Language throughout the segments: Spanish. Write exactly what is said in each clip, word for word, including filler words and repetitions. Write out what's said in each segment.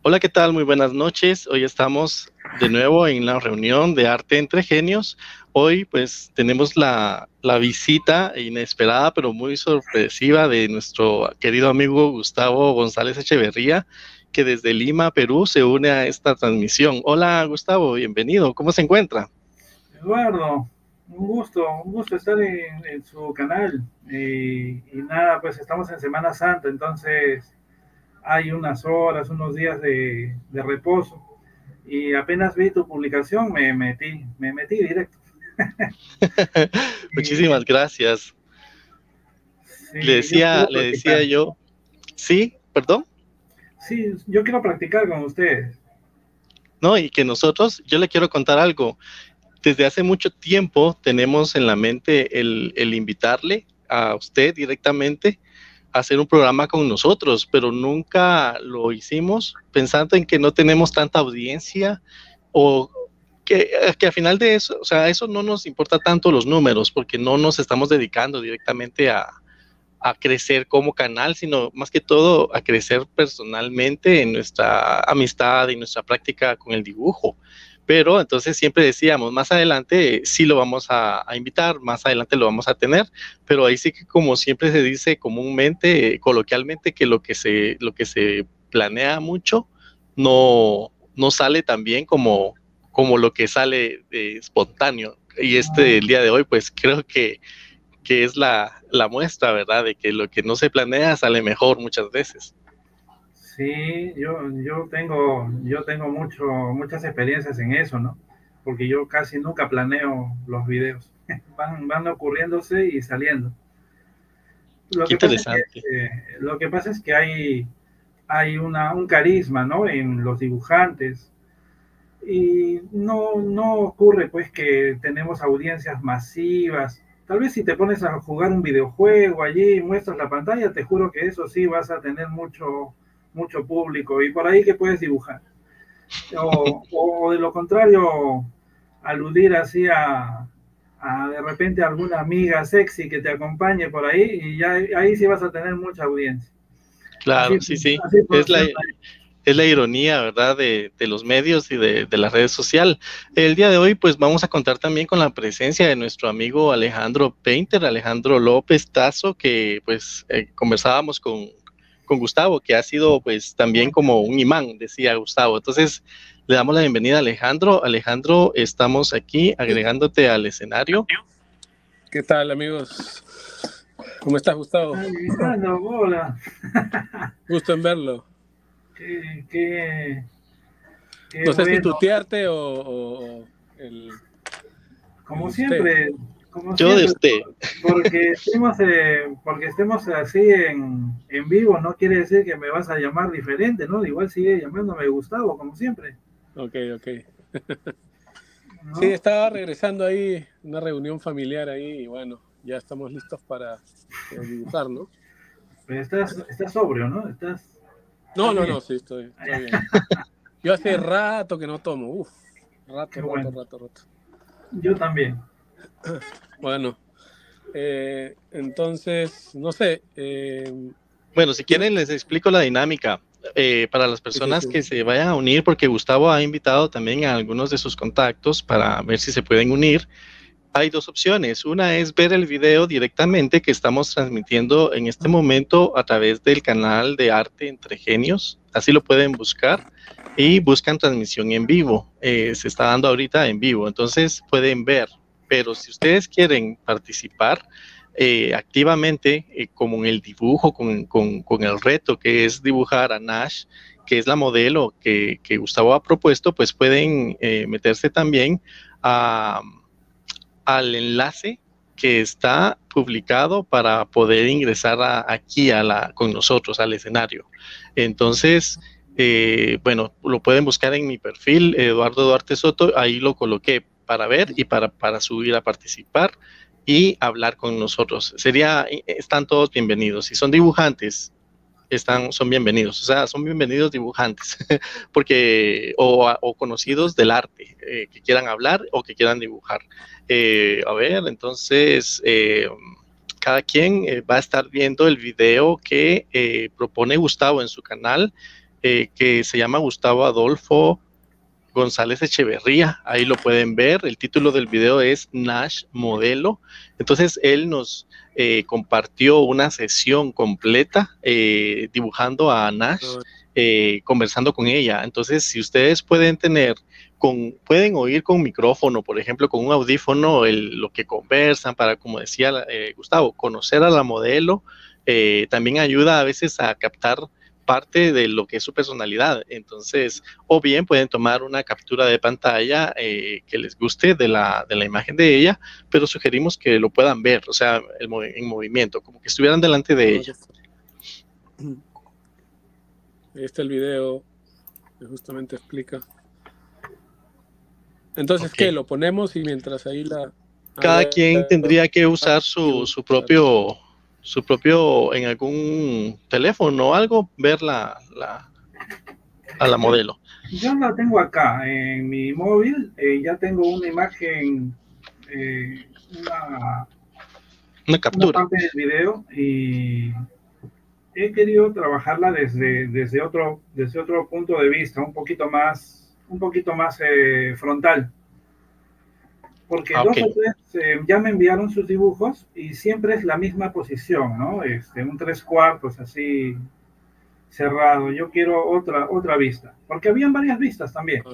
Hola, ¿qué tal? Muy buenas noches. Hoy estamos de nuevo en la reunión de Arte entre Genios. Hoy pues tenemos la, la visita inesperada pero muy sorpresiva de nuestro querido amigo Gustavo González Echeverría, que desde Lima, Perú, se une a esta transmisión. Hola, Gustavo, bienvenido. ¿Cómo se encuentra? Eduardo, un gusto, un gusto estar en, en su canal. Y, y nada, pues estamos en Semana Santa, entonces hay unas horas, unos días de, de reposo. Y apenas vi tu publicación, me metí, me metí directo. Muchísimas Y gracias. Le sí, yo decía, quiero le decía practicar. yo, sí, perdón. Sí, yo quiero practicar con ustedes. No, y que nosotros, yo le quiero contar algo. Desde hace mucho tiempo tenemos en la mente el, el invitarle a usted directamente a hacer un programa con nosotros, pero nunca lo hicimos pensando en que no tenemos tanta audiencia o que, que al final de eso, o sea, eso no nos importa tanto los números porque no nos estamos dedicando directamente a, a crecer como canal, sino más que todo a crecer personalmente en nuestra amistad y nuestra práctica con el dibujo. Pero entonces siempre decíamos, más adelante sí lo vamos a, a invitar, más adelante lo vamos a tener, pero ahí sí que como siempre se dice comúnmente, coloquialmente, que lo que se, lo que se planea mucho no, no sale tan bien como, como lo que sale de espontáneo. Y este, el Ah, día de hoy, pues creo que que es la, la muestra, ¿verdad? De que lo que no se planea sale mejor muchas veces. sí, yo, yo tengo, yo tengo mucho, muchas experiencias en eso, ¿no? Porque yo casi nunca planeo los videos. Van, van ocurriéndose y saliendo. Lo Qué que pasa es que, interesante. eh, lo que, pasa es que hay, hay una, un carisma, ¿no? En los dibujantes. Y no, no ocurre pues que tenemos audiencias masivas. Tal vez si te pones a jugar un videojuego allí y muestras la pantalla, te juro que eso sí vas a tener mucho, mucho público y por ahí que puedes dibujar. O, o de lo contrario, aludir así a, a de repente a alguna amiga sexy que te acompañe por ahí y ya ahí sí vas a tener mucha audiencia. Así, Claro, sí, sí. así Es la, funciona. es la ironía, ¿verdad? De, de los medios y de, de las redes sociales. El día de hoy, pues vamos a contar también con la presencia de nuestro amigo Alejandro Painter, Alejandro López Tazo, que pues eh, conversábamos con, con Gustavo, que ha sido pues también como un imán, decía Gustavo. Entonces, le damos la bienvenida a Alejandro. Alejandro, estamos aquí agregándote al escenario. ¿Qué tal, amigos? ¿Cómo estás, Gustavo? Alejandro, hola. Gusto en verlo. Qué, qué, qué No sé si bueno. tutearte o, o- o el, el Como usted. siempre, como Yo de siempre, usted. porque estemos, eh, porque estemos así en, en vivo, no quiere decir que me vas a llamar diferente, ¿no? Igual sigue llamándome Gustavo, como siempre, Ok, ok. Sí, ¿no? estaba regresando ahí, una reunión familiar ahí, y bueno, ya estamos listos para eh, dibujar, ¿no? Pero estás, estás sobrio, ¿no? Estás, No, estás no, bien. no, sí, estoy, estoy bien. Yo hace rato que no tomo, uf, rato, Qué rato, bueno. rato, rato. Yo también. Bueno, eh, entonces, no sé, eh, Bueno, si ¿quién? quieren les explico la dinámica eh, para las Sí, sí, personas sí. que se vayan a unir, porque Gustavo ha invitado también a algunos de sus contactos para ver si se pueden unir. Hay dos opciones. Una es ver el video directamente que estamos transmitiendo en este momento a través del canal de Arte Entre Genios. Así lo pueden buscar y buscan transmisión en vivo. Eh, se está dando ahorita en vivo, entonces pueden ver. Pero si ustedes quieren participar eh, activamente, eh, como en el dibujo, con, con, con, el reto que es dibujar a Nash, que es la modelo que, que Gustavo ha propuesto, pues pueden eh, meterse también a al enlace que está publicado para poder ingresar a, aquí a la, con nosotros al escenario. Entonces, eh, bueno, lo pueden buscar en mi perfil, Eduardo Duarte Soto, ahí lo coloqué para ver y para, para subir a participar y hablar con nosotros. Sería, están todos bienvenidos. Si son dibujantes, están, son bienvenidos, o sea, son bienvenidos dibujantes, porque, o, o conocidos del arte, eh, que quieran hablar o que quieran dibujar. Eh, a ver, entonces, eh, cada quien eh, va a estar viendo el video que eh, propone Gustavo en su canal. eh, que se llama Gustavo Adolfo González Echeverría. Ahí lo pueden ver. El título del video es Nash Modelo. Entonces él nos eh, compartió una sesión completa eh, dibujando a Nash, eh, conversando con ella. Entonces, si ustedes pueden tener, con, pueden oír con micrófono, por ejemplo, con un audífono, el, lo que conversan para, como decía eh, Gustavo, conocer a la modelo, eh, también ayuda a veces a captar parte de lo que es su personalidad. Entonces, o bien pueden tomar una captura de pantalla eh, que les guste de la, de la imagen de ella, pero sugerimos que lo puedan ver, o sea, el, en movimiento, como que estuvieran delante de ella. Ahí está el video que justamente explica. Entonces, okay. ¿Qué? Lo ponemos y mientras ahí la... Cada quien tendría que usar su, su propio... su propio, en algún teléfono o algo, ver la, la, a la modelo. Yo la tengo acá, en mi móvil, eh, ya tengo una imagen, eh, una, una captura. Una parte del video, y he querido trabajarla desde, desde, otro, desde otro punto de vista, un poquito más, un poquito más eh, frontal. Porque ah, okay. dos o tres eh, ya me enviaron sus dibujos y siempre es la misma posición, ¿no? Este, un tres cuartos así cerrado. Yo quiero otra, otra vista, porque habían varias vistas también.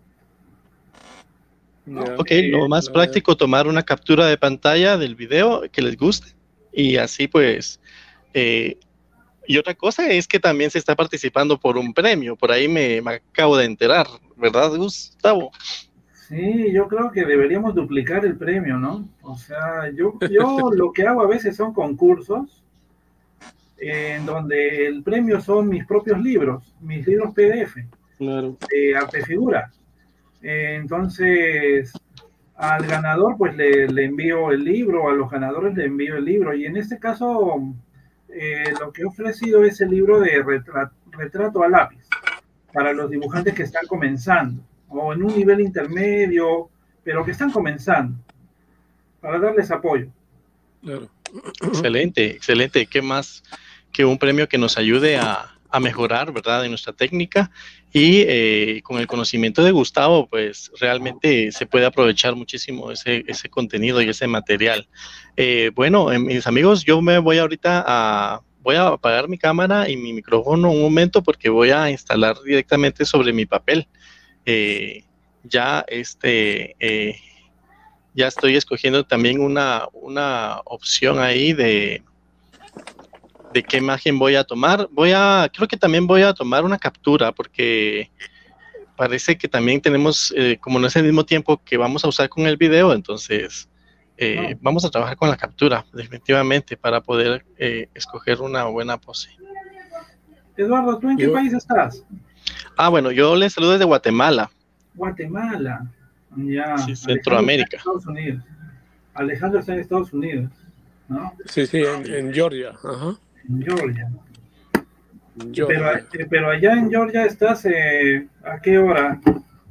¿No? Ok, eh, lo más práctico, tomar una captura de pantalla del video que les guste y así pues... Eh, y otra cosa es que también se está participando por un premio, por ahí me, me acabo de enterar, ¿verdad, Gustavo? Sí, yo creo que deberíamos duplicar el premio, ¿no? O sea, yo, yo lo que hago a veces son concursos en donde el premio son mis propios libros, mis libros P D F, claro. de arte figura. Eh, entonces, al ganador pues le, le envío el libro, a los ganadores le envío el libro, y en este caso eh, lo que he ofrecido es el libro de retrato, retrato a lápiz para los dibujantes que están comenzando, o en un nivel intermedio, pero que están comenzando, para darles apoyo. Claro. Excelente, excelente. ¿Qué más que un premio que nos ayude a, a mejorar, ¿verdad?, en nuestra técnica? Y eh, con el conocimiento de Gustavo, pues realmente se puede aprovechar muchísimo ese, ese contenido y ese material. Eh, bueno, eh, mis amigos, yo me voy ahorita a... Voy a apagar mi cámara y mi micrófono un momento porque voy a instalar directamente sobre mi papel. Eh, ya este eh, ya estoy escogiendo también una, una opción ahí de, de qué imagen voy a tomar. Voy a, creo que también voy a tomar una captura porque parece que también tenemos, eh, como no es el mismo tiempo que vamos a usar con el video, entonces eh, no. vamos a trabajar con la captura definitivamente para poder eh, escoger una buena pose. Eduardo, ¿tú en qué yo, país estás? Ah, bueno, yo les saludo desde Guatemala. Guatemala, ya. Sí, Centroamérica. Estados Unidos. Alejandro está en Estados Unidos, ¿no? Sí, sí, en, en Georgia. Ajá. En Georgia. Georgia. Pero, pero allá en Georgia estás, eh, ¿a qué hora?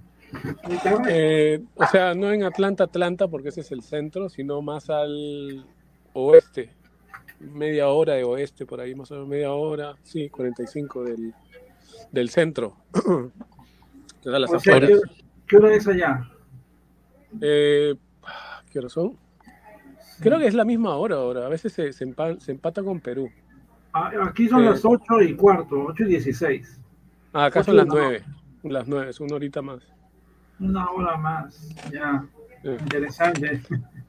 Eh, o sea, no en Atlanta, Atlanta, porque ese es el centro, sino más al oeste. Media hora de oeste, por ahí, más o menos media hora, sí, cuarenta y cinco del, del centro. A las o sea, ¿qué, ¿Qué hora es allá? Eh, ¿Qué hora son? Sí. Creo que es la misma hora ahora. A veces se, se, empa, se empata con Perú. Ah, aquí son eh, las ocho y cuarto, ocho y dieciséis. Ah, acá son las nueve. Las nueve, es una horita más. Una hora más, ya. Sí. Interesante.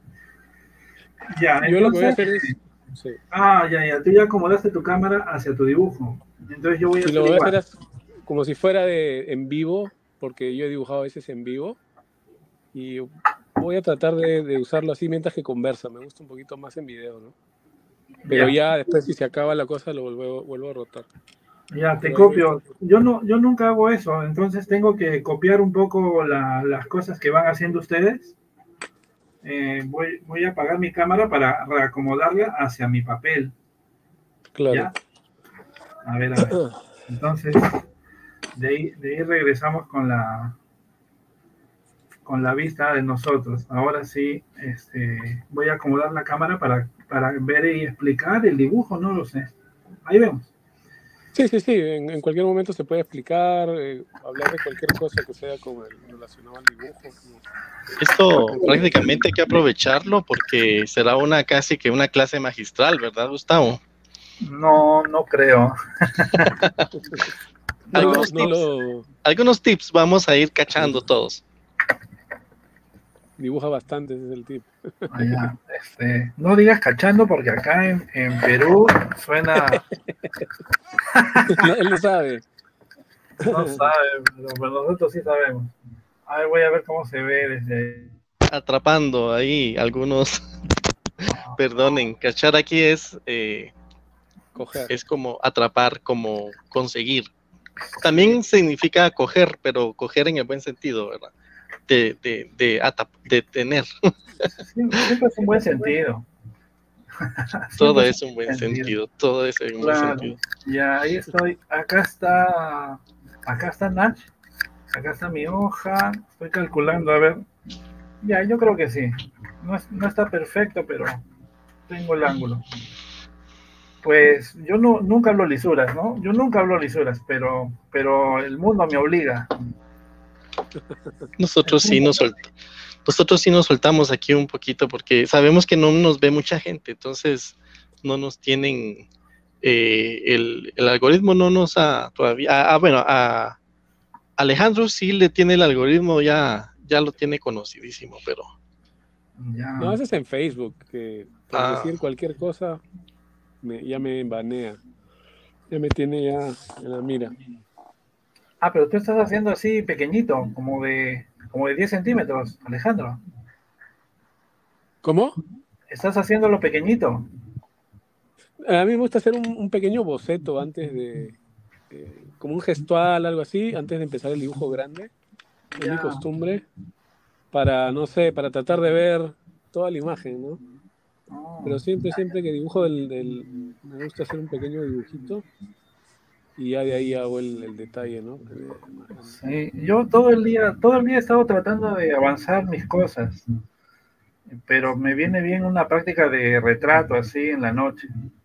Ya, yo entonces, lo que voy a hacer es... Sí. Ah, ya, ya. Tú ya acomodaste tu cámara hacia tu dibujo. Entonces yo voy a sí, hacer lo voy igual. a hacer como si fuera de en vivo, porque yo he dibujado a veces en vivo. Y voy a tratar de, de usarlo así mientras que conversa. Me gusta un poquito más en video, ¿no? Pero ya, ya después, si se acaba la cosa, lo vuelvo, vuelvo a rotar. Ya, te Pero copio. Yo no, yo nunca hago eso. Entonces tengo que copiar un poco la, las cosas que van haciendo ustedes. Eh, voy, voy a apagar mi cámara para reacomodarla hacia mi papel. Claro. ¿Ya? A ver, a ver. Entonces, de ahí, de ahí regresamos con la con la vista de nosotros. Ahora sí, este, voy a acomodar la cámara para, para ver y explicar el dibujo, no lo sé. Ahí vemos. Sí, sí, sí, en, en cualquier momento se puede explicar, eh, hablar de cualquier cosa que sea con el, relacionado al dibujo. Como- Esto prácticamente hay que aprovecharlo porque será una casi que una clase magistral, ¿verdad, Gustavo? No, no creo. No lo, Algunos no tips, lo algunos tips vamos a ir cachando todos. dibuja bastante, ese es el tip. Ah, ya, este, no digas cachando porque acá en, en Perú suena, No, él lo sabe. no sabe, pero, pero nosotros sí sabemos. A ver, voy a ver cómo se ve desde ahí. Atrapando ahí algunos, perdonen, cachar aquí es, eh, Coger. es como atrapar, como conseguir. También significa coger, pero coger en el buen sentido, ¿verdad? De, de, de, atap- de tener. Siempre, siempre es un buen sentido. Todo Siempre es un es un buen buen sentido. sentido, todo es un buen Claro, sentido. ya ahí estoy. Acá está, acá está Nach, acá está mi hoja. Estoy calculando, a ver. Ya, yo creo que sí. No, es- no está perfecto, pero tengo el ángulo. Pues yo no, nunca hablo lisuras, ¿no? Yo nunca hablo lisuras, pero, pero el mundo me obliga. El Nosotros sí mundo nos me- soltamos. Nosotros sí nos soltamos aquí un poquito porque sabemos que no nos ve mucha gente, entonces no nos tienen, eh, el, el algoritmo no nos ha todavía, ah, bueno, a Alejandro sí le tiene el algoritmo, ya, ya lo tiene conocidísimo, pero No, Ya. eso es en Facebook, que por ah, decir cualquier cosa me, ya me banea. Ya me tiene ya en la mira. Ah, pero tú estás haciendo así pequeñito, como de, como de diez centímetros, Alejandro. ¿Cómo? Estás haciéndolo pequeñito. A mí me gusta hacer un, un pequeño boceto antes de, eh, como un gestual, algo así, antes de empezar el dibujo grande. Es mi Ya. costumbre para, no sé, para tratar de ver toda la imagen, ¿no? Oh. Pero siempre, siempre que dibujo el, el- me gusta hacer un pequeño dibujito y ya de ahí hago el, el detalle, ¿no? Que vea más grande. Sí, yo todo el día, todo el día he estado tratando de avanzar mis cosas, pero me viene bien una práctica de retrato así en la noche.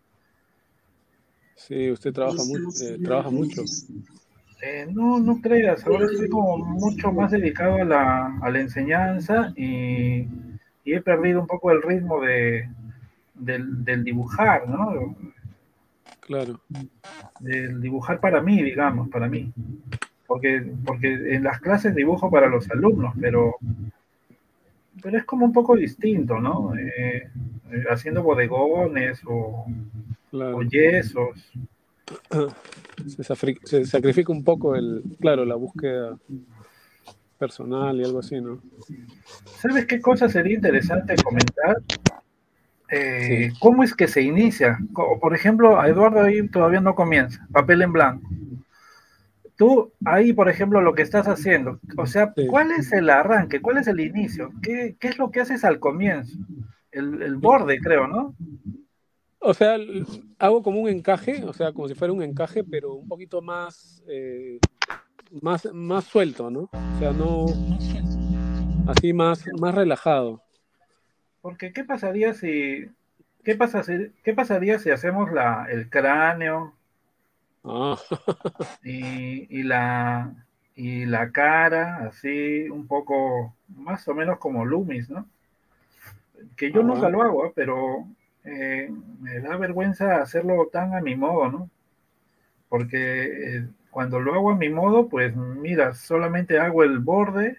Sí, usted trabaja, mu eh, trabaja mucho. Eh, no, no creas, ahora estoy como mucho más dedicado a la, a la enseñanza y, y he perdido un poco el ritmo de, del, del dibujar, ¿no? Claro. Del dibujar para mí, digamos, para mí. Porque, porque en las clases dibujo para los alumnos, pero, pero es como un poco distinto, ¿no? Eh, eh, haciendo bodegones o, o Claro. yesos. Se, safri- se sacrifica un poco el, claro, la búsqueda personal y algo así, ¿no? ¿Sabes qué cosa sería interesante comentar? Sí. Eh, ¿cómo es que se inicia? Co- Por ejemplo, a Eduardo ahí todavía no comienza, papel en blanco. Tú ahí, por ejemplo, lo que estás haciendo, o sea, Sí. ¿cuál es el arranque? ¿Cuál es el inicio? ¿Qué, qué es lo que haces al comienzo? El, el borde, creo, ¿no? O sea, l- hago como un encaje, o sea, como si fuera un encaje, pero un poquito más, eh, más, más suelto, ¿no? O sea, no así más, más relajado. Porque ¿qué pasaría si, qué pasa si- qué pasaría si hacemos la, el cráneo Ah, y, y la, y la cara, así, un poco, más o menos como Loomis, ¿no? Que yo ah, nunca bueno, lo hago, ¿eh? Pero eh, me da vergüenza hacerlo tan a mi modo, ¿no? Porque eh, cuando lo hago a mi modo, pues mira, solamente hago el borde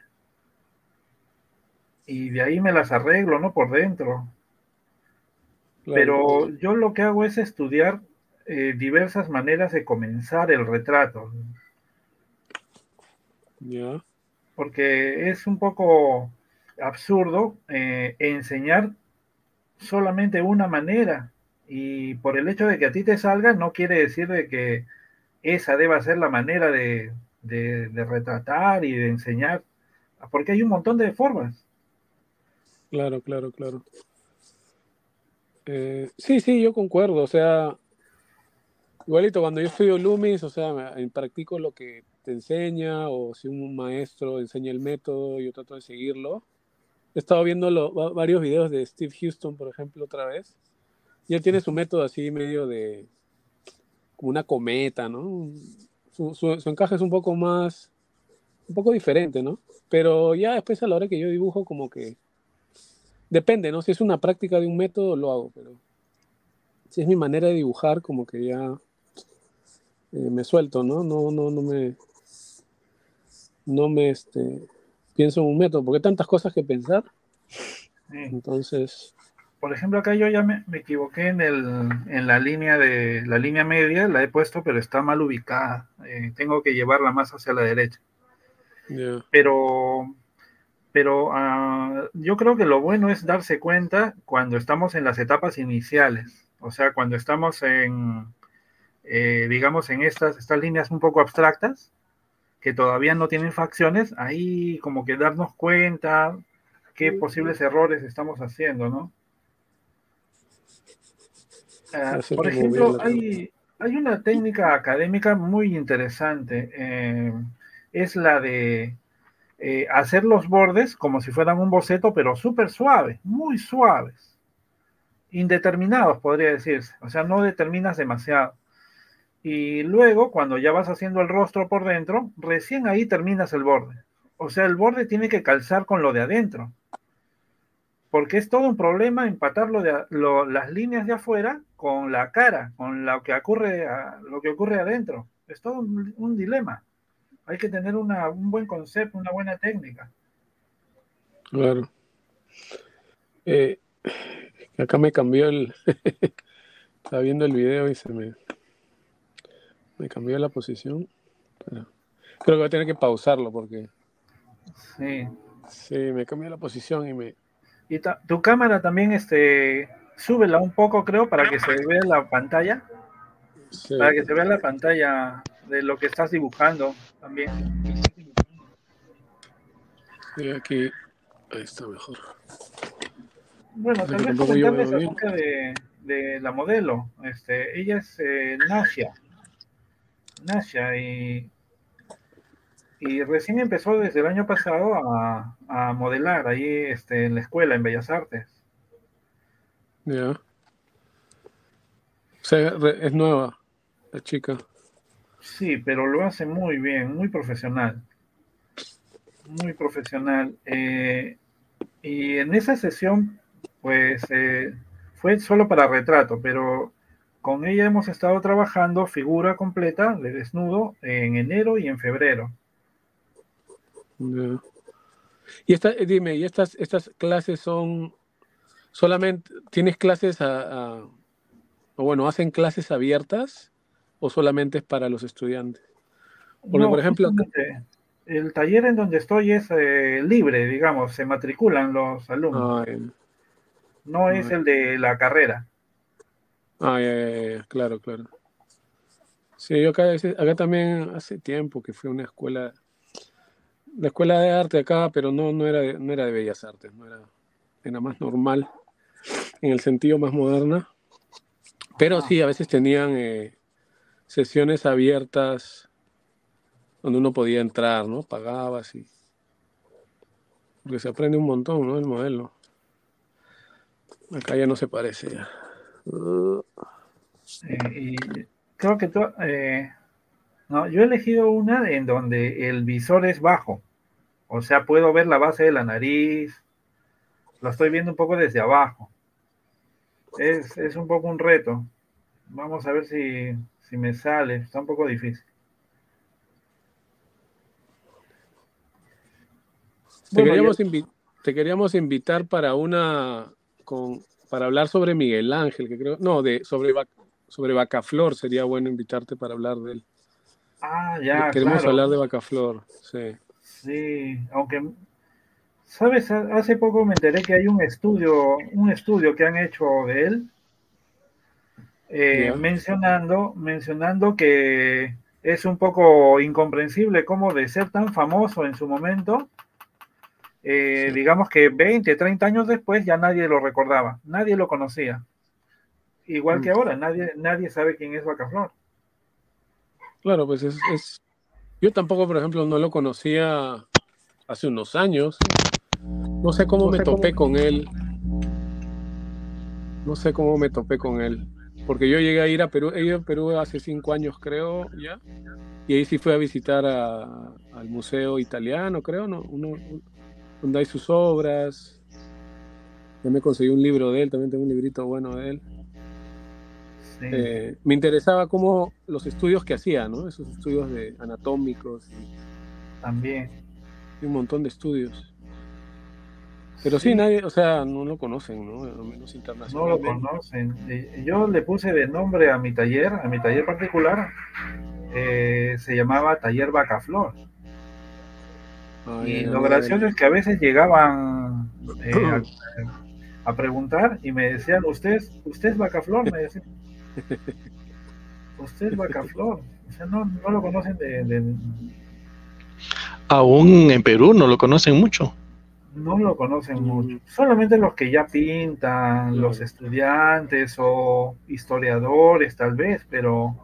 y de ahí me las arreglo, ¿no? Por dentro. claro. Pero yo lo que hago es estudiar eh, diversas maneras de comenzar el retrato, Ya, porque es un poco absurdo eh, enseñar solamente una manera y por el hecho de que a ti te salga no quiere decir de que esa deba ser la manera de, de, de retratar y de enseñar, porque hay un montón de formas. claro, claro, claro. Eh, sí, sí, yo concuerdo. O sea, igualito cuando yo estudio Loomis, o sea, me- practico lo que te enseña, o si un maestro enseña el método, yo trato de seguirlo. He estado viendo lo- va- varios videos de Steve Houston, por ejemplo, otra vez. Y él tiene su método así medio de, como una cometa, ¿no? Su, su, su encaje es un poco más, un poco diferente, ¿no? Pero ya después a la hora que yo dibujo como que depende, ¿no? Si es una práctica de un método, lo hago, pero si es mi manera de dibujar, como que ya eh, me suelto, ¿no? No, no, no me, no me, este, pienso en un método, porque hay tantas cosas que pensar. Sí. Entonces, Por ejemplo, acá yo ya me, me equivoqué en, el, en la línea de la línea media, la he puesto, pero está mal ubicada. Eh, tengo que llevarla más hacia la derecha. yeah. Pero, pero uh, yo creo que lo bueno es darse cuenta cuando estamos en las etapas iniciales. O sea, cuando estamos en, eh, digamos, en estas, estas líneas un poco abstractas, que todavía no tienen facciones, ahí como que darnos cuenta qué posibles errores estamos haciendo, ¿no? Uh, Ya sé por cómo ejemplo, verla. hay, hay una técnica académica muy interesante. Eh, es la de eh, hacer los bordes como si fueran un boceto, pero súper suaves, muy suaves. Indeterminados, podría decirse. O sea, no determinas demasiado. Y luego, cuando ya vas haciendo el rostro por dentro, recién ahí terminas el borde. O sea, el borde tiene que calzar con lo de adentro. Porque es todo un problema empatar lo de, lo, las líneas de afuera con la cara, con lo que ocurre, a, lo que ocurre adentro. Es todo un, un dilema. Hay que tener una, un buen concepto, una buena técnica. Claro. Eh, acá me cambió el... Estaba viendo el video y se me... Me cambió la posición. Pero creo que voy a tener que pausarlo porque... Sí. Sí, me cambió la posición y me... Y ta, tu cámara también, este, súbela un poco, creo, para que se vea la pantalla. Sí. Para que se vea la pantalla de lo que estás dibujando también. Y aquí... Ahí está mejor. Bueno, O sea tal que vez tampoco yo comentarles veo bien. acerca de, de la modelo. Este, ella es eh, Nasha. Nasha y, y recién empezó desde el año pasado a, a modelar ahí este, en la escuela, en Bellas Artes. Ya. O sea, re- es nueva la chica. Sí, pero lo hace muy bien, muy profesional. Muy profesional. Eh, y en esa sesión, pues eh, fue solo para retrato, pero con ella hemos estado trabajando figura completa de desnudo en enero y en febrero. Ya. Y esta, eh, dime, ¿y estas, estas clases son solamente, tienes clases a, a- o bueno, hacen clases abiertas o solamente es para los estudiantes? Porque, No, por ejemplo, acá- justamente el taller en donde estoy es eh, libre, digamos, se matriculan los alumnos, ah, ya, no es ah, el de la carrera. ah, ya, ya, ya, ya, claro, claro. Sí, yo acá, a veces- acá también hace tiempo que fui a una escuela, la escuela de arte acá, pero no, no era de, no era de bellas artes, no era, era más normal, en el sentido más moderna. Pero Ah, sí, a veces tenían eh, sesiones abiertas donde uno podía entrar, ¿no? Pagabas y... Porque se aprende un montón, ¿no? El modelo. Acá ya no se parece ya. Uh, eh, y creo que tú, eh, no, yo he elegido una en donde el visor es bajo, o sea, puedo ver la base de la nariz, lo estoy viendo un poco desde abajo. Es, es un poco un reto. Vamos a ver si, si me sale, está un poco difícil. te Bueno, ya, queríamos invi- te queríamos invitar para una con para hablar sobre Miguel Ángel, que creo, no, de sobre Vac- sobre Bacaflor sería bueno invitarte para hablar de él. ah, Quere- ya, Queremos claro, hablar de Bacaflor, sí. sí, aunque ¿sabes? Hace poco me enteré que hay un estudio, un estudio que han hecho de él, eh, ¿Ya? mencionando, mencionando que es un poco incomprensible cómo de ser tan famoso en su momento, eh, Sí. digamos que veinte, treinta años después ya nadie lo recordaba, nadie lo conocía. Igual Mm. que ahora, nadie, nadie sabe quién es Bacaflor. Claro, pues es, es yo tampoco, por ejemplo, no lo conocía hace unos años. No sé cómo No me sé cómo. topé con él. No sé cómo me topé con él. porque yo llegué a ir a Perú, he ido a Perú hace cinco años creo ya, y ahí sí fui a visitar a, al Museo Italiano, creo, ¿no? Uno, donde hay sus obras. Ya me conseguí un libro de él, también tengo un librito bueno de él. Sí, Eh, me interesaba cómo los estudios que hacía, ¿no? Esos estudios de anatómicos y, también. y un montón de estudios. Pero sí, Sí, nadie, o sea, no lo conocen, ¿no? Al menos no lo internacionalmente. conocen. Eh, Yo le puse de nombre a mi taller, a mi taller particular, eh, se llamaba Taller Bacaflor. Ah, ya, Y ya, lo no deben. gracioso es que a veces llegaban eh, a, a preguntar y me decían, ¿usted, usted es Bacaflor? Me decían, ¿usted es Bacaflor? O sea, no, no lo conocen de, de- Aún en Perú no lo conocen mucho. no lo conocen mucho. Mm, Solamente los que ya pintan, los claro. estudiantes o historiadores tal vez, pero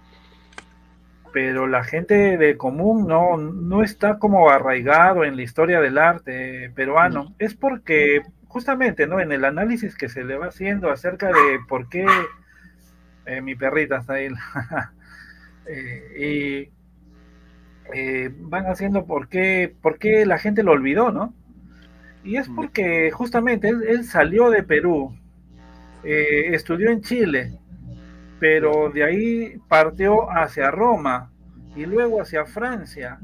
pero la gente de común no, no está como arraigado en la historia del arte Mm, peruano. Es porque justamente, ¿no? En el análisis que se le va haciendo acerca de por qué eh, mi perrita está ahí, eh, y eh, van haciendo por qué, por qué la gente lo olvidó, ¿no? Y es mm, porque justamente él, él salió de Perú, eh, estudió en Chile, claro. pero de ahí partió hacia Roma y luego hacia Francia.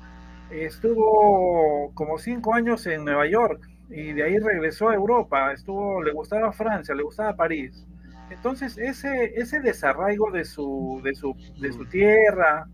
Estuvo como cinco años en Nueva York y de ahí regresó a Europa. Estuvo, le gustaba Francia, le gustaba París. Entonces, ese, ese desarraigo de su, de, su, de Mm, su tierra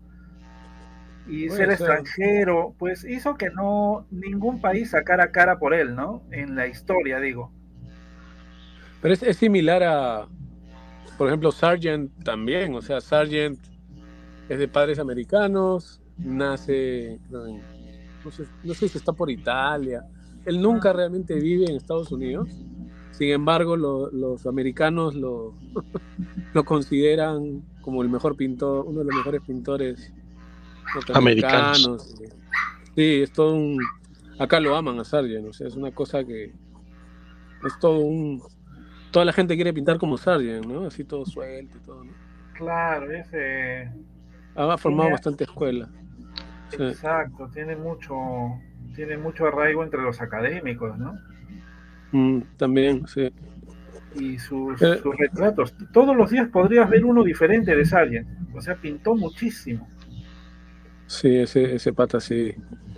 y ser puede ser. extranjero, pues hizo que no ningún país sacara cara por él, ¿no? En la historia, digo. Pero es, es similar a, por ejemplo, Sargent también. O sea, Sargent es de padres americanos, nace, creo, en- no sé, no sé si está por Italia. Él nunca realmente vive en Estados Unidos. Sin embargo, lo- los americanos lo, lo consideran como el mejor pintor, uno de los mejores pintores Americanos. norteamericanos. Sí, es todo un... Acá lo aman a Sargent, o sea, es una cosa que es todo un... Toda la gente quiere pintar como Sargent, ¿no? Así todo suelto y todo, ¿no? Claro, ese Ha formado tiene, bastante escuela. Sí. exacto, tiene mucho, tiene mucho arraigo entre los académicos, ¿no? Mm, también, sí. Y sus, Eh, sus retratos. Todos los días podrías ver uno diferente de Sargent. O sea, pintó muchísimo. sí, ese, ese pata sí.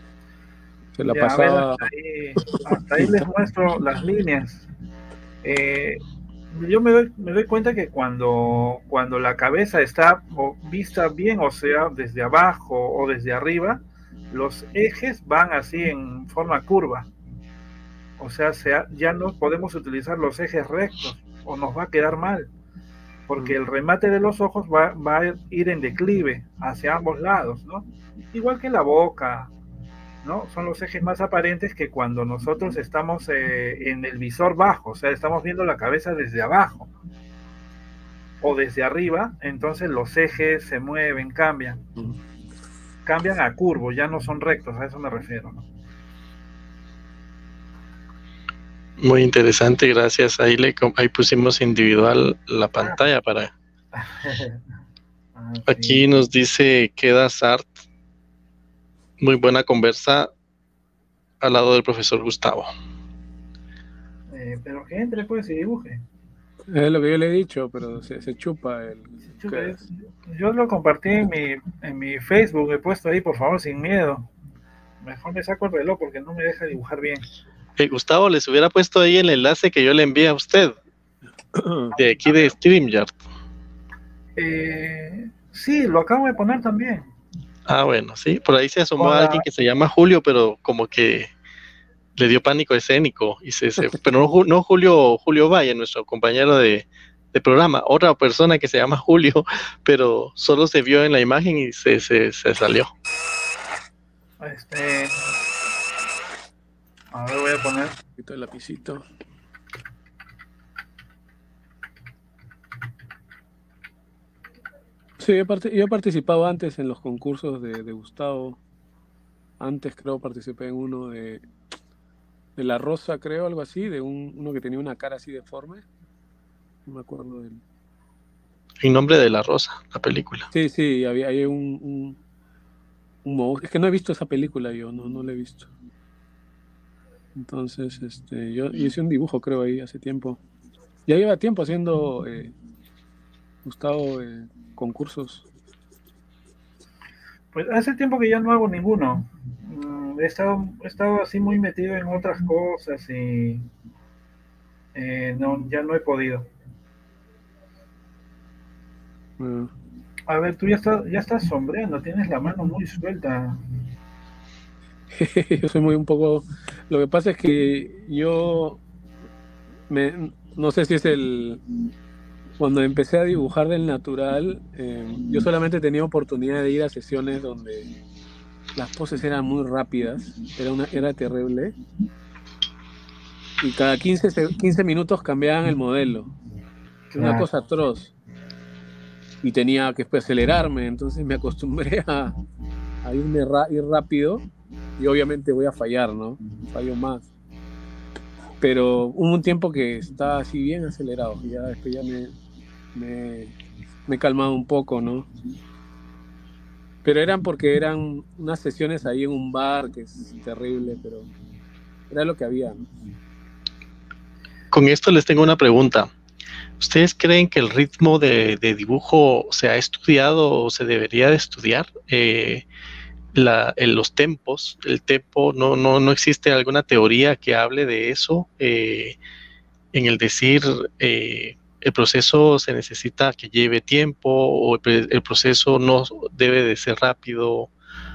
Se la Ya, a ver, pasaba hasta ahí, hasta ahí les pintando. muestro las líneas. Eh, yo me doy, me doy cuenta que cuando, cuando la cabeza está o vista bien, o sea, desde abajo o desde arriba, los ejes van así en forma curva. O sea, sea ya no podemos utilizar los ejes rectos o nos va a quedar mal, porque Mm, el remate de los ojos va, va a ir en declive hacia ambos lados, ¿no? Igual que la boca, ¿no? Son los ejes más aparentes que cuando nosotros estamos eh, en el visor bajo, o sea, estamos viendo la cabeza desde abajo o desde arriba, entonces los ejes se mueven, cambian, mm. cambian a curvo, ya no son rectos, a eso me refiero, ¿no? Muy interesante, gracias. Ahí, le, ahí pusimos individual la pantalla para... Ah, sí. Aquí nos dice, queda Sart, muy buena conversa al lado del profesor Gustavo. Eh, pero que entre pues y dibuje. Es lo que yo le he dicho, pero se, se chupa el... Chuta, yo lo compartí en mi, en mi Facebook, he puesto ahí, por favor, sin miedo. Mejor me saco el reloj porque no me deja dibujar bien. Eh, Gustavo, les hubiera puesto ahí el enlace que yo le envié a usted, de aquí de StreamYard. Eh, sí, lo acabo de poner también. Ah, bueno, sí, por ahí se asomó Con a la, alguien que se llama Julio, pero como que le dio pánico escénico, y se, se pero no, no Julio, Julio Valle, nuestro compañero de, de programa, otra persona que se llama Julio, pero solo se vio en la imagen y se, se, se salió. este, a ver, voy a poner. el lapicito. Sí, yo, part yo he participado antes en los concursos de, de Gustavo. Antes creo participé en uno de, de La Rosa, creo, algo así, de un, uno que tenía una cara así deforme. No me acuerdo del... En Nombre de la Rosa, la película. Sí, sí, había, hay un, un, un monstruo. Es que no he visto esa película yo, no, no la he visto. Entonces, este, yo hice un dibujo, creo, ahí hace tiempo. Ya lleva tiempo haciendo, eh, Gustavo, eh, concursos. Pues hace tiempo que ya no hago ninguno. Mm, He estado, he estado así muy metido en otras cosas y eh, no, ya no he podido. Eh, A ver, tú ya estás, ya estás sombreando, tienes la mano muy suelta. yo soy muy un poco... Lo que pasa es que yo, me, no sé si es el... Cuando empecé a dibujar del natural, eh, yo solamente tenía oportunidad de ir a sesiones donde las poses eran muy rápidas, era, una, era terrible, y cada quince, se- quince minutos cambiaban el modelo, una Claro. cosa atroz, y tenía que pues, acelerarme, entonces me acostumbré a, a irme ra- ir rápido, y obviamente voy a fallar, ¿no? Fallo más. Pero hubo un tiempo que estaba así bien acelerado, y ya después ya me, me, me he calmado un poco, ¿no? Pero eran porque eran unas sesiones ahí en un bar, que es terrible, pero era lo que había, ¿no? Con esto les tengo una pregunta. ¿Ustedes creen que el ritmo de, de dibujo se ha estudiado o se debería de estudiar? Eh, la, en los tempos, el tempo, no, no, no existe alguna teoría que hable de eso. Eh, en el decir, eh, el proceso se necesita que lleve tiempo o el, el proceso no debe de ser rápido.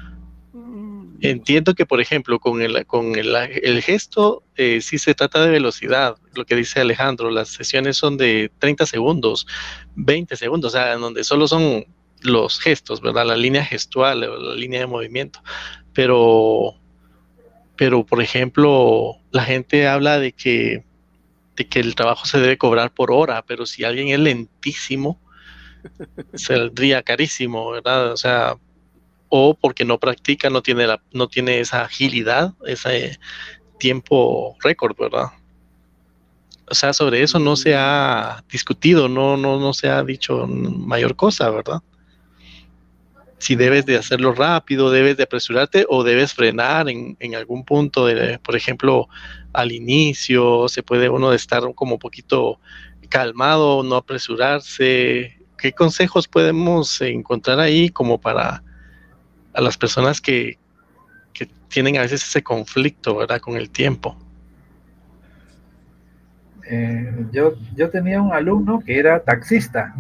Entiendo que, por ejemplo, con el, con el, el gesto eh, sí se trata de velocidad, lo que dice Alejandro, las sesiones son de treinta segundos, veinte segundos, o sea, en donde solo son los gestos, ¿verdad? La línea gestual, la línea de movimiento. Pero, pero por ejemplo, la gente habla de que, de que el trabajo se debe cobrar por hora, pero si alguien es lentísimo, saldría carísimo, ¿verdad? O sea, o porque no practica, no tiene, la, no tiene esa agilidad, ese tiempo récord, ¿verdad? O sea, sobre eso no se ha discutido, no, no, no se ha dicho mayor cosa, ¿verdad? Si debes de hacerlo rápido, debes de apresurarte o debes frenar en, en algún punto, de, por ejemplo, al inicio, se puede uno estar como un poquito calmado, no apresurarse. ¿Qué consejos podemos encontrar ahí como para a las personas que, que tienen a veces ese conflicto, ¿verdad? Con el tiempo? Eh, yo, yo tenía un alumno que era taxista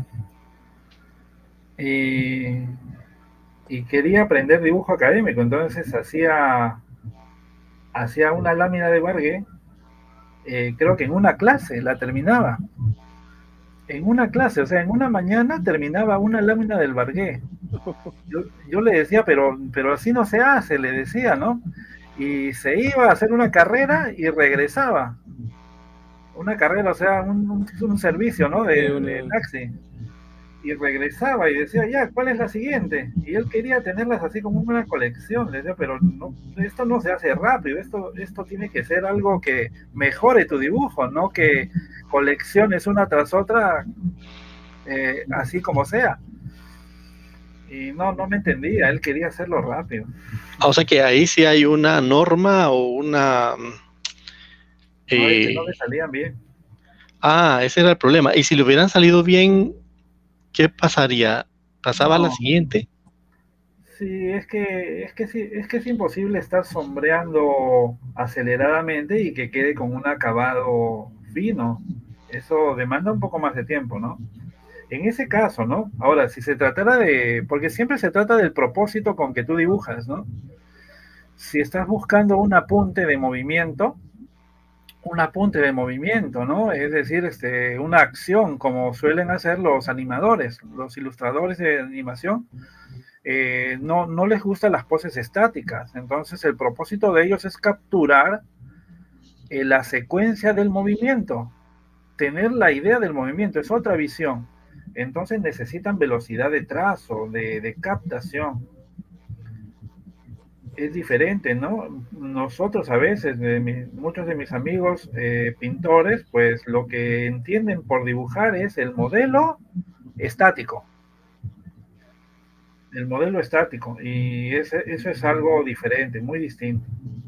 y, y quería aprender dibujo académico, entonces hacía, hacía una lámina de Bargué, eh, creo que en una clase la terminaba. En una clase, o sea, en una mañana terminaba una lámina del Bargué. Yo, yo le decía, pero, pero así no se hace, le decía, ¿no? Y se iba a hacer una carrera y regresaba. Una carrera, o sea, un, un, un servicio, ¿no? De, de taxi. Y regresaba y decía, ya, ¿cuál es la siguiente? Y él quería tenerlas así como una colección. Le decía, pero no, esto no se hace rápido, esto, esto tiene que ser algo que mejore tu dibujo, no que colecciones una tras otra, eh, así como sea. Y no, no me entendía, él quería hacerlo rápido. O sea que ahí sí hay una norma o una... Eh... No, es que no le salían bien. Ah, ese era el problema. Y si le hubieran salido bien, ¿qué pasaría? ¿Pasaba no. a la siguiente? Sí, es que, es que sí, es que es imposible estar sombreando aceleradamente y que quede con un acabado fino. Eso demanda un poco más de tiempo, ¿no? En ese caso, ¿no? Ahora, si se tratara de... Porque siempre se trata del propósito con que tú dibujas, ¿no? Si estás buscando un apunte de movimiento, un apunte de movimiento, ¿no? Es decir, este, una acción, como suelen hacer los animadores, los ilustradores de animación, eh, no, no les gustan las poses estáticas. Entonces, el propósito de ellos es capturar eh, la secuencia del movimiento, tener la idea del movimiento, es otra visión. Entonces necesitan velocidad de trazo, de, de captación. Es diferente, ¿no? Nosotros a veces, de mi, muchos de mis amigos eh, pintores, pues lo que entienden por dibujar es el modelo estático. El modelo estático, y ese, eso es algo diferente, muy distinto.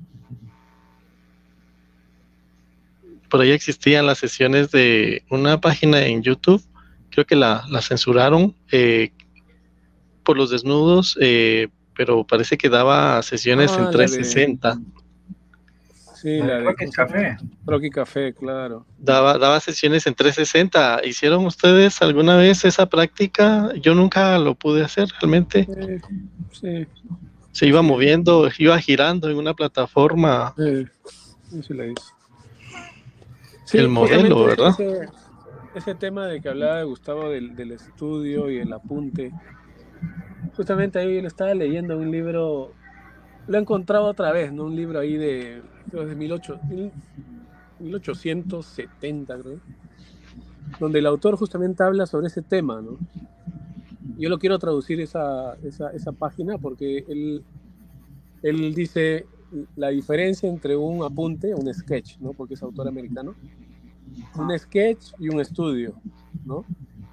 Por ahí existían las sesiones de una página en YouTube, creo que la, la censuraron eh, por los desnudos, eh, pero parece que daba sesiones Ah, en la trescientos sesenta. de... Sí, la de... Croquis Café. Croquis Café, claro. Daba, daba sesiones en trescientos sesenta. ¿Hicieron ustedes alguna vez esa práctica? Yo nunca lo pude hacer realmente. Sí, sí. Se iba Sí. moviendo, iba girando en una plataforma. Sí, eso la hice. Sí, El modelo, justamente ¿verdad? Ese, ese tema de que hablaba de Gustavo del, del estudio y el apunte. Justamente ahí lo estaba leyendo un libro, lo he encontrado otra vez, ¿no? Un libro ahí de, creo de mil ochocientos setenta, creo, donde el autor justamente habla sobre ese tema, ¿no? Yo lo quiero traducir esa, esa, esa página porque él, él dice la diferencia entre un apunte, un sketch, ¿no? Porque es autor americano, un sketch y un estudio, ¿no?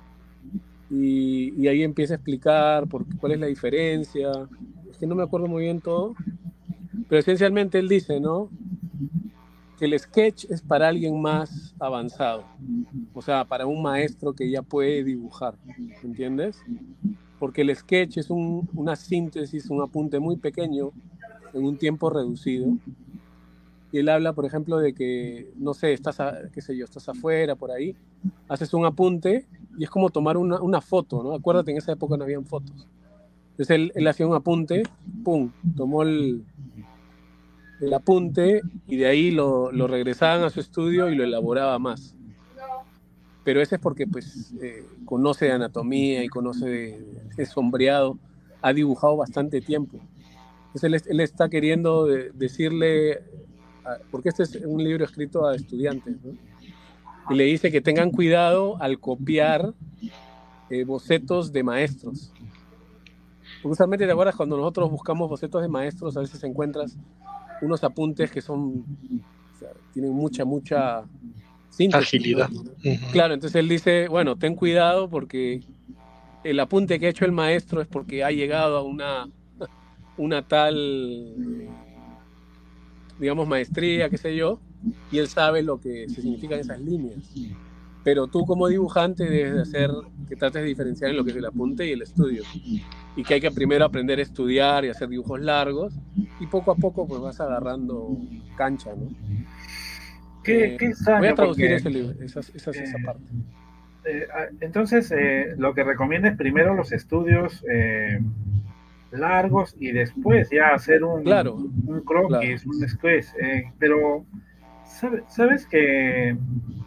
Y, y ahí empieza a explicar por, cuál es la diferencia. Es que no me acuerdo muy bien todo, pero esencialmente él dice, ¿no? Que el sketch es para alguien más avanzado, o sea, para un maestro que ya puede dibujar, ¿entiendes? Porque el sketch es un, una síntesis, un apunte muy pequeño en un tiempo reducido. Y él habla, por ejemplo, de que, no sé, estás, a, qué sé yo, estás afuera, por ahí, haces un apunte y es como tomar una, una foto, ¿no? Acuérdate, en esa época no habían fotos. Entonces él, él hacía un apunte, pum, tomó el, el apunte y de ahí lo, lo regresaban a su estudio y lo elaboraba más. Pero ese es porque, pues, eh, conoce de anatomía y conoce de, de sombreado, ha dibujado bastante tiempo. Entonces él, él está queriendo de, decirle... porque este es un libro escrito a estudiantes, ¿no? Y le dice que tengan cuidado al copiar eh, bocetos de maestros. Porque usualmente, ¿te acuerdas? Cuando nosotros buscamos bocetos de maestros, a veces encuentras unos apuntes que son, o sea, tienen mucha, mucha síntesis, agilidad. ¿no? Uh-huh. Claro, entonces él dice, bueno, ten cuidado porque el apunte que ha hecho el maestro es porque ha llegado a una, una tal... digamos, maestría, qué sé yo, y él sabe lo que se significan esas líneas. Pero tú como dibujante debes de hacer, que trates de diferenciar en lo que es el apunte y el estudio. Y que hay que primero aprender a estudiar y hacer dibujos largos, y poco a poco pues vas agarrando cancha, ¿no? ¿Qué, eh, qué extraño, voy a traducir porque, ese libro, esas, esas, eh, esa parte. Eh, entonces, eh, lo que recomienda es primero los estudios eh, largos y después ya hacer un, claro, un croquis, claro. un sketch. Eh, pero, ¿sabe, ¿sabes que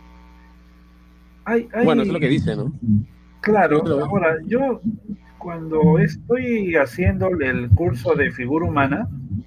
hay, hay... Bueno, eso es lo que dice, ¿no? Claro, Yo ahora, yo cuando estoy haciendo el curso de figura humana,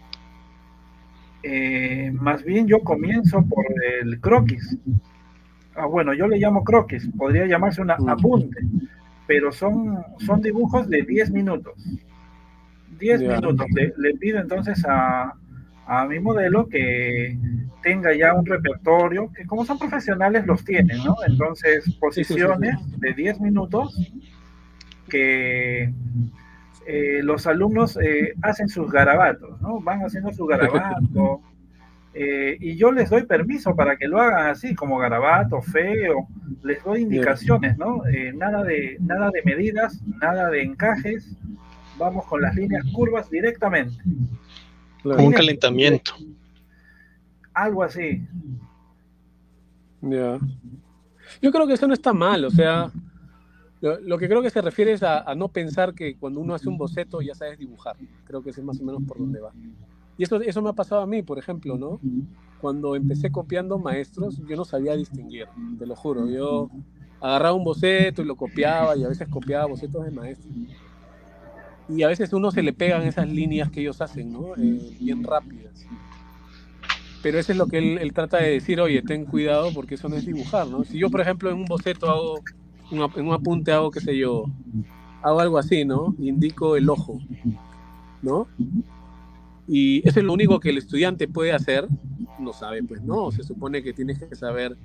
eh, más bien yo comienzo por el croquis. Ah, bueno, yo le llamo croquis, podría llamarse una mm. apunte, pero son, son dibujos de diez minutos. diez Yeah. minutos. Le, le pido entonces a, a mi modelo que tenga ya un repertorio, que como son profesionales los tienen, ¿no? Entonces, posiciones sí, sí, sí. de diez minutos que eh, los alumnos eh, hacen sus garabatos, ¿no? Van haciendo su garabato. Eh, y yo les doy permiso para que lo hagan así, como garabato, feo, les doy indicaciones, ¿no? Eh, nada de, nada de medidas, nada de encajes, vamos con las líneas curvas directamente. Claro. Como un calentamiento. Algo así. Ya. Yeah. Yo creo que eso no está mal, o sea, lo, lo que creo que se refiere es a, a no pensar que cuando uno hace un boceto ya sabes dibujar. Creo que ese es más o menos por donde va. Y eso, eso me ha pasado a mí, por ejemplo, ¿no? Cuando empecé copiando maestros, yo no sabía distinguir, te lo juro. Yo agarraba un boceto y lo copiaba, y a veces copiaba bocetos de maestros. Y a veces a uno se le pegan esas líneas que ellos hacen, ¿no? Eh, bien rápidas. Pero eso es lo que él, él trata de decir, oye, ten cuidado porque eso no es dibujar, ¿no? Si yo, por ejemplo, en un boceto hago, un, en un apunte hago, qué sé yo, hago algo así, ¿no? Indico el ojo, ¿no? Y eso es lo único que el estudiante puede hacer, no sabe, pues no, se supone que tienes que saber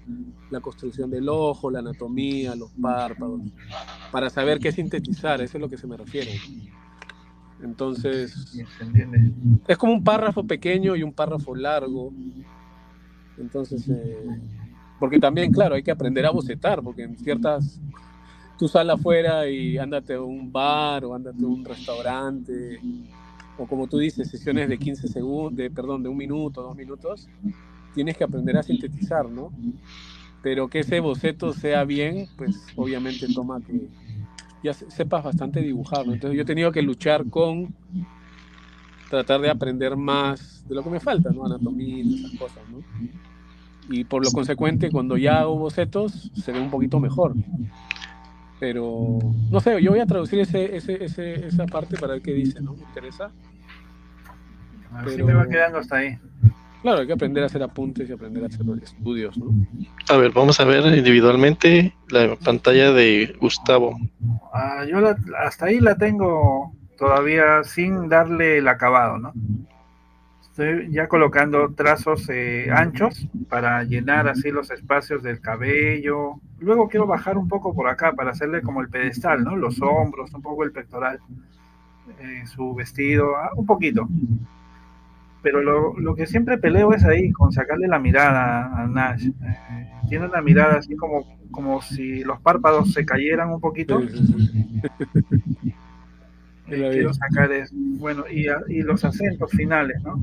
la construcción del ojo, la anatomía, los párpados, para saber qué sintetizar, eso es lo que se me refiere. Entonces, Sí, se entiende. es como un párrafo pequeño y un párrafo largo. Entonces, eh, porque también, claro, hay que aprender a bocetar, porque en ciertas, tú sal afuera y ándate a un bar o ándate a un restaurante, o como tú dices, sesiones de quince segundos, de, perdón, de un minuto, dos minutos, tienes que aprender a sintetizar, ¿no? Pero que ese boceto sea bien, pues obviamente toma que ya sepas bastante dibujar, ¿no? Entonces yo he tenido que luchar con tratar de aprender más de lo que me falta, ¿no? Anatomía y esas cosas, ¿no? Y por lo consecuente, cuando ya hago bocetos, se ve un poquito mejor. Pero, no sé, yo voy a traducir ese, ese, ese, esa parte para ver qué dice, ¿no? Me interesa. Así Pero, me va quedando hasta ahí. claro, hay que aprender a hacer apuntes y aprender a hacer estudios, ¿no? A ver, vamos a ver individualmente la pantalla de Gustavo. Ah, yo la, hasta ahí la tengo todavía sin darle el acabado, ¿no? Estoy ya colocando trazos eh, anchos para llenar así los espacios del cabello. Luego quiero bajar un poco por acá para hacerle como el pedestal, ¿no? Los hombros, un poco el pectoral, eh, su vestido, ah, un poquito. Pero lo, lo que siempre peleo es ahí, con sacarle la mirada a Nash. Eh, tiene una mirada así como, como si los párpados se cayeran un poquito. Sí, sí, sí. Eh, quiero sacar es, bueno, y, a, y los acentos finales, ¿no?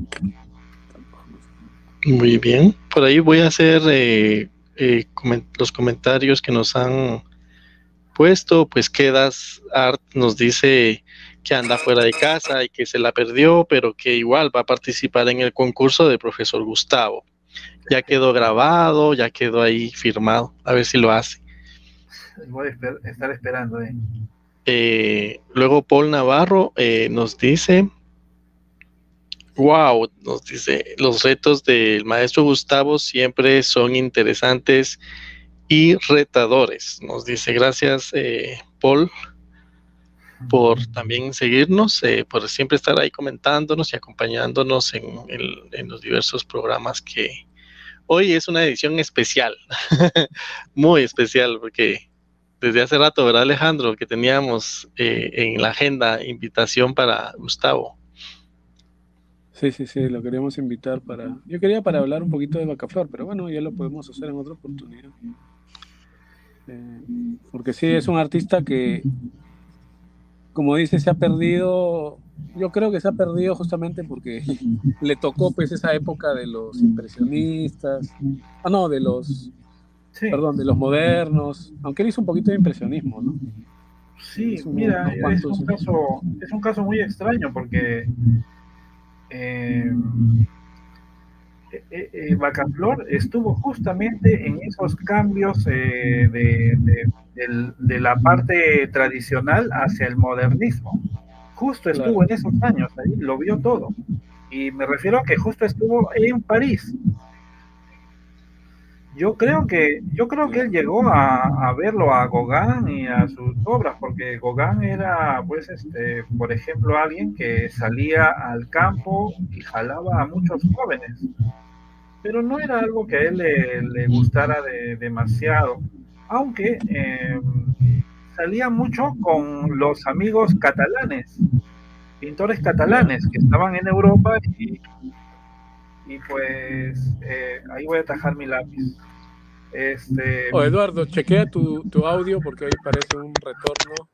Muy bien. Por ahí voy a hacer eh, eh, coment los comentarios que nos han puesto. Pues Quedas Art nos dice que anda fuera de casa y que se la perdió, pero que igual va a participar en el concurso del profesor Gustavo. Ya quedó grabado, ya quedó ahí firmado. A ver si lo hace. Voy a esper estar esperando. Eh. Eh, luego Paul Navarro eh, nos dice, wow, nos dice, los retos del maestro Gustavo siempre son interesantes y retadores. Nos dice, gracias eh, Paul por también seguirnos, eh, por siempre estar ahí comentándonos y acompañándonos en, el, en los diversos programas que hoy es una edición especial, muy especial, porque desde hace rato, ¿verdad, Alejandro? Que teníamos eh, en la agenda invitación para Gustavo. Sí, sí, sí, lo queríamos invitar para... Yo quería para hablar un poquito de Bacaflor, pero bueno, ya lo podemos hacer en otra oportunidad. Eh, porque sí, es un artista que, como dice, se ha perdido... Yo creo que se ha perdido justamente porque le tocó pues esa época de los impresionistas, ah no, de los, sí. perdón, de los modernos, aunque él hizo un poquito de impresionismo, ¿no? Sí, mira, es un caso, es un caso muy extraño porque eh, eh, eh, Bacaflor estuvo justamente en esos cambios eh, de, de, de, de la parte tradicional hacia el modernismo. Justo estuvo claro. en esos años, ahí lo vio todo. Y me refiero a que justo estuvo en París. Yo creo que, yo creo que él llegó a, a verlo a Gauguin y a sus obras, porque Gauguin era, pues, este, por ejemplo, alguien que salía al campo y jalaba a muchos jóvenes. Pero no era algo que a él le, le gustara de, demasiado. Aunque eh, salía mucho con los amigos catalanes, pintores catalanes que estaban en Europa y, y pues eh, ahí voy a atajar mi lápiz. Este... Oh, Eduardo, chequea tu, tu audio porque ahí parece un retorno.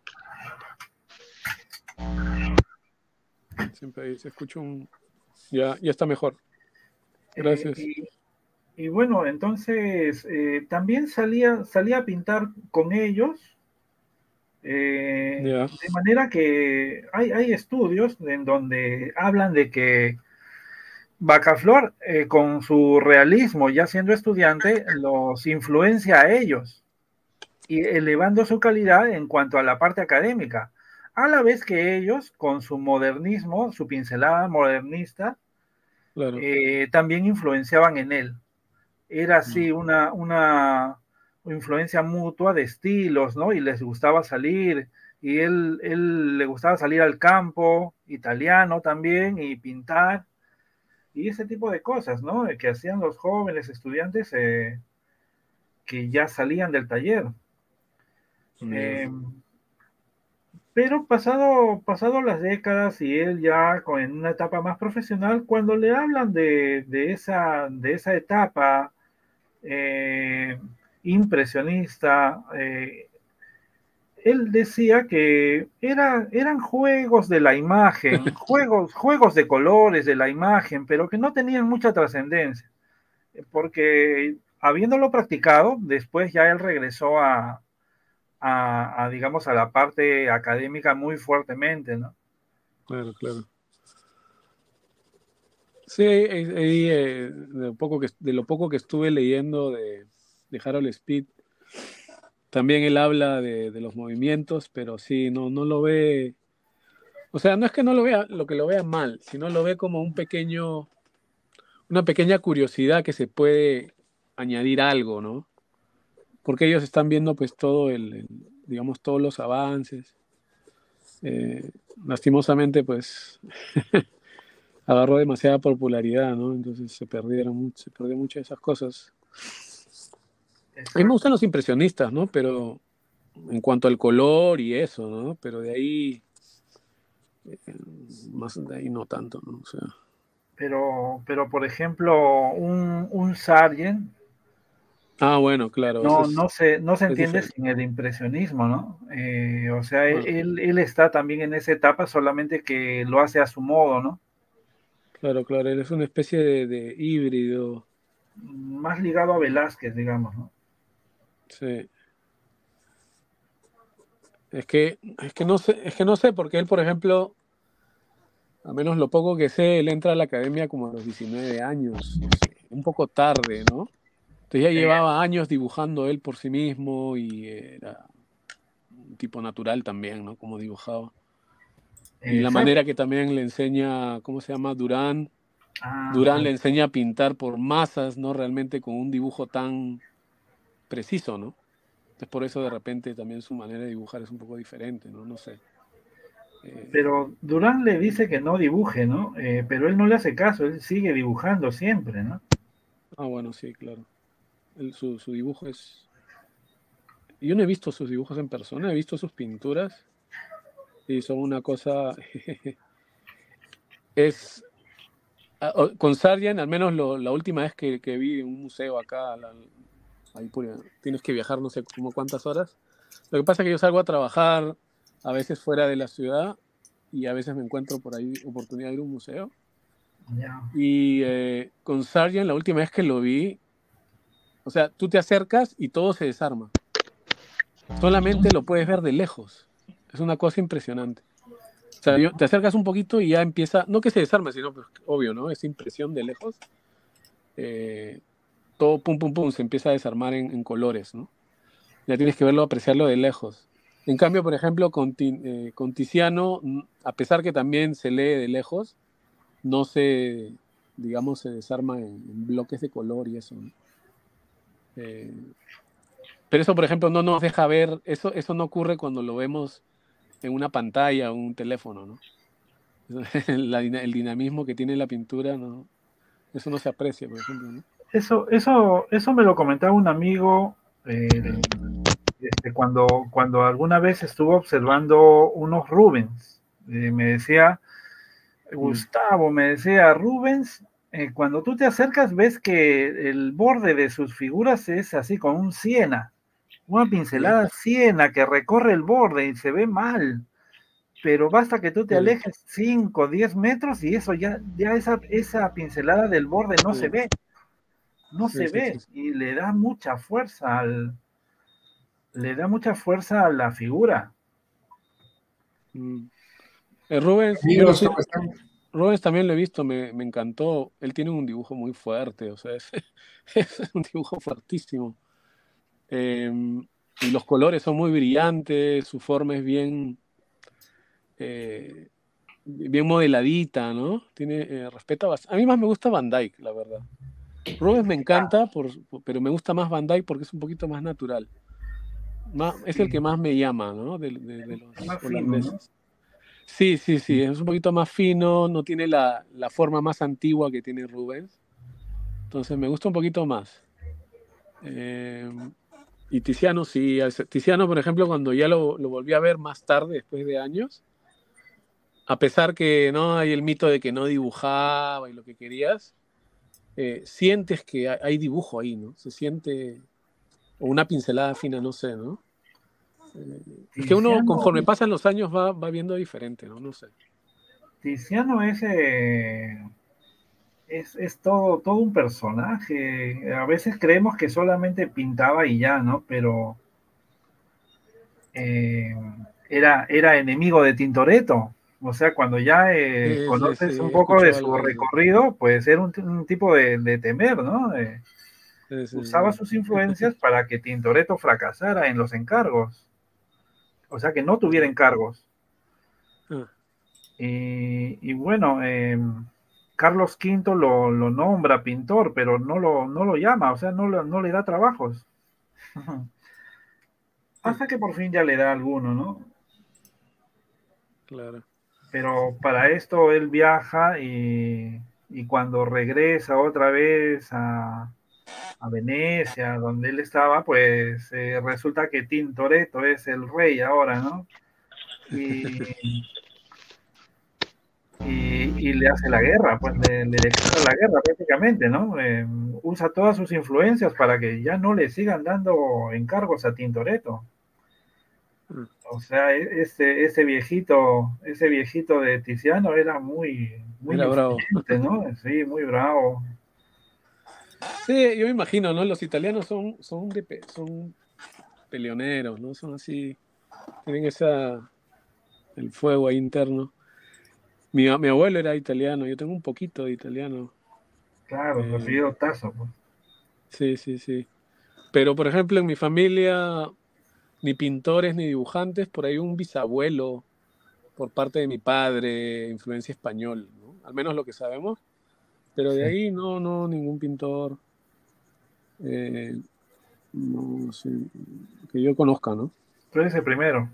Siempre ahí se escucha un... Ya, ya está mejor. Gracias. Eh, y, y bueno, entonces eh, también salía, salía a pintar con ellos. Eh, yeah. De manera que hay, hay estudios en donde hablan de que Bacaflor, eh, con su realismo, ya siendo estudiante, los influencia a ellos y elevando su calidad en cuanto a la parte académica, a la vez que ellos, con su modernismo, su pincelada modernista, claro. eh, también influenciaban en él. Era así una, una influencia mutua de estilos, ¿no? Y les gustaba salir, y él, él le gustaba salir al campo, italiano también, y pintar, y ese tipo de cosas, ¿no? Que hacían los jóvenes estudiantes, eh, que ya salían del taller. Mm. Eh, pero pasado, pasado las décadas y él ya con, en una etapa más profesional, cuando le hablan de, de, esa, de esa etapa eh, impresionista, eh, él decía que era, eran juegos de la imagen, juegos, juegos de colores de la imagen, pero que no tenían mucha trascendencia, porque habiéndolo practicado, después ya él regresó a, a, a, digamos, a la parte académica muy fuertemente, ¿no? Claro, claro. Sí, ahí, eh, de, lo poco que, de lo poco que estuve leyendo de, de Harold Speed, también él habla de, de los movimientos, pero sí, no, no lo ve, o sea, no es que no lo vea, lo que lo vea mal, sino lo ve como un pequeño, una pequeña curiosidad que se puede añadir algo, ¿no? Porque ellos están viendo pues todo el, el digamos, todos los avances. Eh, lastimosamente, pues agarró demasiada popularidad, ¿no? Entonces se perdieron mucho, se perdió muchas de esas cosas. A mí me gustan los impresionistas, ¿no? Pero en cuanto al color y eso, ¿no? Pero de ahí, eh, más de ahí no tanto, ¿no? O sea. Pero, pero por ejemplo, un, un Sargent, Ah, bueno, claro, ese no, es, no se, no se es entiende diferente. sin el impresionismo, ¿no? Eh, o sea, Claro, él, él está también en esa etapa, solamente que lo hace a su modo, ¿no? claro, claro, él es una especie de, de híbrido, Más ligado a Velázquez, digamos, ¿no? sí. Es que, es que no sé, es que no sé, porque él, por ejemplo, a menos lo poco que sé, él entra a la academia como a los diecinueve años, no sé, un poco tarde, ¿no? Entonces ya Eh, llevaba años dibujando él por sí mismo y era un tipo natural también, ¿no? Como dibujaba. Y la exacto. manera que también le enseña, ¿cómo se llama? Durán. Durán Ah, le enseña a pintar por masas, no realmente con un dibujo tan preciso, ¿no? Entonces por eso de repente también su manera de dibujar es un poco diferente, ¿no? No sé. Eh, pero Durán le dice que no dibuje, ¿no? Eh, pero él no le hace caso, él sigue dibujando siempre, ¿no? ah, bueno, sí, claro. Él- su, su dibujo es... Yo no he visto sus dibujos en persona, he visto sus pinturas y son una cosa... es... ah, o- Con Sargent, al menos lo- la última vez que, que vi en un museo acá, la- ahí por- tienes que viajar no sé como cuántas horas. Lo que pasa es que yo salgo a trabajar a veces fuera de la ciudad y a veces me encuentro por ahí oportunidad de ir a un museo. Ya. Y eh, con Sargent, la última vez que lo vi, o sea, tú te acercas y todo se desarma. Solamente lo puedes ver de lejos. Es una cosa impresionante. O sea, yo- te acercas un poquito y ya empieza, no que se desarme, sino pues, obvio, ¿no? Esa impresión de lejos. eh, Todo pum, pum, pum, se empieza a desarmar en, en colores, ¿no? Ya tienes que verlo, apreciarlo de lejos. En cambio, por ejemplo, con, Ti- eh, con Tiziano, mm, a pesar que también se lee de lejos, no se, digamos, se desarma en, en bloques de color y eso, ¿no? Eh, pero eso, por ejemplo, no nos deja ver, eso, eso no ocurre cuando lo vemos en una pantalla o un teléfono, ¿no? La dina- el dinamismo que tiene la pintura, ¿no? Eso no se aprecia, por ejemplo, ¿no? Eso, eso, eso me lo comentaba un amigo eh, este, cuando, cuando alguna vez estuvo observando unos Rubens. Eh, me decía, Mm, Gustavo, me decía, Rubens, eh, cuando tú te acercas ves que el borde de sus figuras es así con un siena, una ¿ya? pincelada siena que recorre el borde y se ve mal. Pero basta que tú te Sí, alejes cinco, diez metros y eso ya, ya esa, esa pincelada del borde no se sí, ve, no sí, se sí, sí, ve sí. y le da mucha fuerza al, le da mucha fuerza a la figura. Mm. Eh, Rubens, yo lo Amigos, sí, ¿cómo están? Rubens también lo he visto, me, me encantó. Él tiene un dibujo muy fuerte, o sea, es, es un dibujo fuertísimo. Eh, y los colores son muy brillantes, su forma es bien, eh, bien modeladita, ¿no? Tiene, eh, respeta bastante. A mí más me gusta Van Dyke, la verdad. Rubens me encanta, por, pero me gusta más Van Dyke porque es un poquito más natural. Más- es el Sí, que más me llama, ¿no? De, de- de los más fino, ¿no? holandeses. Sí, sí, sí, es un poquito más fino, no tiene la, la forma más antigua que tiene Rubens. Entonces me gusta un poquito más. Eh, y Tiziano sí, Tiziano, por ejemplo, cuando ya lo, lo volví a ver más tarde, después de años, a pesar que no hay el mito de que no dibujaba y lo que querías, eh, sientes que hay, hay dibujo ahí, ¿no? Se siente, o una pincelada fina, no sé, ¿no? Eh, es que uno, Tiziano, conforme pasan los años, va, va viendo diferente, ¿no? No sé. Tiziano es, eh, es, es todo, todo un personaje. A veces creemos que solamente pintaba y ya, ¿no? Pero eh, era, era enemigo de Tintoretto. O sea, cuando ya eh, Sí, sí, sí, conoces un he poco de escuchado su algo de eso. recorrido, pues era un, un tipo de, de temer, ¿no? Eh, Sí, sí, usaba sí. sus influencias para que Tintoretto fracasara en los encargos. O sea, que no tuviera encargos. Ah, Y, y bueno, eh, Carlos quinto lo, lo nombra pintor, pero no lo, no lo llama, o sea, no, lo- no le da trabajos. ah, Hasta que por fin ya le da alguno, ¿no? claro. Pero para esto él viaja y, y cuando regresa otra vez a, a Venecia, donde él estaba, pues eh, resulta que Tintoretto es el rey ahora, ¿no? Y, y, y le hace la guerra, pues le, le declara la guerra prácticamente, ¿no? Eh, usa todas sus influencias para que ya no le sigan dando encargos a Tintoretto. Ah. O sea, e- ese, ese viejito, ese viejito de Tiziano era muy, muy Era bravo. influyente, ¿no? Sí, muy bravo. Sí, yo me imagino, ¿no? Los italianos son, son, de, pe- son peleoneros, ¿no? Son así, tienen esa, el fuego ahí interno. Mi, mi abuelo era italiano, yo tengo un poquito de italiano. Claro, su Eh, apellido Tasso, pues. sí, sí, sí. Pero, por ejemplo, en mi familia, ni pintores ni dibujantes, por ahí un bisabuelo por parte de mi padre, influencia español, ¿no? Al menos lo que sabemos. Pero de Sí. ahí no, no, ningún pintor, eh, no sé, que yo conozca, ¿no? Tú eres el primero.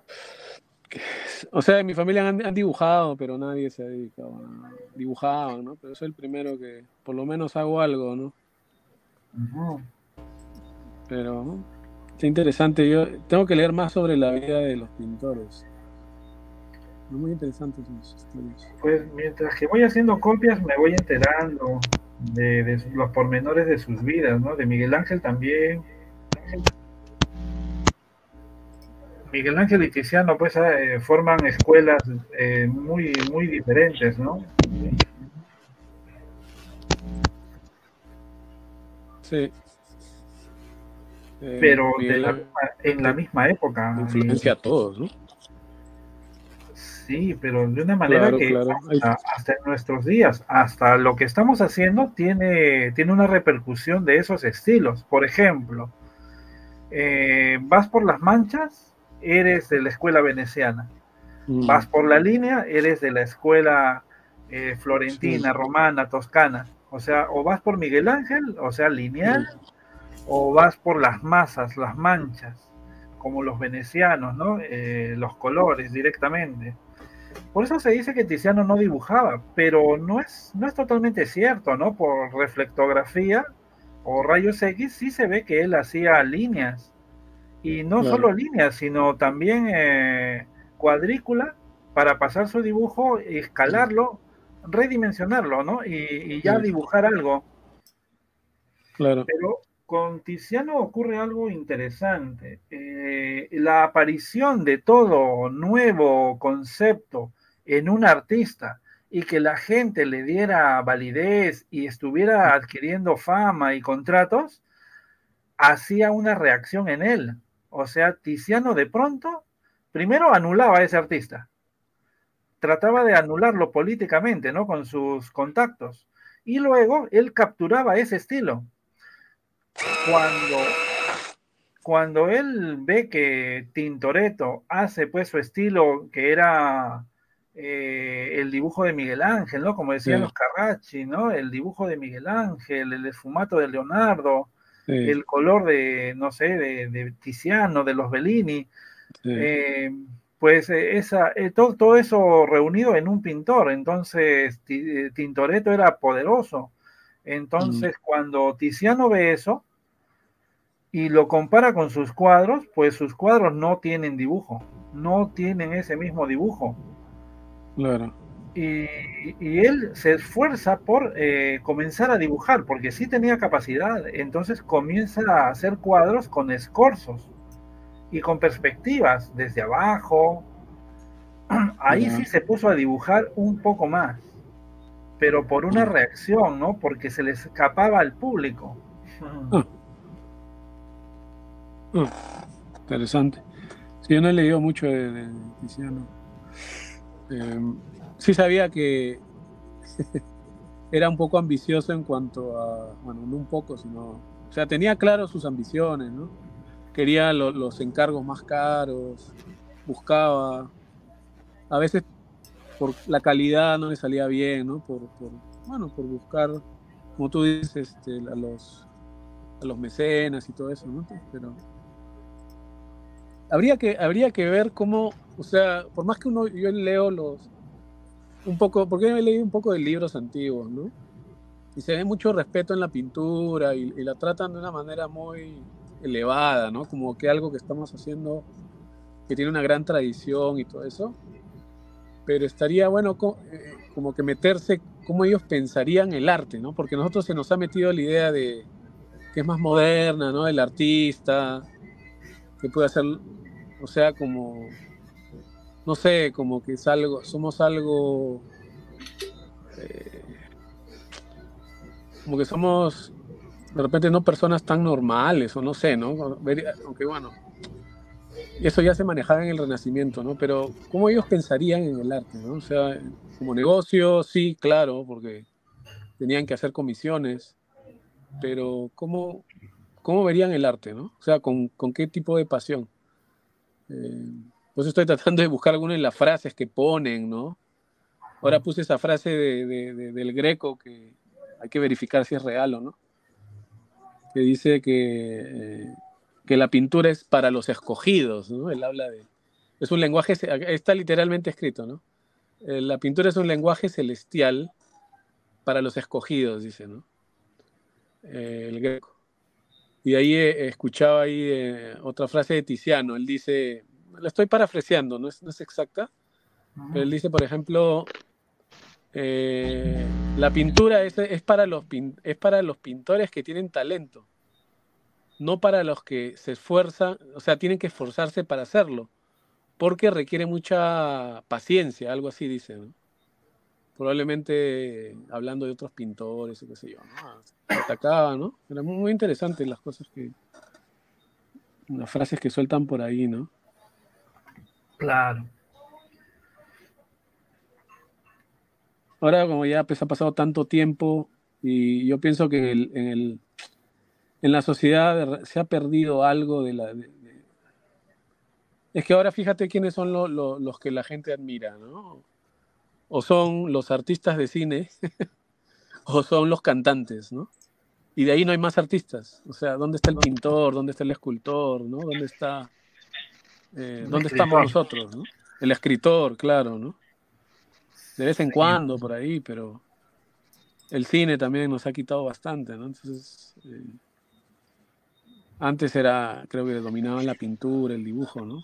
O sea, en mi familia han, han dibujado, pero nadie se ha dedicado a dibujar, ¿no? Pero soy el primero que por lo menos hago algo, ¿no? Ujú. Pero, ¿no? Qué interesante. Yo tengo que leer más sobre la vida de los pintores. Es muy interesante sus historias. Pues mientras que voy haciendo copias, me voy enterando de, de los pormenores de sus vidas, ¿no? De Miguel Ángel también. Miguel Ángel y Tiziano, pues, eh, forman escuelas eh, muy, muy diferentes, ¿no? Sí. Eh, Pero de Miguel la Ángel misma- en la misma época. Y, influencia a todos, ¿no? sí, pero de una manera Claro, que claro. Ahí- hasta, hasta en nuestros días, hasta lo que estamos haciendo tiene, tiene una repercusión de esos estilos. Por ejemplo, eh, vas por las manchas, eres de la escuela veneciana. Vas Mm, por la línea, eres de la escuela eh, sí, florentina, romana, toscana. O sea, o vas por Miguel Ángel, o sea, lineal, sí, o vas por las masas, las manchas, como los venecianos, ¿no? Eh, los colores directamente. Por eso se dice que Tiziano no dibujaba, pero no es, no es totalmente cierto, ¿no? Por reflectografía o rayos X sí se ve que él hacía líneas. Y no claro. solo líneas, sino también eh, cuadrícula para pasar su dibujo, escalarlo, redimensionarlo, ¿no? Y, y ya Sí, dibujar algo. claro. Pero con Tiziano ocurre algo interesante. Eh, la aparición de todo nuevo concepto en un artista y que la gente le diera validez y estuviera adquiriendo fama y contratos, hacía una reacción en él. O sea, Tiziano de pronto, primero anulaba a ese artista, trataba de anularlo políticamente, ¿no? Con sus contactos. Y luego él capturaba ese estilo. Cuando cuando él ve que Tintoretto hace pues su estilo que era eh, el dibujo de Miguel Ángel, ¿no? Como decían Sí, los Carracci, ¿no? El dibujo de Miguel Ángel, el esfumato de Leonardo, sí, el color de, no sé, de, de Tiziano, de los Bellini, sí. eh, pues eh, esa, eh, todo, todo eso reunido en un pintor, entonces Tintoretto era poderoso. Mm, Entonces, cuando Tiziano ve eso, y lo compara con sus cuadros, pues sus cuadros no tienen dibujo, no tienen ese mismo dibujo. Claro. Y, y él se esfuerza por eh, comenzar a dibujar, porque sí tenía capacidad, entonces comienza a hacer cuadros con escorzos y con perspectivas desde abajo. Ahí Ya. sí se puso a dibujar un poco más, pero por una Mm. reacción, ¿no? Porque se le escapaba al público. Ah, ah, interesante. Sí, yo no he leído mucho de, de Tiziano. Eh, sí sabía que era un poco ambicioso en cuanto a, bueno, no un poco, sino, o sea, tenía claro sus ambiciones, ¿no? Quería lo- los encargos más caros, buscaba, a veces por la calidad no le salía bien, ¿no? Por, por, bueno, por buscar, como tú dices, este, a los, a los mecenas y todo eso, ¿no? Pero habría que, habría que ver cómo, o sea, por más que uno, yo leo los, un poco, porque yo he leído un poco de libros antiguos, ¿no? Y se ve mucho respeto en la pintura y, y la tratan de una manera muy elevada, ¿no? Como que algo que estamos haciendo que tiene una gran tradición y todo eso, pero estaría bueno co- eh, como que meterse cómo ellos pensarían el arte, ¿no? Porque a nosotros se nos ha metido la idea de que es más moderna, ¿no? El artista, que puede hacer, o sea, como, no sé, como que es algo, somos algo, eh, como que somos de repente no personas tan normales, o no sé, ¿no? Ver- Aunque bueno, eso ya se manejaba en el Renacimiento, ¿no? Pero ¿cómo ellos pensarían en el arte, ¿no? O sea, como negocio, sí, claro, porque tenían que hacer comisiones, pero ¿cómo, cómo verían el arte, ¿no? O sea, ¿con, con qué tipo de pasión? Eh, pues estoy tratando de buscar alguna de las frases que ponen, ¿no? Ahora puse esa frase de, de- de- del Greco que hay que verificar si es real o no, que dice que, eh, que la pintura es para los escogidos, ¿no? Él habla de... Es un lenguaje, está literalmente escrito, ¿no? Eh, la pintura es un lenguaje celestial para los escogidos, dice, ¿no? Eh, el Greco. Y ahí he, he escuchado ahí eh, otra frase de Tiziano. Él dice, la estoy parafraseando, no es, no es exacta, pero él dice, por ejemplo, eh, la pintura es, es, para los pin, es para los pintores que tienen talento, no para los que se esfuerzan, o sea, tienen que esforzarse para hacerlo, porque requiere mucha paciencia, algo así dice, ¿no? Probablemente hablando de otros pintores o qué sé yo, ¿no? Se atacaba, ¿no? Era muy, muy interesante las cosas que, las frases que sueltan por ahí, ¿no? Claro. Ahora como ya pues, ha pasado tanto tiempo y yo pienso que en, el, en, el, en la sociedad se ha perdido algo de la... De, de... Es que ahora fíjate quiénes son lo, lo, los que la gente admira, ¿no? O son los artistas de cine o son los cantantes, ¿no? Y de ahí no hay más artistas. O sea, ¿dónde está el pintor? ¿Dónde está el escultor? ¿No? ¿Dónde está, eh, Un dónde estamos escritor. nosotros? ¿No? El escritor, claro, ¿no? De vez en Sí. cuando por ahí, pero el cine también nos ha quitado bastante, ¿no? Entonces, eh, antes era, creo que dominaban la pintura, el dibujo, ¿no?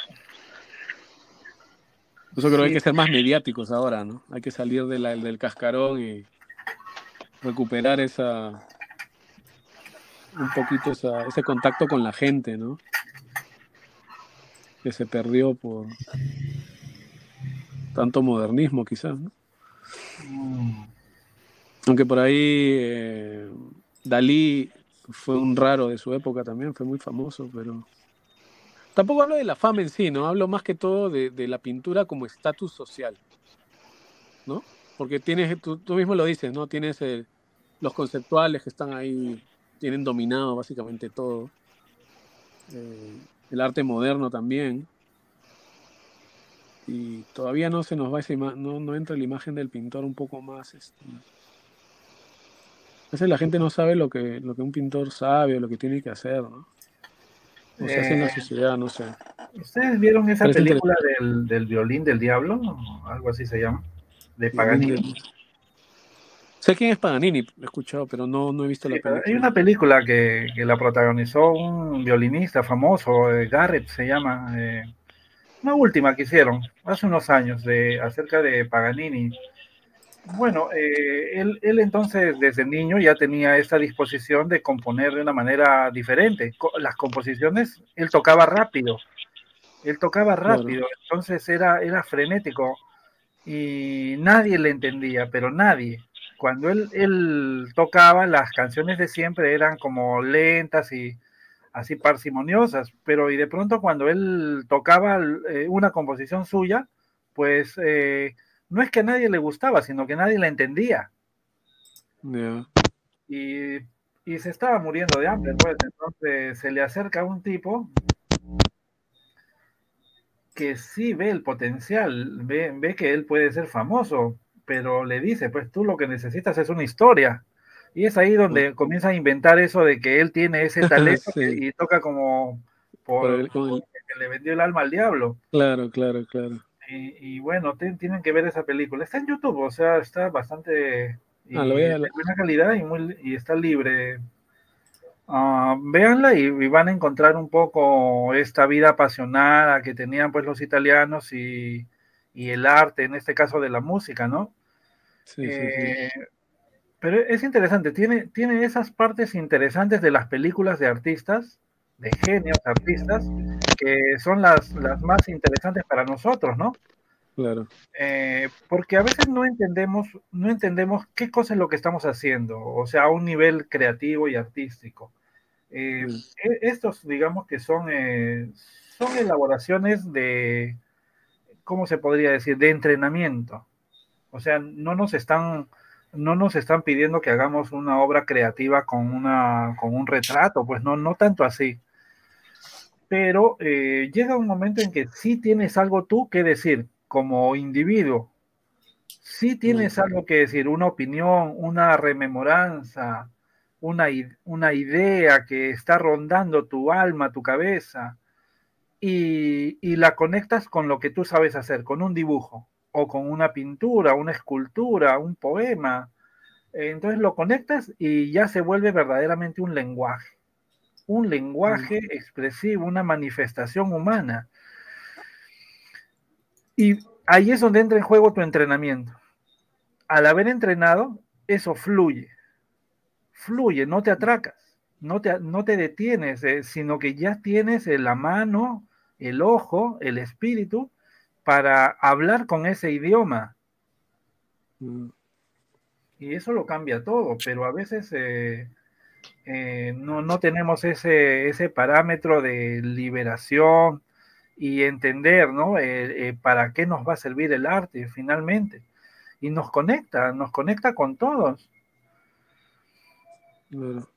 Por eso creo que hay Sí, que ser más mediáticos ahora, ¿no? Hay que salir de la, del cascarón y recuperar esa, un poquito esa, ese contacto con la gente, ¿no? Que se perdió por tanto modernismo, quizás, ¿no? mm, Aunque por ahí eh, Dalí fue un raro de su época también, fue muy famoso, pero tampoco hablo de la fama en sí, ¿no? Hablo más que todo de, de la pintura como estatus social, ¿no? Porque tienes, tú, tú mismo lo dices, ¿no? Tienes el- los conceptuales que están ahí, tienen dominado básicamente todo. Eh, el arte moderno también. Y todavía no se nos va esa ima- no, no entra la imagen del pintor un poco más. Este, a veces la gente no sabe lo que, lo que un pintor sabe o lo que tiene que hacer, ¿no? O se hace en la eh, sociedad, no sé. ¿ustedes vieron esa Parece película interesante. del, del violín del diablo? Algo así se llama, de Violín Paganini. del- Sé quién es Paganini, lo he escuchado, pero no, no he visto Sí, la pero hay película. una película que, que la protagonizó un violinista famoso, eh, Garrett se llama, eh, una última que hicieron hace unos años de, acerca de Paganini. Bueno, eh, él, él entonces desde niño ya tenía esta disposición de componer de una manera diferente. Co- Las composiciones, él tocaba rápido, él tocaba Claro. rápido, entonces era, era frenético y nadie le entendía, pero nadie. Cuando él, él tocaba, las canciones de siempre eran como lentas y así parsimoniosas, pero y de pronto cuando él tocaba eh, una composición suya, pues eh, no es que a nadie le gustaba, sino que nadie la entendía. Ya. Y, y se estaba muriendo de hambre, pues entonces se le acerca un tipo que sí ve el potencial, ve, ve que él puede ser famoso, pero le dice, pues tú lo que necesitas es una historia. Y es ahí donde comienza a inventar eso de que él tiene ese talento que- Sí, y toca como por por, el- con el- que le vendió el alma al diablo. claro, claro, claro. Y, y bueno, te- tienen que ver esa película. Está en YouTube, o sea, está bastante Ah, lo y voy de a... lo- buena calidad y, muy, y está libre. Ah, véanla y, y van a encontrar un poco esta vida apasionada que tenían pues los italianos y, y el arte, en este caso de la música, ¿no? Sí, sí, sí. Eh, pero es interesante, tiene, tiene esas partes interesantes de las películas de artistas, de genios artistas, que son las, las más interesantes para nosotros, ¿no? Claro. Eh, porque a veces no entendemos, no entendemos qué cosa es lo que estamos haciendo, o sea, a un nivel creativo y artístico. Eh, Mm. estos, digamos que son, eh, son elaboraciones de, ¿cómo se podría decir? De entrenamiento. O sea, no nos están, no nos están pidiendo que hagamos una obra creativa con, una, con un retrato, pues no, no tanto así. Pero eh, llega un momento en que sí tienes algo tú que decir como individuo, sí Mm. tienes algo que decir, una opinión, una rememoranza, una, una idea que está rondando tu alma, tu cabeza, y, y la conectas con lo que tú sabes hacer, con un dibujo, o con una pintura, una escultura, un poema. Entonces lo conectas y ya se vuelve verdaderamente un lenguaje, un Mm. lenguaje expresivo, una manifestación humana. Y ahí es donde entra en juego tu entrenamiento. Al haber entrenado, eso fluye, fluye, no te atracas, no te, no te detienes, eh, sino que ya tienes la mano, el ojo, el espíritu para hablar con ese idioma. Mm. Y eso lo cambia todo, pero a veces eh, eh, no, no tenemos ese, ese parámetro de liberación y entender, ¿no? Eh, eh, para qué nos va a servir el arte finalmente. Y nos conecta, nos conecta con todos. Claro.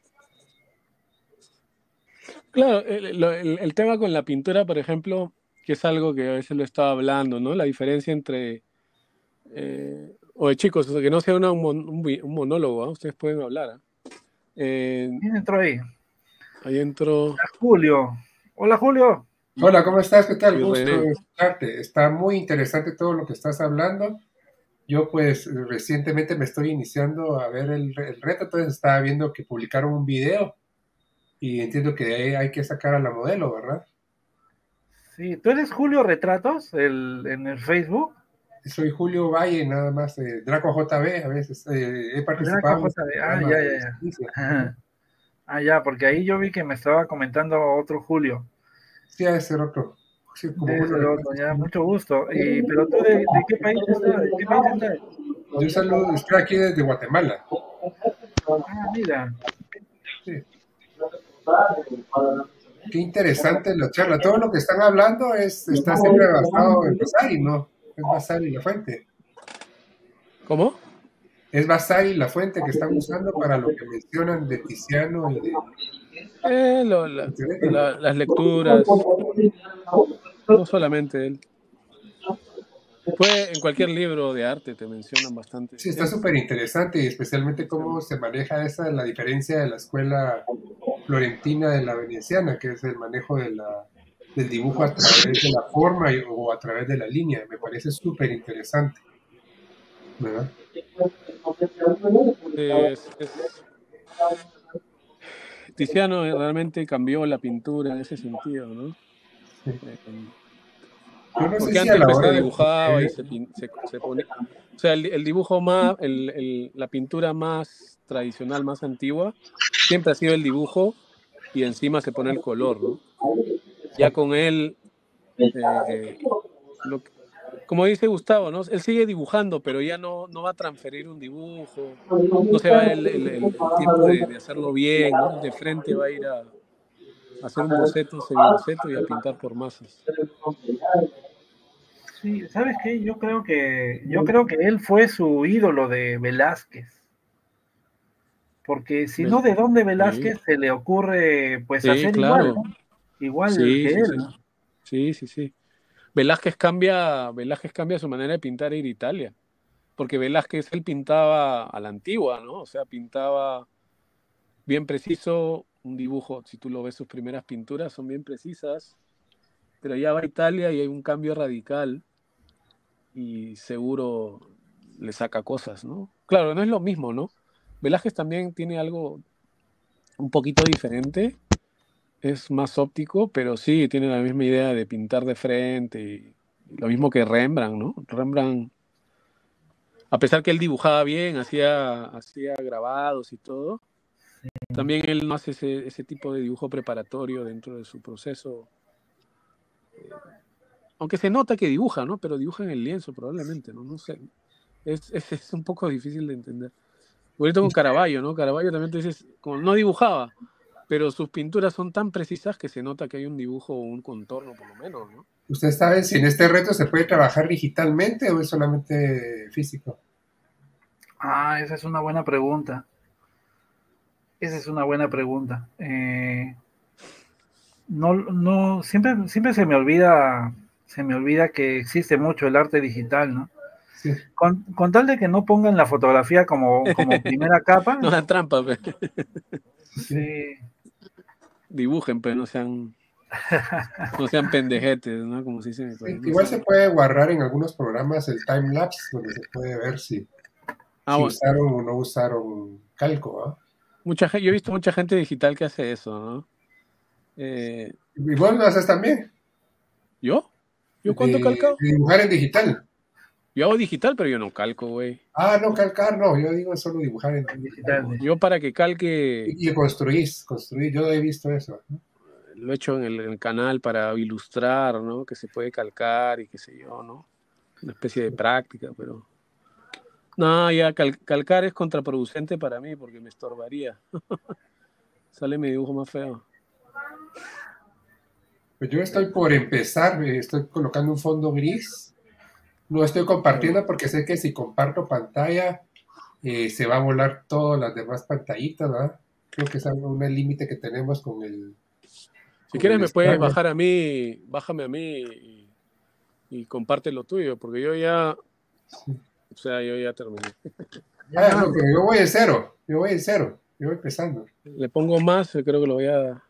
Claro, el, lo- el- el tema con la pintura, por ejemplo, que es algo que a veces lo estaba hablando, ¿no? La diferencia entre, eh, oye chicos, o sea, que no sea una- un, mon- un vi- un monólogo, ¿ah? Ustedes pueden hablar, ¿ah? Eh, ¿Quién entró ahí? ahí entró Julio. Hola, Julio. Hola, ¿cómo estás? ¿Qué tal? y Gusto René. de escucharte. Está muy interesante todo lo que estás hablando. Yo pues recientemente me estoy iniciando a ver el, el reto, entonces estaba viendo que publicaron un video y entiendo que de ahí hay que sacar a la modelo, ¿verdad? Sí, ¿tú eres Julio Retratos el, en el Facebook? Soy Julio Valle, nada más, eh, Draco J B, a veces eh, he Draco participado en este J D. Ah, programa ya, de ya, ya. justicia. Ajá. Ah, ya, porque ahí yo vi que me estaba comentando otro Julio. Sí, ha de ser otro. Sí, como Debe Julio ser otro, Retratos. ya, mucho gusto. Y, pero tú, ¿de, de qué país estás? ¿De qué país estás? Yo saludo, estoy aquí desde Guatemala. Ah, mira. Sí. Qué interesante la charla. Todo lo que están hablando es, está siempre basado en Vasari, ¿no? Es Vasari la fuente. ¿Cómo? Es Vasari la fuente que están usando para lo que mencionan de Tiziano y de... Eh, lo- la- la- las lecturas, no solamente él. Puede, en cualquier libro de arte te mencionan bastante. Sí, está Es, súper interesante y especialmente cómo se maneja esa, la diferencia de la escuela florentina de la veneciana, que es el manejo de la, del dibujo a través de la forma y- o a través de la línea. Me parece súper interesante, ¿verdad? Es, es- Tiziano realmente cambió la pintura en ese sentido, ¿no? Sí. Eh, Yo no sé porque si a antes la pues se hora de dibujaba y escoger, se, pin- se, se ponía, o sea, el, el dibujo más, el, el- la pintura más tradicional, más antigua, siempre ha sido el dibujo y encima se pone el color, ¿no? Ya con él, eh, lo que- como dice Gustavo, ¿no? Él sigue dibujando, pero ya no, no va a transferir un dibujo, no se va el, el- el- el tiempo de, de hacerlo bien, ¿no? De frente va a ir a, a hacer un boceto, semiboceto y a pintar por masas. Sí, ¿sabes qué? Yo creo que, yo creo que él fue su ídolo de Velázquez. Porque si no, Vel- ¿de dónde Sí, Velázquez se le ocurre pues sí, hacer igual, claro. ¿no? Igual Sí, que sí, él, sí. ¿no? Sí, sí, sí. Velázquez cambia, Velázquez cambia su manera de pintar en Italia, porque Velázquez él pintaba a la antigua, ¿no? O sea, pintaba bien preciso, un dibujo, si tú lo ves, sus primeras pinturas son bien precisas, pero ya va a Italia y hay un cambio radical y seguro le saca cosas, ¿no? Claro, no es lo mismo, ¿no? Velázquez también tiene algo un poquito diferente, es más óptico, pero sí tiene la misma idea de pintar de frente y, y lo mismo que Rembrandt, ¿no? Rembrandt, a pesar que él dibujaba bien, hacía, hacía grabados y todo, también él no hace ese, ese tipo de dibujo preparatorio dentro de su proceso. Aunque se nota que dibuja, ¿no? Pero dibuja en el lienzo probablemente, ¿no? No sé. Es, es, es un poco difícil de entender. Igualito con Caravaggio, ¿no? Caravaggio también te dices, como no dibujaba, pero sus pinturas son tan precisas que se nota que hay un dibujo o un contorno por lo menos, ¿no? ¿usted sabe si en este reto se puede trabajar digitalmente o es solamente físico? Ah, esa es una buena pregunta. Esa es una buena pregunta. Eh, no, no, siempre, siempre se me olvida, se me olvida que existe mucho el arte digital, ¿no? Sí. Con, con tal de que no pongan la fotografía como, como primera capa, No dan trampa, pe. sí, Dibujen, pero no sean, no sean pendejetes, ¿no? Como se dice en mi Sí, país. No igual se sean... puede guardar en algunos programas el time lapse donde se puede ver si, Ah, si bueno, usaron o no usaron calco, ¿ah? mucha, gen- yo he visto mucha gente digital que hace eso, ¿no? Eh, Igual lo haces también, ¿yo? ¿Yo de, cuánto he de calcado? dibujar en digital. Yo hago digital, pero yo no calco, güey. Ah, no, calcar, no, yo digo solo dibujar en en digital. digital. No, yo para que calque, Y, y construís, construís, yo he visto eso, ¿no? lo he hecho en el, en el canal para ilustrar, ¿no? Que se puede calcar y qué sé yo, ¿no? Una especie de práctica, pero... No, ya cal- calcar es contraproducente para mí porque me estorbaría. Sale mi dibujo más feo. Pues yo estoy por empezar, eh, estoy colocando un fondo gris. No estoy compartiendo porque sé que si comparto pantalla eh, se va a volar todas las demás pantallitas, ¿verdad? Creo que es algo, un límite que tenemos con el, Si con quieres el me puedes escáner. bajar a mí, bájame a mí y, y comparte lo tuyo, porque yo ya, o sea, yo ya terminé. Ah, Ya, no, pero yo voy en cero, yo voy en cero, yo voy empezando. Le pongo más, yo creo que lo voy a...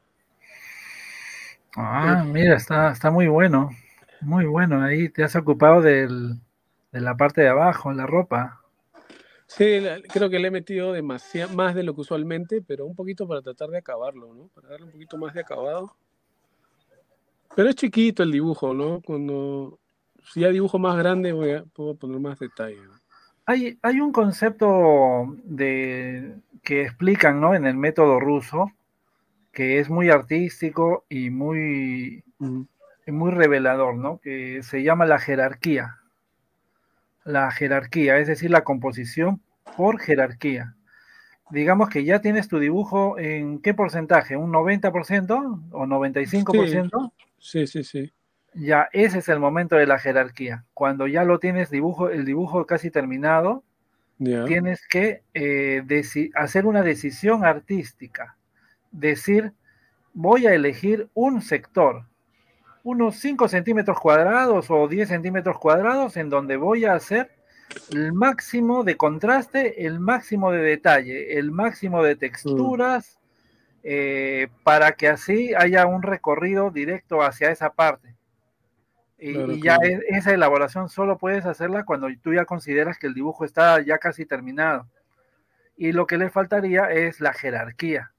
ah, mira, está, está muy bueno, muy bueno. Ahí te has ocupado del, de la parte de abajo, la ropa. Sí, la- creo que le he metido demasiado, más de lo que usualmente, pero un poquito para tratar de acabarlo, ¿no? Para darle un poquito más de acabado. Pero es chiquito el dibujo, ¿no? Cuando, si ya dibujo más grande, voy a, puedo poner más detalle, ¿no? Hay, hay un concepto de, que explican, ¿no? En el método ruso, que es muy artístico y muy, Ujú. y muy revelador, ¿no? Que se llama la jerarquía. La jerarquía, es decir, la composición por jerarquía. Digamos que ya tienes tu dibujo en qué porcentaje, un noventa por ciento o noventa y cinco por Sí, ciento. sí, sí, sí. Ya ese es el momento de la jerarquía. Cuando ya lo tienes dibujo, el dibujo casi terminado, Ya. tienes que eh, deci- hacer una decisión artística. Decir, voy a elegir un sector, unos cinco centímetros cuadrados o diez centímetros cuadrados en donde voy a hacer el máximo de contraste, el máximo de detalle, el máximo de Mm. texturas, eh, para que así haya un recorrido directo hacia esa parte. Y, Claro, y ya claro. es- esa elaboración solo puedes hacerla cuando tú ya consideras que el dibujo está ya casi terminado. Y lo que le faltaría es la jerarquía.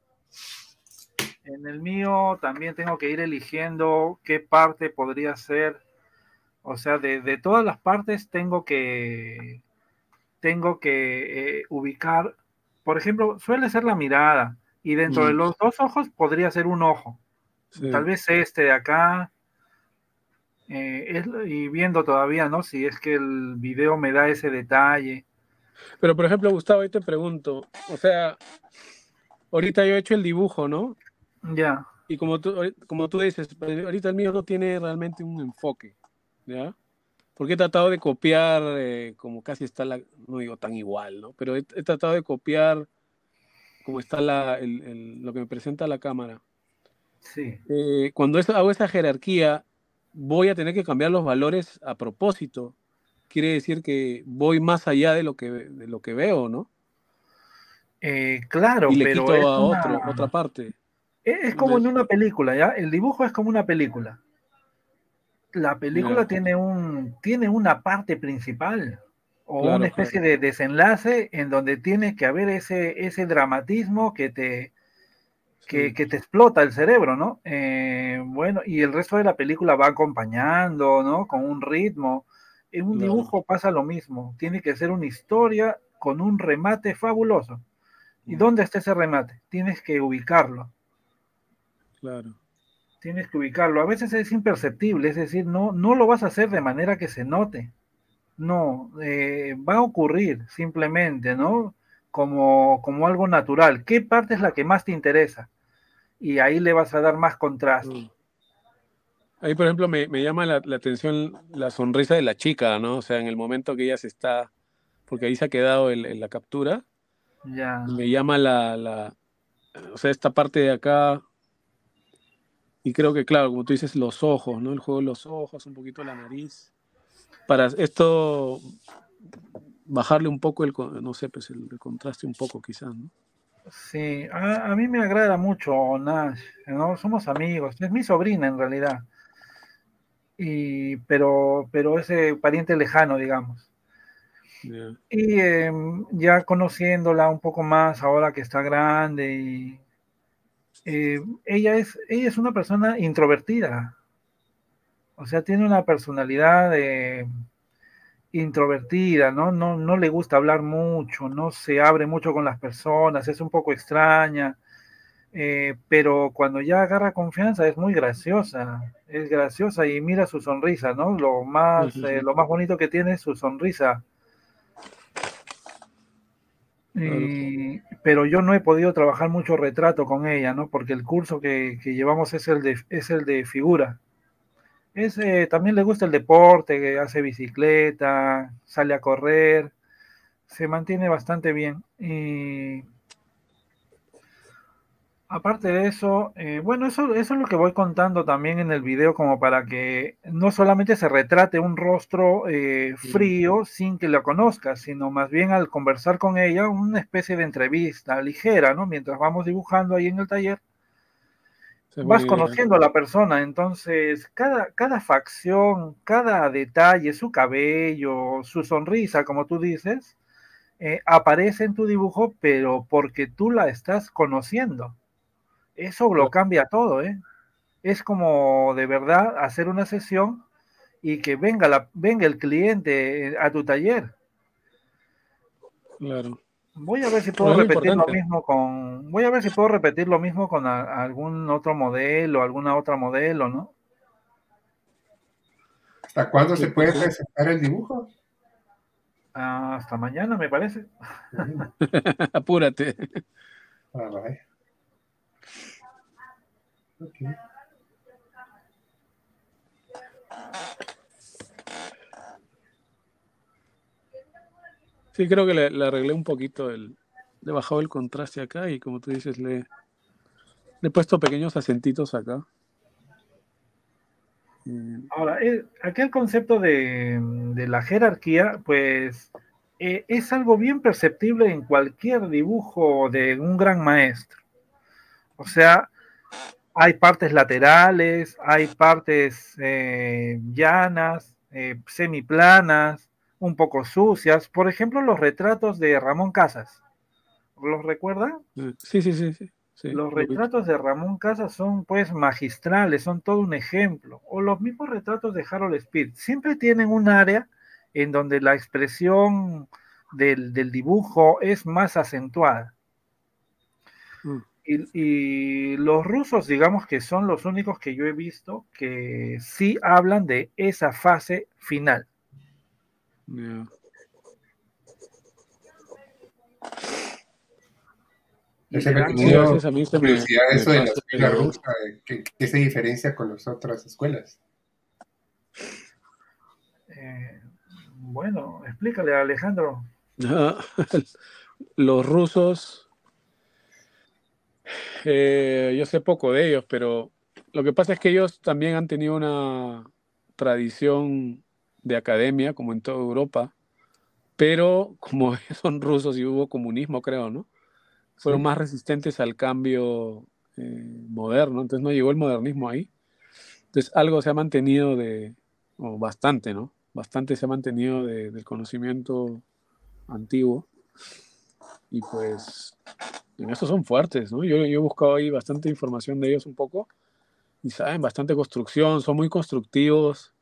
En el mío también tengo que ir eligiendo qué parte podría ser. O sea, de, de todas las partes tengo que, tengo que eh, ubicar, por ejemplo, suele ser la mirada. Y dentro de Mm, los dos ojos podría ser un ojo. Tal sí. vez este de acá. Eh, es, y viendo todavía, ¿no? Si es que el video me da ese detalle. Pero, por ejemplo, Gustavo, ahí te pregunto, o sea, ahorita yo he hecho el dibujo, ¿no? Ya, Y como tú, como tú dices, pues, ahorita el mío no tiene realmente un enfoque, ¿ya? Porque he tratado de copiar, eh, como casi está la, no digo tan igual, ¿no? Pero he, he tratado de copiar como está la, el- el- lo que me presenta la cámara. sí. Eh, cuando es- hago esa jerarquía, voy a tener que cambiar los valores a propósito. Quiere decir que voy más allá de lo que, de lo que veo, ¿no? Eh, Y claro, le pero quito es a una, otro, otra parte. es es como De- en una película, ¿ya? El dibujo es como una película. La película ya, tiene un, tiene una parte principal o una claro, especie claro. de desenlace en donde tiene que haber ese, ese dramatismo que te, que, Sí, que te explota el cerebro, ¿no? Eh, bueno, y el resto de la película va acompañando, ¿no? Con un ritmo. En un claro. dibujo pasa lo mismo. Tiene que ser una historia con un remate fabuloso. ¿Y Mm, dónde está ese remate? Tienes que ubicarlo. claro. Tienes que ubicarlo. A veces es imperceptible, es decir, no, no lo vas a hacer de manera que se note. No, eh, va a ocurrir simplemente, ¿no? Como, como algo natural. ¿Qué parte es la que más te interesa? Y ahí le vas a dar más contraste. Mm. Ahí, por ejemplo, me, me llama la, la atención la sonrisa de la chica, ¿no? O sea, en el momento que ella se está, porque ahí se ha quedado el- en la captura, Ya. y me llama la, la, o sea, esta parte de acá, y creo que, claro, como tú dices, los ojos, ¿no? El juego de los ojos, un poquito la nariz. Para esto, bajarle un poco el, con- no sé, pues el, el contraste un poco quizás, ¿no? Sí, a, a mí me agrada mucho Nash, ¿no? Somos amigos, es mi sobrina en realidad, y, pero, pero ese pariente lejano, digamos. Ya. Y eh, ya conociéndola un poco más ahora que está grande, y, eh, ella, es, ella es una persona introvertida, o sea, tiene una personalidad eh, introvertida, ¿no? No, no le gusta hablar mucho, no se abre mucho con las personas, es un poco extraña. Eh, pero cuando ya agarra confianza es muy graciosa, es graciosa y mira su sonrisa, ¿no? Lo más, eh, Ujú. lo más bonito que tiene es su sonrisa. Claro, Y, pero yo no he podido trabajar mucho retrato con ella, ¿no? Porque el curso que, que llevamos es el de, es el de figura. Es, eh, también le gusta el deporte, que hace bicicleta, sale a correr, se mantiene bastante bien. Y aparte de eso, eh, bueno, eso, eso es lo que voy contando también en el video, como para que no solamente se retrate un rostro eh, mm, frío sin que lo conozcas, sino más bien al conversar con ella, una especie de entrevista ligera, ¿no? Mientras vamos dibujando ahí en el taller, esa es buena vas idea. conociendo a la persona, entonces cada, cada facción, cada detalle, su cabello, su sonrisa, como tú dices, eh, aparece en tu dibujo, pero porque tú la estás conociendo. Eso lo Claro, cambia todo, ¿eh? Es como de verdad hacer una sesión y que venga, la, venga el cliente a tu taller. claro. Voy a ver si No, puedo es lo repetir lo importante. mismo con, voy a ver si puedo repetir lo mismo con a, algún otro modelo, alguna otra modelo, ¿no? ¿Hasta cuándo Sí, se pues puede sí. presentar el dibujo? Ah, hasta mañana, me parece. Mm, Apúrate. ah, vaya. Ok. Sí, creo que le, le arreglé un poquito el, le he bajado el contraste acá y como tú dices, le, le he puesto pequeños acentitos acá. Eh, Ahora, eh, aquel concepto de, de la jerarquía, pues eh, es algo bien perceptible en cualquier dibujo de un gran maestro. O sea, hay partes laterales, hay partes eh, llanas, eh, semiplanas, un poco sucias. Por ejemplo, los retratos de Ramón Casas. ¿Los recuerdan? Eh, Sí, sí, sí, sí, sí, Los lo vi. retratos de Ramón Casas son pues magistrales, son todo un ejemplo. O los mismos retratos de Harold Speed. Siempre tienen un área en donde la expresión del, del dibujo es más acentuada. Mm, Y, y los rusos, digamos que son los únicos que yo he visto que sí hablan de esa fase final. ya. Y Siempre le he dan Sí, a un... veces tenido a mí se me, curiosidad me eso de la pasa escuela de... rusa, de que, que se diferencia con las otras escuelas. Eh, bueno, explícale a Alejandro. Los rusos, eh, yo sé poco de ellos, pero lo que pasa es que ellos también han tenido una tradición de academia, como en toda Europa, pero como son rusos y hubo comunismo, creo, ¿no? Fueron ¿Sí? más resistentes al cambio eh, moderno, entonces no llegó el modernismo ahí. Entonces algo se ha mantenido de, o bastante, ¿no? Bastante se ha mantenido de- del conocimiento antiguo y pues en eso son fuertes, ¿no? Yo, yo he buscado ahí bastante información de ellos un poco y saben bastante construcción, son muy constructivos.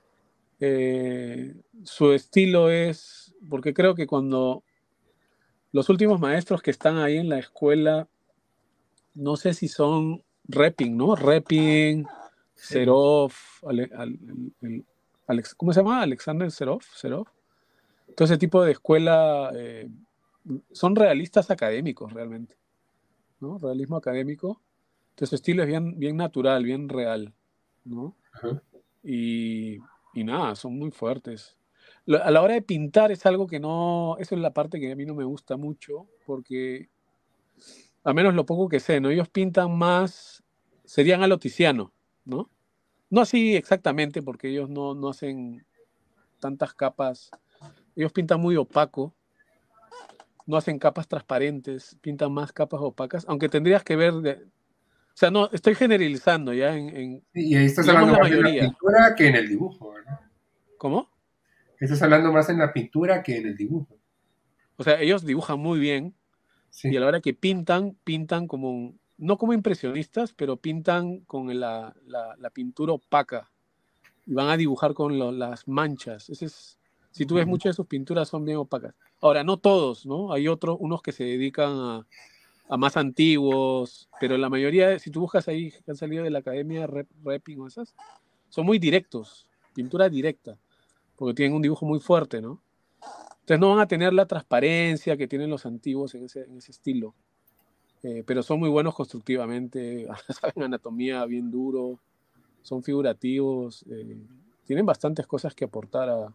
Eh, su estilo es, porque creo que cuando los últimos maestros que están ahí en la escuela, no sé si son Repin, ¿no? Repin, Sí. Serov, Ale- al- el- el- Alex, ¿cómo se llama? Alexander Serov, Serov. Todo ese tipo de escuela eh, son realistas académicos realmente, ¿no? Realismo académico. Entonces su estilo es bien, bien natural, bien real, ¿no? Ajá. Y, y nada, son muy fuertes. Lo- A la hora de pintar es algo que no, eso es la parte que a mí no me gusta mucho, porque a menos lo poco que sé, ¿no? Ellos pintan más, serían a lo Tiziano, ¿no? No así exactamente, porque ellos no, no hacen tantas capas, ellos pintan muy opaco, no hacen capas transparentes, pintan más capas opacas, aunque tendrías que ver, de- o sea, no, estoy generalizando ya en, en, Y ahí estás digamos hablando la más de la mayoría, pintura que en el dibujo, ¿verdad? ¿cómo? Estás hablando más en la pintura que en el dibujo. O sea, ellos dibujan muy bien y a Sí. la hora que pintan, pintan como, no como impresionistas, pero pintan con la, la, la pintura opaca y van a dibujar con lo- las manchas. Ese es, si tú ves Ujú. muchas de sus pinturas son bien opacas. Ahora, no todos, ¿no? Hay otros, unos que se dedican a, a más antiguos, pero la mayoría, si tú buscas ahí que han salido de la academia, rep, Repin o esas, son muy directos, pintura directa, porque tienen un dibujo muy fuerte, ¿no? Entonces no van a tener la transparencia que tienen los antiguos en ese, en ese estilo, eh, pero son muy buenos constructivamente, saben anatomía bien duro, son figurativos, eh, tienen bastantes cosas que aportar a...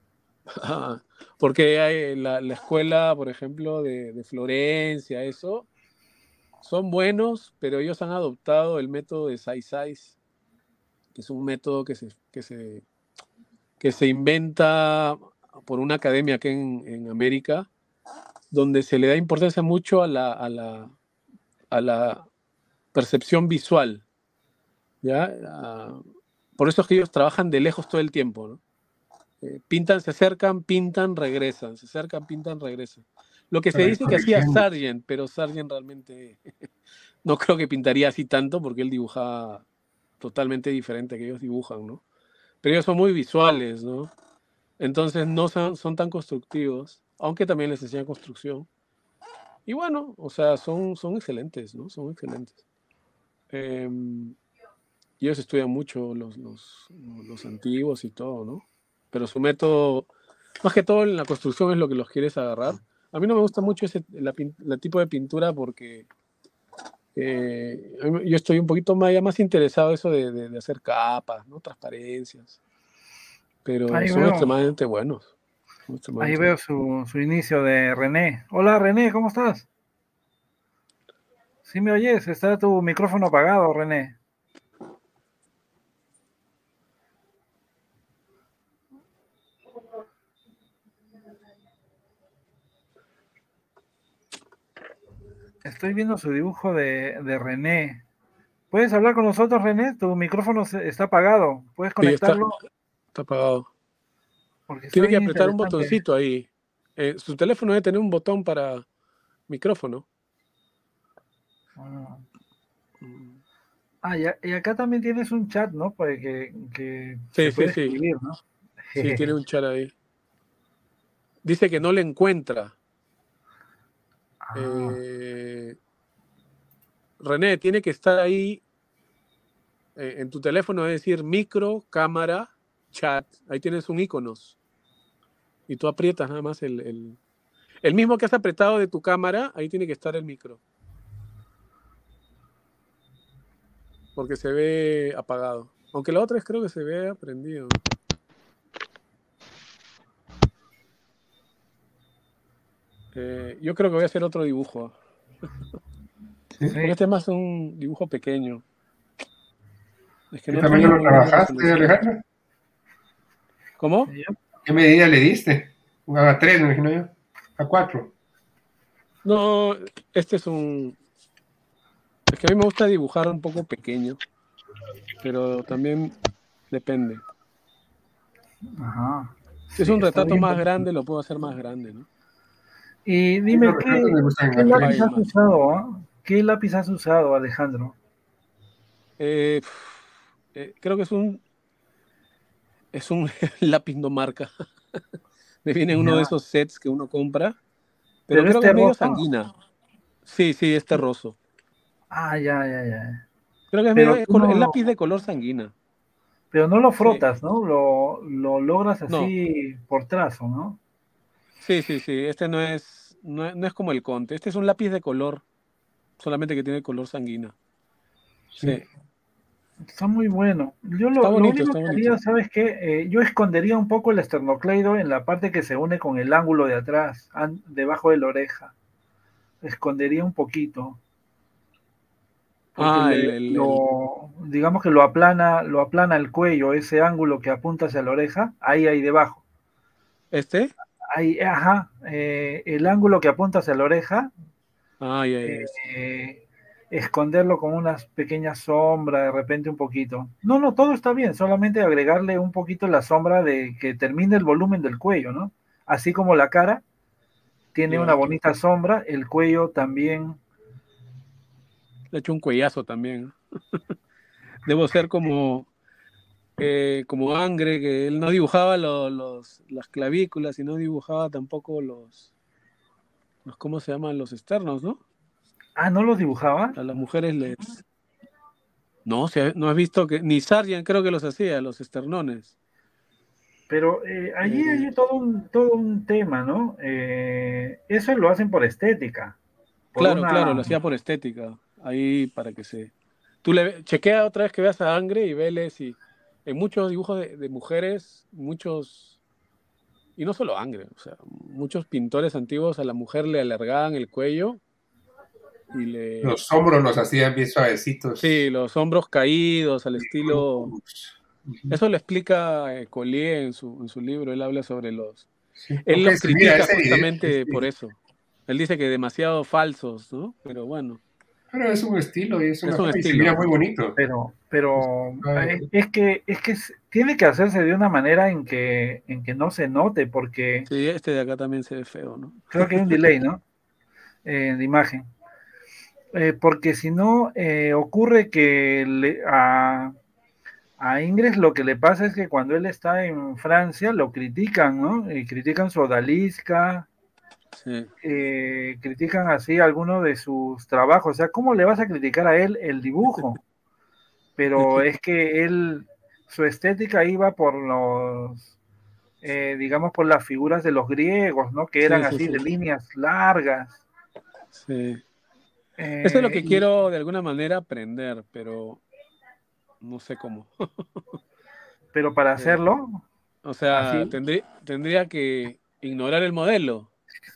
a- porque hay la, la escuela, por ejemplo, de, de Florencia, eso, son buenos, pero ellos han adoptado el método de Sais, que es un método que se, que se, que se inventa por una academia aquí en, en América, donde se le da importancia mucho a la, a la, a la percepción visual, ¿ya? Ah, por eso es que ellos trabajan de lejos todo el tiempo, ¿no? Eh, pintan, se acercan, pintan, regresan, se acercan, pintan, regresan. Lo que se Para ir dice que hacía corrigiendo. Sargent, pero Sargent realmente no creo que pintaría así tanto porque él dibujaba totalmente diferente que ellos dibujan, ¿no? Pero ellos son muy visuales, ¿no? Entonces no son, son tan constructivos, aunque también les enseñan construcción. Y bueno, o sea, son, son excelentes, ¿no? Son excelentes. Eh, y ellos estudian mucho los, los, los antiguos y todo, ¿no? Pero su método, más que todo en la construcción es lo que los quieres agarrar. A mí no me gusta mucho ese la, pin- la tipo de pintura porque eh, yo estoy un poquito más, ya más interesado en eso de, de- de hacer capas, ¿no? Transparencias. Pero Ahí son veo, extremadamente buenos. Son ahí extremadamente veo buenos. su, su inicio de René. Hola René, ¿cómo estás? ¿Sí me oyes? Está tu micrófono apagado, René. Estoy viendo su dibujo de, de René. ¿Puedes hablar con nosotros, René? Tu micrófono se- está apagado. ¿Puedes Sí, está, conectarlo? está apagado. Porque está Tiene que bien apretar un interesante. botoncito ahí. Eh, su teléfono debe tener un botón para micrófono. Ah, Mm. Ah, y, a- y acá también tienes un chat, ¿no? Pues que, que Sí, se sí, puede sí. escribir, ¿no? Sí, tiene un chat ahí. Dice que no le encuentra. Ah, Eh, René, tiene que estar ahí eh, en tu teléfono, es decir, micro, cámara, chat. Ahí tienes un iconos. Y tú aprietas nada más el, el, el mismo que has apretado de tu cámara, ahí tiene que estar el micro. Porque se ve apagado. Aunque la otra es creo que se ve prendido. Eh, yo creo que voy a hacer otro dibujo. sí. Porque este es más un dibujo pequeño. Es que ¿Qué no tamaño tengo lo muy buena trabajaste, resolución. Alejandro? ¿Cómo? Yo- ¿Qué medida le diste? A tres, me imagino yo. A cuatro. No, este es un... Es que a mí me gusta dibujar un poco pequeño. Pero también depende. Ajá. Si es Sí, un está retrato bien más bonito. grande, lo puedo hacer más grande, ¿no? Y Los dime, retratos ¿qué, me gustan qué más lápiz Cae has más. usado? ah? ¿Qué lápiz has usado, Alejandro? Eh, eh, creo que es un... Es un lápiz no marca. Me viene uno de Ya. esos sets que uno compra. Pero ¿Pero creo que este es medio rosa? sanguina. Sí, sí, es terroso. Ah, ya, ya, ya. Creo que es medio... Pero Es tú col- no el lo, lápiz de color sanguina. pero no lo Sí. frotas, ¿no? Lo, lo logras No. así por trazo, ¿no? Sí, sí, sí. Este no es... No es, no es como el Conte. Este es un lápiz de color. Solamente que tiene color sanguina. Sí. Sí. Está muy bueno. Yo Está lo, lo bonito, único está que bonito. haría, ¿sabes qué? Eh, yo escondería un poco el esternocleido en la parte que se une con el ángulo de atrás, an- debajo de la oreja. Escondería un poquito, porque Ah, el, le, el, el- lo, digamos que lo aplana, lo aplana el cuello, ese ángulo que apunta hacia la oreja, ahí, ahí debajo. ¿Este? Ahí, ajá, eh, el ángulo que apunta hacia la oreja, Ah, ya, ya, este. eh, esconderlo con unas pequeñas sombras, de repente un poquito. No, no, todo está bien, solamente agregarle un poquito la sombra de que termine el volumen del cuello, ¿no? Así como la cara tiene una Ya. bonita sombra, el cuello también. Le he hecho un cuellazo también. Debo ser como, eh, como Angre, que él no dibujaba lo- los, las clavículas y no dibujaba tampoco los, los, ¿cómo se llaman? Los externos, ¿no? Ah, ¿no los dibujaba? A las mujeres les... No, se- no has visto que... Ni Sargent creo que los hacía, los esternones. Pero eh, allí Eh, hay todo un, todo un tema, ¿no? Eh, eso lo hacen por estética, por claro, una... claro, lo hacía por estética. Ahí para que se... Tú le chequea otra vez que veas a Angre y vele si... En muchos dibujos de, de mujeres, muchos... Y no solo Angre, o sea, muchos pintores antiguos a la mujer le alargaban el cuello y le... Los hombros los hacían bien Sí, suavecitos. los hombros caídos al Y estilo... curvos. Ujú. Eso lo explica eh, Collier en su, en su libro, él habla sobre los... Sí. Él Ok, los sí, mira critica ese video. justamente por Este, eso. Él dice que demasiado falsos, ¿no? Pero bueno, pero es un estilo y es es una un forma y se mira estilo. muy bonito. Pero, pero Ah, eh, es que, es que s- tiene que hacerse de una manera en que, en que no se note, porque Sí, este de acá también se ve feo, ¿no? creo que hay un delay, ¿no? Eh, de imagen. Eh, porque si no, eh, ocurre que le- a, a Ingres lo que le pasa es que cuando él está en Francia lo critican, ¿no? Y critican su odalisca, Sí, eh, critican así algunos de sus trabajos. O sea, ¿cómo le vas a criticar a él el dibujo? Pero es que él, su estética iba por los, eh, digamos, por las figuras de los griegos, ¿no? Que eran sí, sí, así sí, de líneas largas. sí. Eso es lo Eh, que y- quiero de alguna manera aprender, pero no sé cómo. pero para Eh, hacerlo, o sea, así, tendrí- tendría que ignorar el modelo,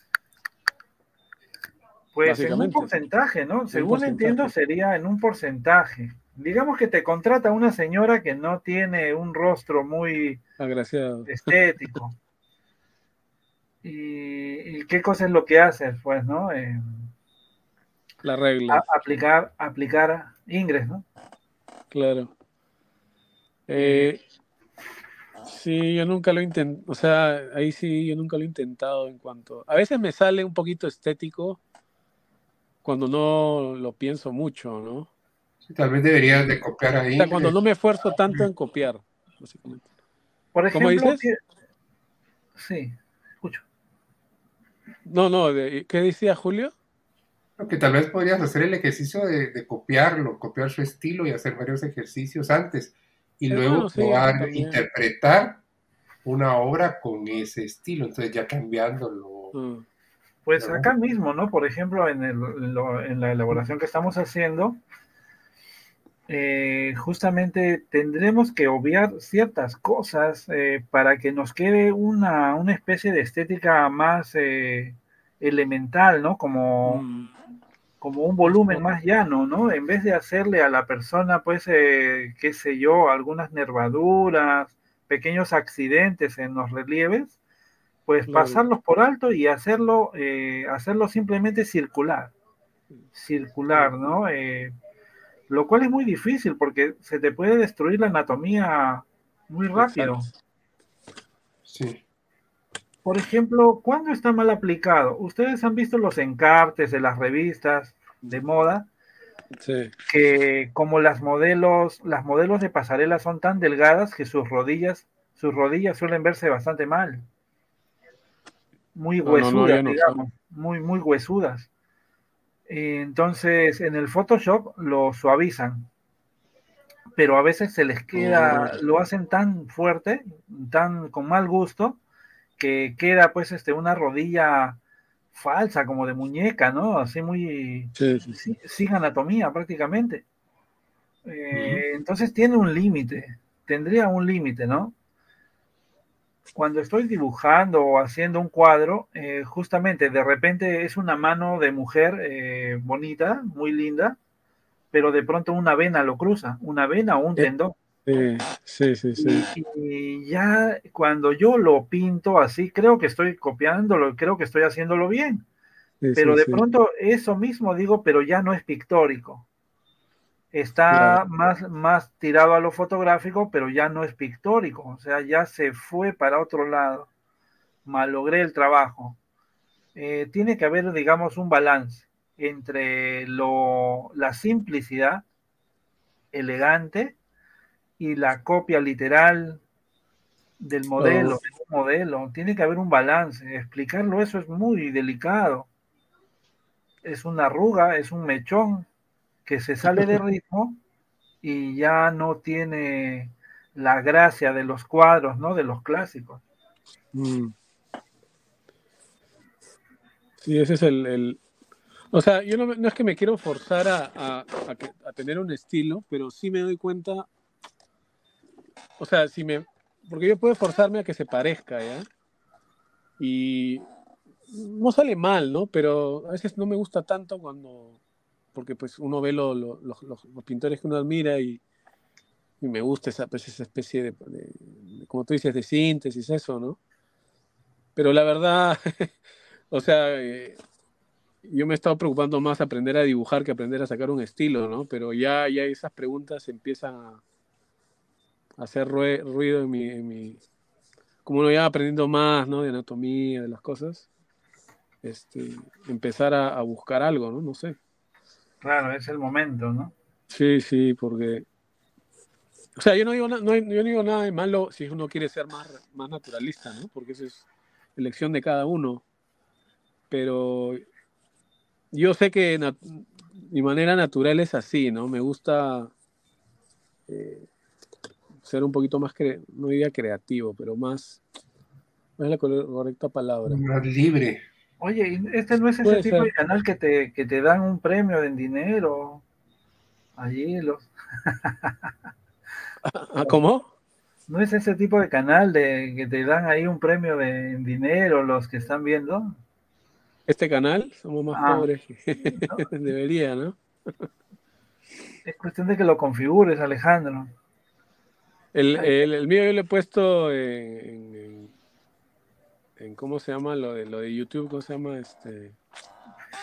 pues en un básicamente, porcentaje, ¿no? en un Según entiendo, porcentaje. sería en un porcentaje. Digamos que te contrata una señora que no tiene un rostro muy Agraciado. estético. ¿Y, y qué cosa es lo que haces? Pues, ¿no? Eh, La regla. A, aplicar, aplicar Ingres, ¿no? Claro. Eh, Eh, sí, yo nunca lo he intentado, o sea, ahí sí, yo nunca lo he intentado en cuanto... A veces me sale un poquito estético cuando no lo pienso mucho, ¿no? O Sí, tal vez deberías de copiar a sea, cuando Ingres. no me esfuerzo tanto en copiar, básicamente. por ¿Cómo ejemplo, dices? ti- sí, escucho. No, no, de- ¿qué decía Julio? Lo que tal vez podrías hacer el ejercicio de, de copiarlo, copiar su estilo y hacer varios ejercicios antes. Y Eh, bueno, luego sí, eso probar, también. interpretar una obra con ese estilo. Entonces ya cambiándolo, Mm, Pues ¿verdad? acá mismo, ¿no? Por ejemplo, en, el, en lo- en la elaboración que estamos haciendo, eh, justamente tendremos que obviar ciertas cosas eh, para que nos quede una, una especie de estética más eh, elemental, ¿no? Como, mm, como un más volumen pop. más llano, ¿no? En vez de hacerle a la persona, pues, eh, qué sé yo, algunas nervaduras, pequeños accidentes en los relieves, pues Claro. pasarlos por alto y hacerlo, eh, hacerlo simplemente circular, circular, Sí, ¿no? Eh, lo cual es muy difícil porque se te puede destruir la anatomía muy rápido. exacto. Sí. Por ejemplo, ¿cuándo está mal aplicado? Ustedes han visto los encartes de las revistas de moda Sí. que como las modelos, las modelos de pasarela son tan delgadas que sus rodillas, sus rodillas suelen verse bastante mal, muy No, no, no, huesudas, yo no sé. digamos, muy, muy huesudas. Entonces, en el Photoshop lo suavizan, pero a veces se les Oh, queda, lo hacen tan fuerte, tan con mal gusto, que queda pues este una rodilla falsa, como de muñeca, ¿no? Así muy sí, sí, sí. sí, sin anatomía prácticamente. Ujú. Eh, entonces tiene un límite, tendría un límite, ¿no? Cuando estoy dibujando o haciendo un cuadro, eh, justamente de repente es una mano de mujer eh, bonita, muy linda, pero de pronto una vena lo cruza, una vena o un Eh, tendón. Sí, sí, sí, sí. Y, y ya cuando yo lo pinto así, creo que estoy copiándolo, creo que estoy haciéndolo bien, Sí, pero sí, de sí. pronto eso mismo digo, pero ya no es pictórico. Claro. Está más, más tirado a lo fotográfico, pero ya no es pictórico, o sea, ya se fue para otro lado, malogré el trabajo. Eh, tiene que haber, digamos, un balance entre lo, la simplicidad elegante y la copia literal del Oh, modelo, de un modelo. Tiene que haber un balance. Explicarlo eso es muy delicado. Es una arruga, es un mechón que se sale de ritmo y ya no tiene la gracia de los cuadros, ¿no? De los clásicos. mm. Sí, ese es el, el- O sea, yo no, me- no es que me quiero forzar a, a, a que- a tener un estilo, pero sí me doy cuenta, o sea, si me... Porque yo puedo forzarme a que se parezca, ¿ya? Y no sale mal, ¿no? Pero a veces no me gusta tanto cuando... Porque pues uno ve lo- lo- los, los- los pintores que uno admira y, y me gusta esa, pues, esa especie de, de- de- como tú dices, de síntesis, eso, ¿no? Pero la verdad, o sea, eh, yo me he estado preocupando más aprender a dibujar que aprender a sacar un estilo, ¿no? Pero ya, ya esas preguntas empiezan a hacer rue- ruido en mi, en mi... Como uno ya va aprendiendo más, ¿no? De anatomía, de las cosas, este, empezar a, a buscar algo, ¿no? No sé. Claro, es el momento, ¿no? Sí, sí, porque... O sea, yo no digo, na- no, hay- yo no digo nada de malo si uno quiere ser más, más naturalista, ¿no? Porque eso es elección de cada uno. Pero yo sé que nat- mi manera natural es así, ¿no? Me gusta eh, ser un poquito más, cre- no diría creativo, pero más, no es la cor- correcta palabra. Más libre. Oye, ¿y este no es ese Puede tipo de ser. canal que te, que te dan un premio en dinero? Allí los, Ah, ¿cómo? ¿no es ese tipo de canal de que te dan ahí un premio de en dinero los que están viendo? Este canal, somos más Ah, pobres que no, debería, ¿no? es cuestión de que lo configures, Alejandro. El, Ay, el, el mío yo le he puesto en, en- en- ¿cómo se llama? Lo de, lo de YouTube, ¿cómo se llama? Este,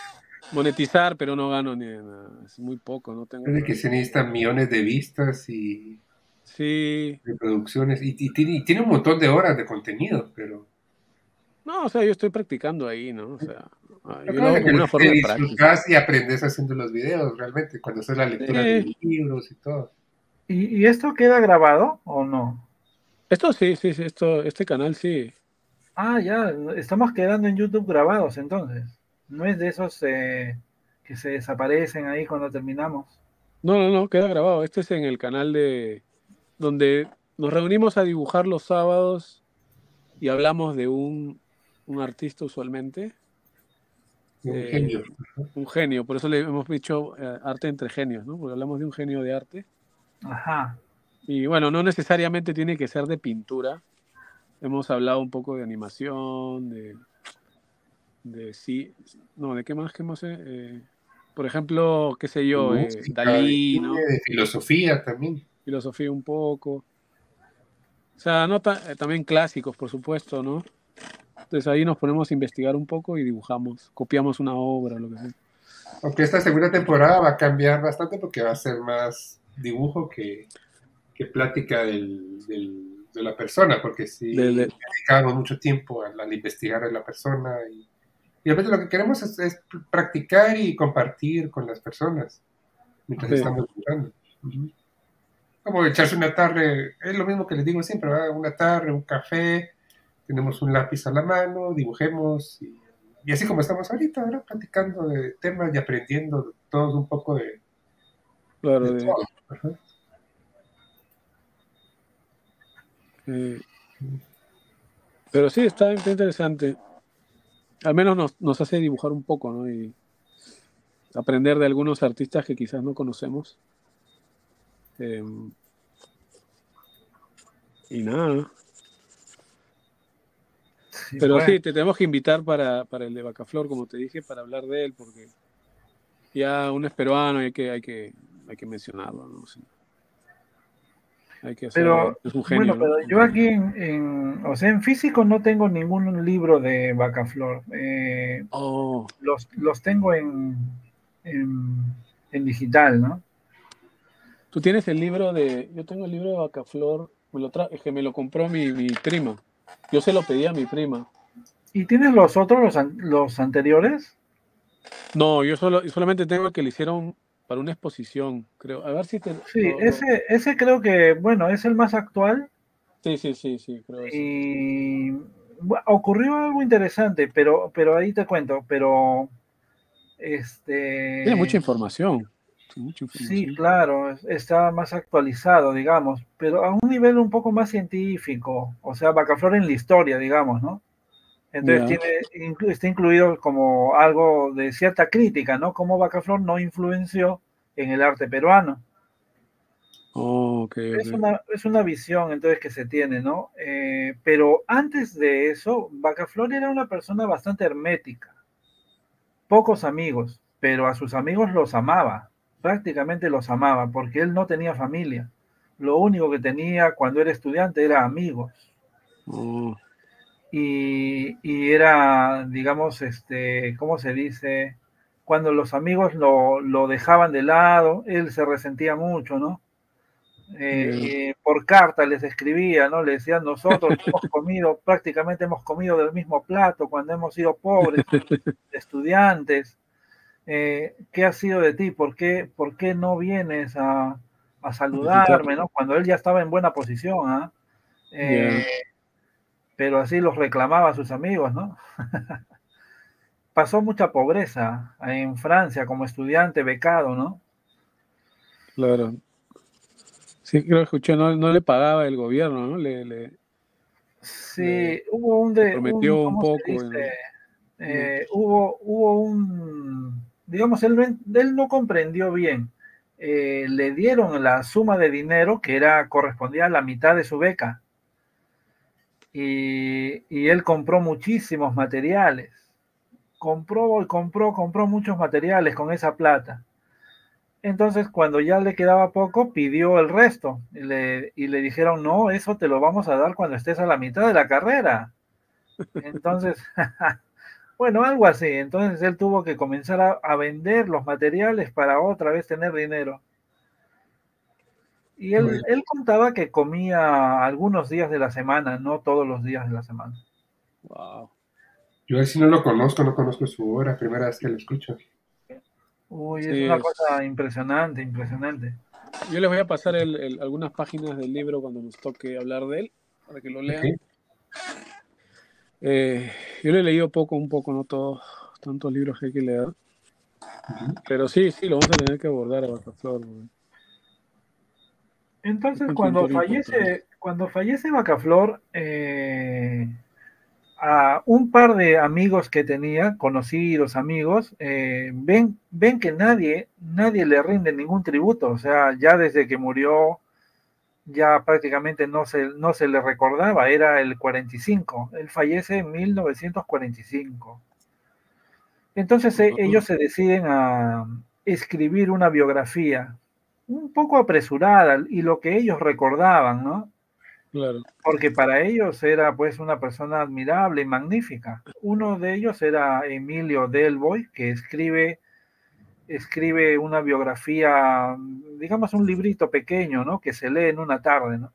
monetizar, pero no gano ni nada. Es muy poco, no tengo. Parece que se necesitan millones de vistas y Sí. reproducciones. Y, y tiene, y tiene un montón de horas de contenido, pero. No, o sea, yo estoy practicando ahí, ¿no? O sea, ah, Yo yo lo creo hago que como una te forma de práctica. disfrutas y aprendes haciendo los videos, realmente, cuando haces la lectura de Sí. libros y todo. ¿Y, y esto queda grabado o no? Esto sí, sí, sí, esto, este canal sí. Ah, ya, estamos quedando en YouTube grabados entonces. No es de esos eh, que se desaparecen ahí cuando terminamos. No, no, no, queda grabado. Este es en el canal de donde nos reunimos a dibujar los sábados y hablamos de un, un artista usualmente, Un eh, genio. un genio. Por eso le hemos dicho eh, arte entre genios, ¿no? Porque hablamos de un genio de arte. Ajá. Y bueno, no necesariamente tiene que ser de pintura. Hemos hablado un poco de animación, de, de sí, no, ¿de qué más que hemos? Eh, eh, por ejemplo, qué sé De yo, eh, música, de Dalí, cine, ¿no? de filosofía también. Filosofía un poco. O sea, no ta- eh, también clásicos, por supuesto, ¿no? Entonces ahí nos ponemos a investigar un poco y dibujamos, copiamos una obra, lo que sea. Aunque esta segunda temporada va a cambiar bastante porque va a ser más dibujo que, que plática del, del- de la persona, porque si De- de- dedicamos mucho tiempo al, al investigar a la persona y, y a veces lo que queremos es, es practicar y compartir con las personas mientras Sí. estamos dibujando. Ujú. Como echarse una tarde, es lo mismo que les digo siempre, ¿verdad? Una tarde, un café, tenemos un lápiz a la mano, dibujemos y, y así como estamos ahorita, ¿verdad? Platicando de temas y aprendiendo todos un poco de, claro, de de, todo. Ajá. eh, pero sí, está, está interesante. Al menos nos, nos hace dibujar un poco, ¿no? Y aprender de algunos artistas que quizás no conocemos. Eh, y nada. Sí, Pero pues. sí, te tenemos que invitar para, para el de Bacaflor, como te dije, para hablar de él, porque ya uno es peruano y hay que, hay que, hay que mencionarlo, ¿no? Sí. Hay que hacerlo. Pero, Es un bueno, genio, ¿no? pero Un yo genio. aquí en, en- o sea, en físico no tengo ningún libro de Bacaflor. Eh, Oh, los, los tengo en, en, en digital, ¿no? tú tienes el libro de. Yo tengo el libro de Bacaflor. Me lo tra... Es que me lo compró mi, mi prima. Yo se lo pedí a mi prima. ¿Y tienes los otros, los, an- los anteriores? No, yo solo, solamente tengo el que le hicieron para una exposición, creo. A ver si te. Sí, Lo, lo- ese, ese creo que, bueno, es el más actual Sí, sí, sí, sí, creo eso. y bu- ocurrió algo interesante, pero, pero ahí te cuento, pero Tiene mucha este, información. Sí, mucha sí, información. claro, es- está más actualizado, digamos, pero a un nivel un poco más científico, o sea, Bacaflor en la historia, digamos, ¿no? Entonces Ya. tiene, inclu- está incluido como algo de cierta crítica, ¿no? Cómo Bacaflor no influenció en el arte peruano. Oh, ok, Es ok. una, es una visión entonces que se tiene, ¿no? Eh, pero antes de eso, Bacaflor era una persona bastante hermética, pocos amigos, pero a sus amigos los amaba, prácticamente los amaba, porque él no tenía familia. Lo único que tenía cuando era estudiante era amigos. Oh, Y, y era, digamos, este, ¿cómo se dice? Cuando los amigos lo, lo dejaban de lado, él se resentía mucho, ¿no? Eh, ya. eh, por carta les escribía, ¿no? Le decían, nosotros hemos comido, prácticamente hemos comido del mismo plato cuando hemos sido pobres, estudiantes. Eh, ¿qué ha sido de ti? ¿Por qué, por qué no vienes a, a Visitar. saludarme, ¿no? Cuando él ya estaba en buena posición, ¿ah? Ya, Eh, pero así los reclamaba a sus amigos, ¿no? Pasó mucha pobreza en Francia como estudiante becado, ¿no? claro. Sí, creo que escuché, no, no le pagaba el gobierno, ¿no? Le, le, le, Sí, hubo un, le de, un prometió un ¿cómo se poco. dice? En- no. Eh, hubo, hubo un, digamos, él, no- él no comprendió bien. Eh, le dieron la suma de dinero que era correspondía a la mitad de su beca y, y él compró muchísimos materiales. Compró, compró, compró muchos materiales con esa plata. Entonces, cuando ya le quedaba poco, pidió el resto y le, y le dijeron, no, eso te lo vamos a dar cuando estés a la mitad de la carrera. Entonces, Bueno, algo así. Entonces él tuvo que comenzar a, a vender los materiales para otra vez tener dinero. Y él, Bueno, él contaba que comía algunos días de la semana, no todos los días de la semana. Wow. yo así no lo conozco, no conozco su obra, primera vez que lo escucho. Uy, es Sí, una es. cosa impresionante, impresionante. Yo les voy a pasar el- el- algunas páginas del libro cuando nos toque hablar de él, para que lo lean. Ok. Eh, yo lo he leído poco, un poco, no todos, tantos libros que hay que leer. Ujú. Pero sí, sí, lo vamos a tener que abordar a Bacaflor, güey. Es Entonces, un cuando pintor importante. fallece, cuando fallece Bacaflor, eh, a un par de amigos que tenía, conocidos amigos, eh, ven, ven que nadie, nadie le rinde ningún tributo. O sea, ya desde que murió, ya prácticamente no se, no se le recordaba, era el cuarenta y cinco. Él fallece en mil novecientos cuarenta y cinco. Entonces eh, Ah, ellos se deciden a escribir una biografía un poco apresurada y lo que ellos recordaban, ¿no? claro. Porque para ellos era pues una persona admirable y magnífica. Uno de ellos era Emilio Delboy, que escribe, escribe una biografía, digamos un librito pequeño, ¿no? Que se lee en una tarde, ¿no?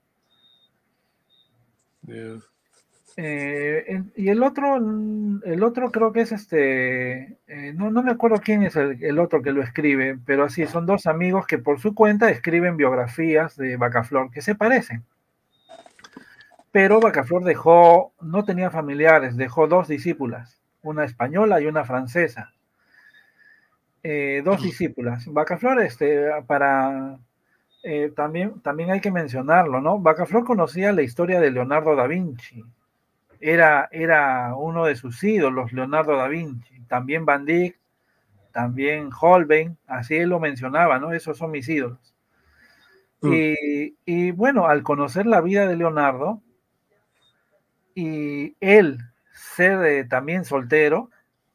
Yeah. Eh, en- y el otro, el otro creo que es este, eh, no, no me acuerdo quién es el, el otro que lo escribe, pero así son dos amigos que por su cuenta escriben biografías de Bacaflor que se parecen. Pero Bacaflor dejó, no tenía familiares, dejó dos discípulas, una española y una francesa. Eh, dos discípulas. Bacaflor, este, para, eh, también, también hay que mencionarlo, ¿no? Bacaflor conocía la historia de Leonardo da Vinci. Era, era uno de sus ídolos, Leonardo da Vinci. También Van Dyck, también Holbein, así él lo mencionaba, ¿no? Esos son mis ídolos. Mm. Y, y bueno, al conocer la vida de Leonardo, y él ser eh, también soltero,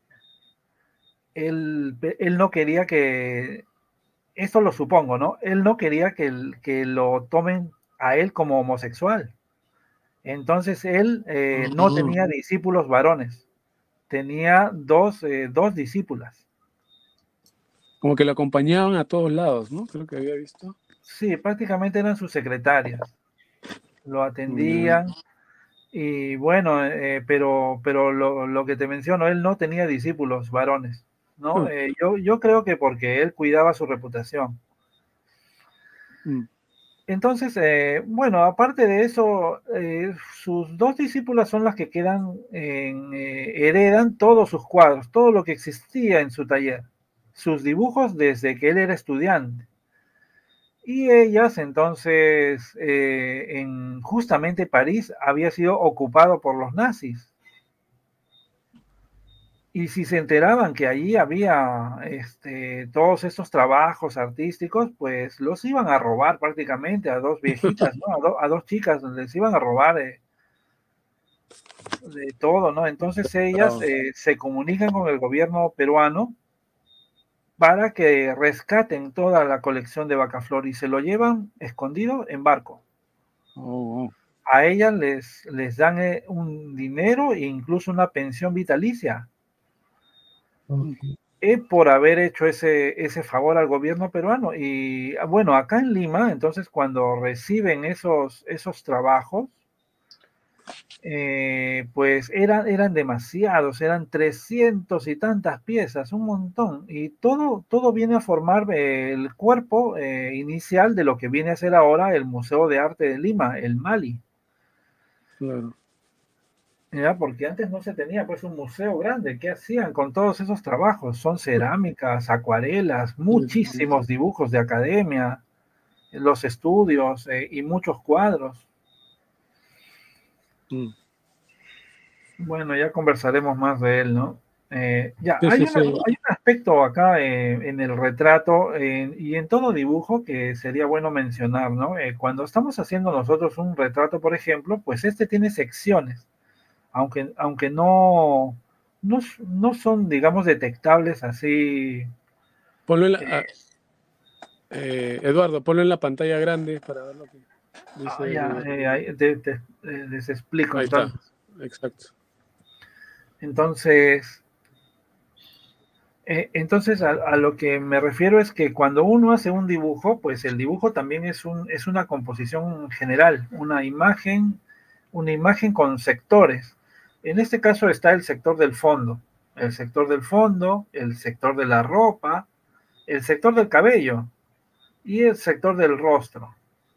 él, él no quería que, esto lo supongo, ¿no? Él no quería que, que lo tomen a él como homosexual. Entonces él eh, no Mm. tenía discípulos varones, tenía dos, eh, dos discípulas. Como que lo acompañaban a todos lados, ¿no? Creo que había visto. Sí, prácticamente eran sus secretarias, lo Mm. atendían. Y bueno, eh, pero, pero lo, lo, que te menciono, él no tenía discípulos varones, ¿no? Mm. Eh, yo, yo creo que porque él cuidaba su reputación. Mm. Entonces, eh, bueno, aparte de eso, eh, sus dos discípulas son las que quedan, en, eh, heredan todos sus cuadros, todo lo que existía en su taller, sus dibujos desde que él era estudiante. Y ellas entonces, eh, en justamente París, había sido ocupado por los nazis. Y si se enteraban que allí había este, todos estos trabajos artísticos, pues los iban a robar prácticamente a dos viejitas, ¿no? A, do, a dos chicas, les iban a robar eh, de todo, ¿no? Entonces ellas Claro. eh, se comunican con el gobierno peruano para que rescaten toda la colección de Bacaflor y se lo llevan escondido en barco. Oh, wow. A ellas les, les dan eh, un dinero e incluso una pensión vitalicia. Okay. Eh, por haber hecho ese, ese favor al gobierno peruano. Y bueno, acá en Lima, entonces cuando reciben esos, esos trabajos, eh, pues eran, eran demasiados, eran trescientos y tantas piezas, un montón. Y todo, todo viene a formar eh, el cuerpo eh, inicial de lo que viene a ser ahora el Museo de Arte de Lima, el MALI. Claro. ¿Ya? Porque antes no se tenía pues un museo grande. ¿Qué hacían con todos esos trabajos? Son cerámicas, acuarelas, muchísimos dibujos de academia, los estudios eh, y muchos cuadros. Mm. Bueno, ya conversaremos más de él, ¿no? Eh, ya, Sí, hay, sí, una, sí. hay un aspecto acá eh, en el retrato eh, y en todo dibujo que sería bueno mencionar, ¿no? Eh, cuando estamos haciendo nosotros un retrato, por ejemplo, pues este tiene secciones. Aunque, aunque no, no, no son, digamos, detectables así. Ponlo en la, Eh, ah, eh, Eduardo, ponlo en la pantalla grande para ver lo que ah, dice ya, el... eh, ahí te, te, eh, les explico Ahí está, entonces. exacto. Entonces, Eh, entonces, a, a lo que me refiero es que cuando uno hace un dibujo, pues el dibujo también es, un, es una composición general, una imagen, una imagen con sectores. En este caso está el sector del fondo, el sector del fondo, el sector de la ropa, el sector del cabello y el sector del rostro.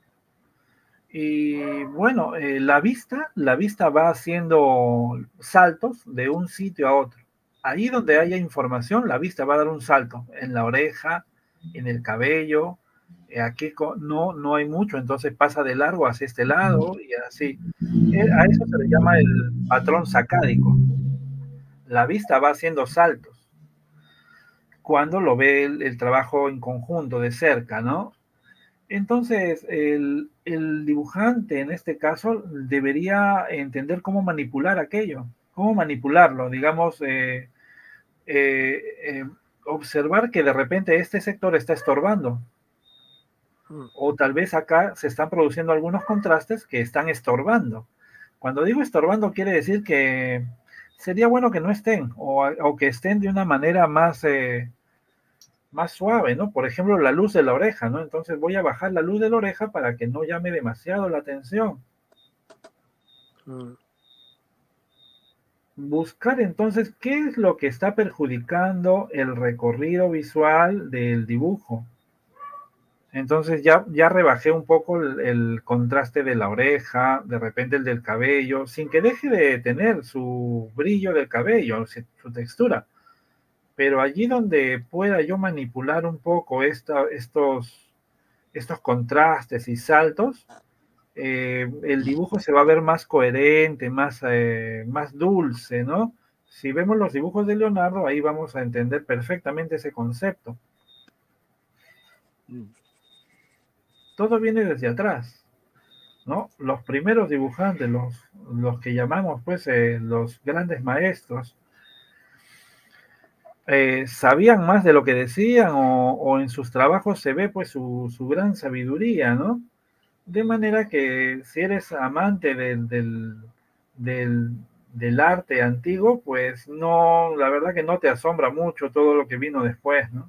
Y bueno, eh, la vista, la vista va haciendo saltos de un sitio a otro. Ahí donde haya información, la vista va a dar un salto en la oreja, en el cabello. Eh, aquí no, no hay mucho, entonces pasa de largo hacia este lado y así. Eh, a eso se le llama el patrón sacádico. La vista va haciendo saltos cuando lo ve el, el trabajo en conjunto de cerca, ¿no? Entonces, el, el, dibujante en este caso debería entender cómo manipular aquello, cómo manipularlo, digamos, eh, eh, eh, observar que de repente este sector está estorbando, o tal vez acá se están produciendo algunos contrastes que están estorbando. Cuando digo estorbando quiere decir que sería bueno que no estén, o, o que estén de una manera más... Eh, más suave, ¿no? Por ejemplo, la luz de la oreja, ¿no? Entonces voy a bajar la luz de la oreja para que no llame demasiado la atención. Mm. Buscar entonces qué es lo que está perjudicando el recorrido visual del dibujo. Entonces ya, ya rebajé un poco el, el contraste de la oreja, de repente el del cabello, sin que deje de tener su brillo del cabello, su textura. Pero allí donde pueda yo manipular un poco esta, estos, estos contrastes y saltos, eh, el dibujo se va a ver más coherente, más, eh, más dulce, ¿no? Si vemos los dibujos de Leonardo, ahí vamos a entender perfectamente ese concepto. Todo viene desde atrás, ¿no? Los primeros dibujantes, los, los que llamamos, pues, eh, los grandes maestros, Eh, sabían más de lo que decían o, o en sus trabajos se ve pues su, su, gran sabiduría, ¿no? De manera que si eres amante del, del, del, del arte antiguo, pues no, la verdad que no te asombra mucho todo lo que vino después, ¿no?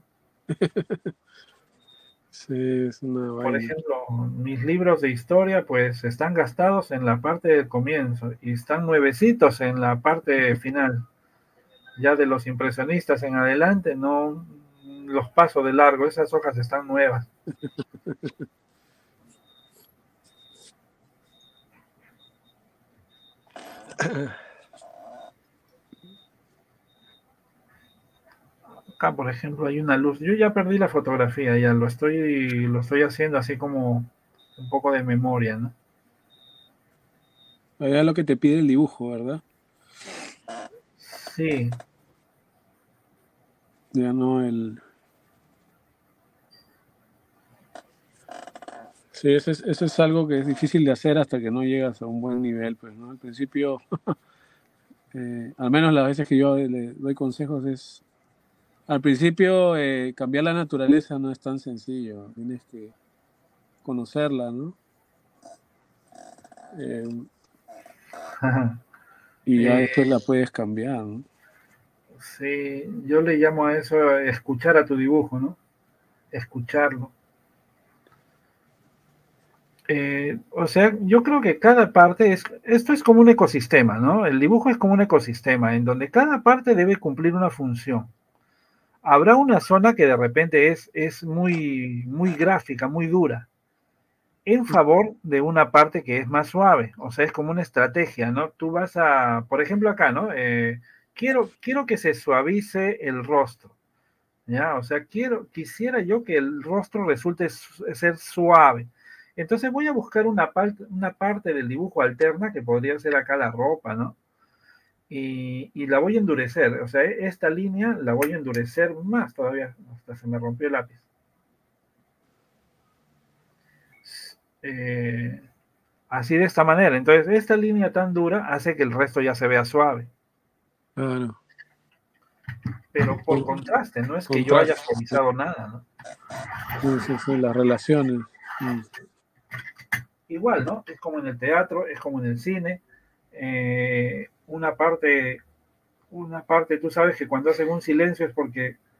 Sí, es una vaina. Por ejemplo, mis libros de historia pues están gastados en la parte del comienzo y están nuevecitos en la parte final. Ya de los impresionistas en adelante, no los paso de largo, esas hojas están nuevas. Acá, por ejemplo, hay una luz. Yo ya perdí la fotografía, ya lo estoy, lo estoy haciendo así como un poco de memoria, ¿no? Allá lo que te pide el dibujo, ¿verdad? Sí. Ya no el... Sí, eso es, eso es algo que es difícil de hacer hasta que no llegas a un buen nivel, pues, ¿no? Al principio, eh, al menos las veces que yo le doy consejos es... Al principio, eh, cambiar la naturaleza no es tan sencillo. Tienes que conocerla, ¿no? Eh, y ya eh, después la puedes cambiar, ¿no? Sí, yo le llamo a eso escuchar a tu dibujo, ¿no? Escucharlo. Eh, o sea, yo creo que cada parte es, esto es como un ecosistema, ¿no? El dibujo es como un ecosistema en donde cada parte debe cumplir una función. Habrá una zona que de repente es, es muy, muy gráfica, muy dura, en favor de una parte que es más suave. O sea, es como una estrategia, ¿no? Tú vas a, por ejemplo, acá, ¿no? Eh, quiero, quiero que se suavice el rostro, ¿ya? O sea, quiero, quisiera yo que el rostro resulte ser suave. Entonces voy a buscar una parte, una parte del dibujo alterna que podría ser acá la ropa, ¿no? Y, y la voy a endurecer. O sea, esta línea la voy a endurecer más todavía. Hasta se me rompió el lápiz. Eh, así de esta manera. Entonces, esta línea tan dura hace que el resto ya se vea suave. Claro. Pero por contraste, no es que contraste. Yo haya suavizado nada, ¿no? Sí, sí, sí, las relaciones. Mm. Igual, ¿no? Es como en el teatro, es como en el cine. Eh, una parte, una parte, tú sabes que cuando hacen un silencio es porque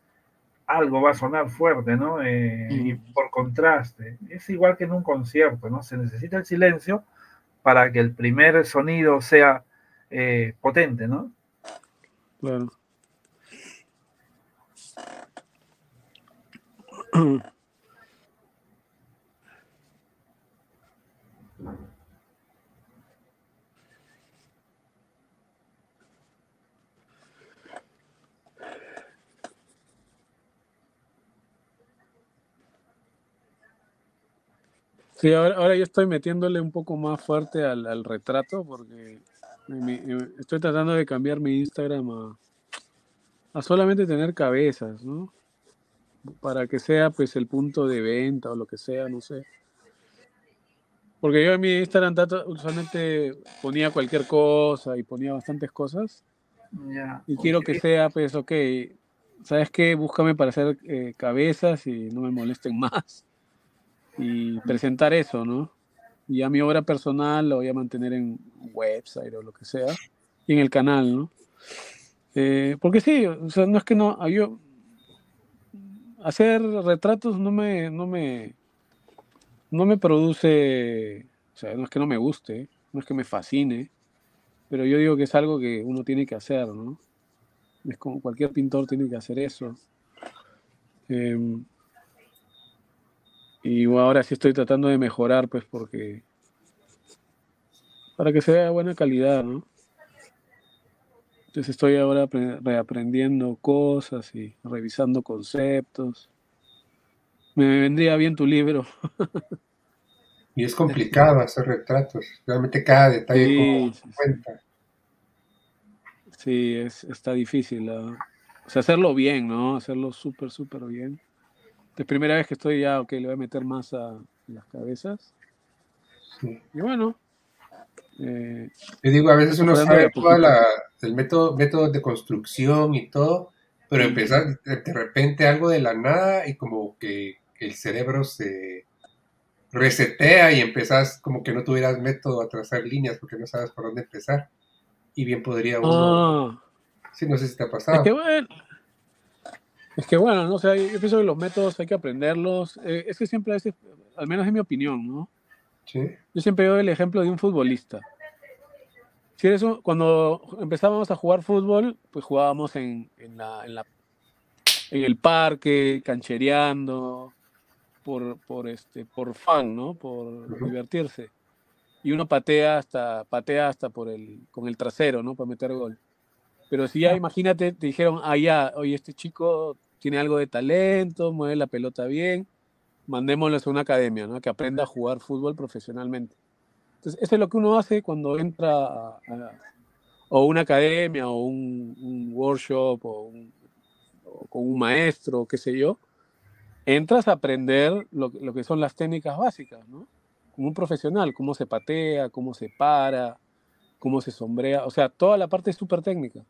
algo va a sonar fuerte, ¿no? Eh, y por contraste. Es igual que en un concierto, ¿no? Se necesita el silencio para que el primer sonido sea eh, potente, ¿no? Claro. Sí, ahora, ahora yo estoy metiéndole un poco más fuerte al, al retrato porque mi- mi- estoy tratando de cambiar mi Instagram a, a solamente tener cabezas, ¿no? Para que sea pues el punto de venta o lo que sea, no sé. Porque yo en mi Instagram trato- usualmente ponía cualquier cosa y ponía bastantes cosas Ya. y quiero que sea pues, ok, ¿sabes qué? Búscame para hacer eh, cabezas y no me molesten más y presentar eso, ¿no? Y a mi obra personal lo voy a mantener en website o lo que sea y en el canal, ¿no? Eh, porque sí, o sea, no es que no, yo hacer retratos no me, no me, no me produce, o sea, no es que no me guste, no es que me fascine, pero yo digo que es algo que uno tiene que hacer, ¿no? Es como cualquier pintor tiene que hacer eso. Eh, y ahora sí estoy tratando de mejorar, pues, porque para que sea de buena calidad, ¿no? Entonces estoy ahora apre- reaprendiendo cosas y revisando conceptos. Me vendría bien tu libro. Y es complicado hacer retratos. Realmente cada detalle como Sí, sí, sí. cuenta. Sí, es, está difícil. ¿Ah? O sea, hacerlo bien, ¿no? Hacerlo súper, súper bien. Es primera vez que estoy ya, ok, le voy a meter más a las cabezas. Sí. Y bueno, eh, Yo digo, a veces uno fue dando de sabe a toda poquito. la, el método, método de construcción y todo, pero Mm. empezar de, de repente algo de la nada y como que el cerebro se resetea y empezás como que no tuvieras método a trazar líneas porque no sabes por dónde empezar. Y bien podría uno, Ah, sí, no sé si te ha es que pasado. bueno, es que bueno, ¿no? O sea, yo pienso que los métodos hay que aprenderlos. Eh, es que siempre, a veces, al menos en mi opinión, ¿no? Sí, Yo siempre doy el ejemplo de un futbolista. Si eres un- cuando empezábamos a jugar fútbol, pues jugábamos en, en la, en la- en el parque, canchereando, por, por, este, por fan, ¿no? Por ujú, divertirse. Y uno patea hasta, patea hasta por el, con el trasero, ¿no? Para meter gol. Pero si ya, imagínate, te dijeron, ah, ya, oye, este chico tiene algo de talento, mueve la pelota bien, mandémoslo a una academia, ¿no? Que aprenda a jugar fútbol profesionalmente. Entonces, eso es lo que uno hace cuando entra a, a- o una academia o un, un workshop o, un- o con un maestro, qué sé yo. Entras a aprender lo, que- lo que son las técnicas básicas, ¿no? Como un profesional, cómo se patea, cómo se para, cómo se sombrea, o sea, toda la parte es súper técnica.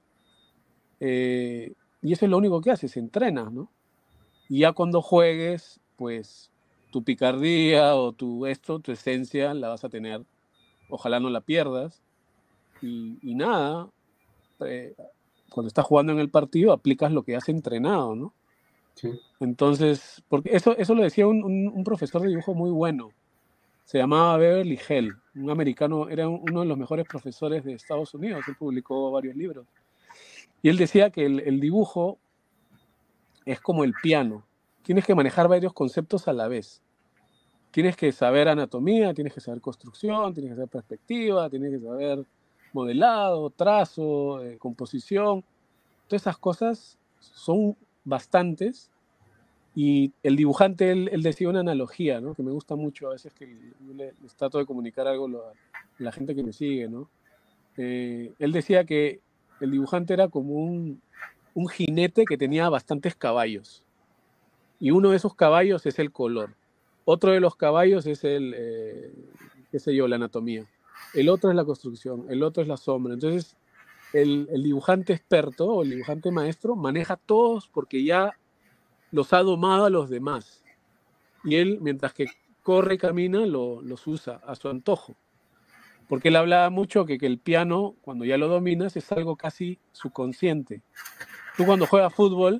Eh, y eso es lo único que haces, entrenas, ¿no? Y ya cuando juegues, pues tu picardía o tu esto, tu esencia la vas a tener. Ojalá no la pierdas. Y, y nada, eh, cuando estás jugando en el partido aplicas lo que has entrenado, ¿no? sí. Entonces, porque eso, eso lo decía un, un- un profesor de dibujo muy bueno. Se llamaba Beverly Hell, un americano, era un- uno de los mejores profesores de Estados Unidos. Él publicó varios libros. Y él decía que el, el dibujo es como el piano. Tienes que manejar varios conceptos a la vez. Tienes que saber anatomía, tienes que saber construcción, tienes que saber perspectiva, tienes que saber modelado, trazo, eh, composición. Todas esas cosas son bastantes. Y el dibujante, él, él decía una analogía, ¿no? Que me gusta mucho a veces que yo le, les trato de comunicar algo a la gente que me sigue, ¿no? Eh, él decía que el dibujante era como un, un jinete que tenía bastantes caballos. Y uno de esos caballos es el color. Otro de los caballos es el, eh, qué sé yo, la anatomía. El otro es la construcción. El otro es la sombra. Entonces, el, el dibujante experto o el dibujante maestro maneja todos porque ya los ha domado a los demás. Y él, mientras que corre y camina, lo, los usa a su antojo. Porque él hablaba mucho que, que el piano, cuando ya lo dominas, es algo casi subconsciente. Tú cuando juegas fútbol,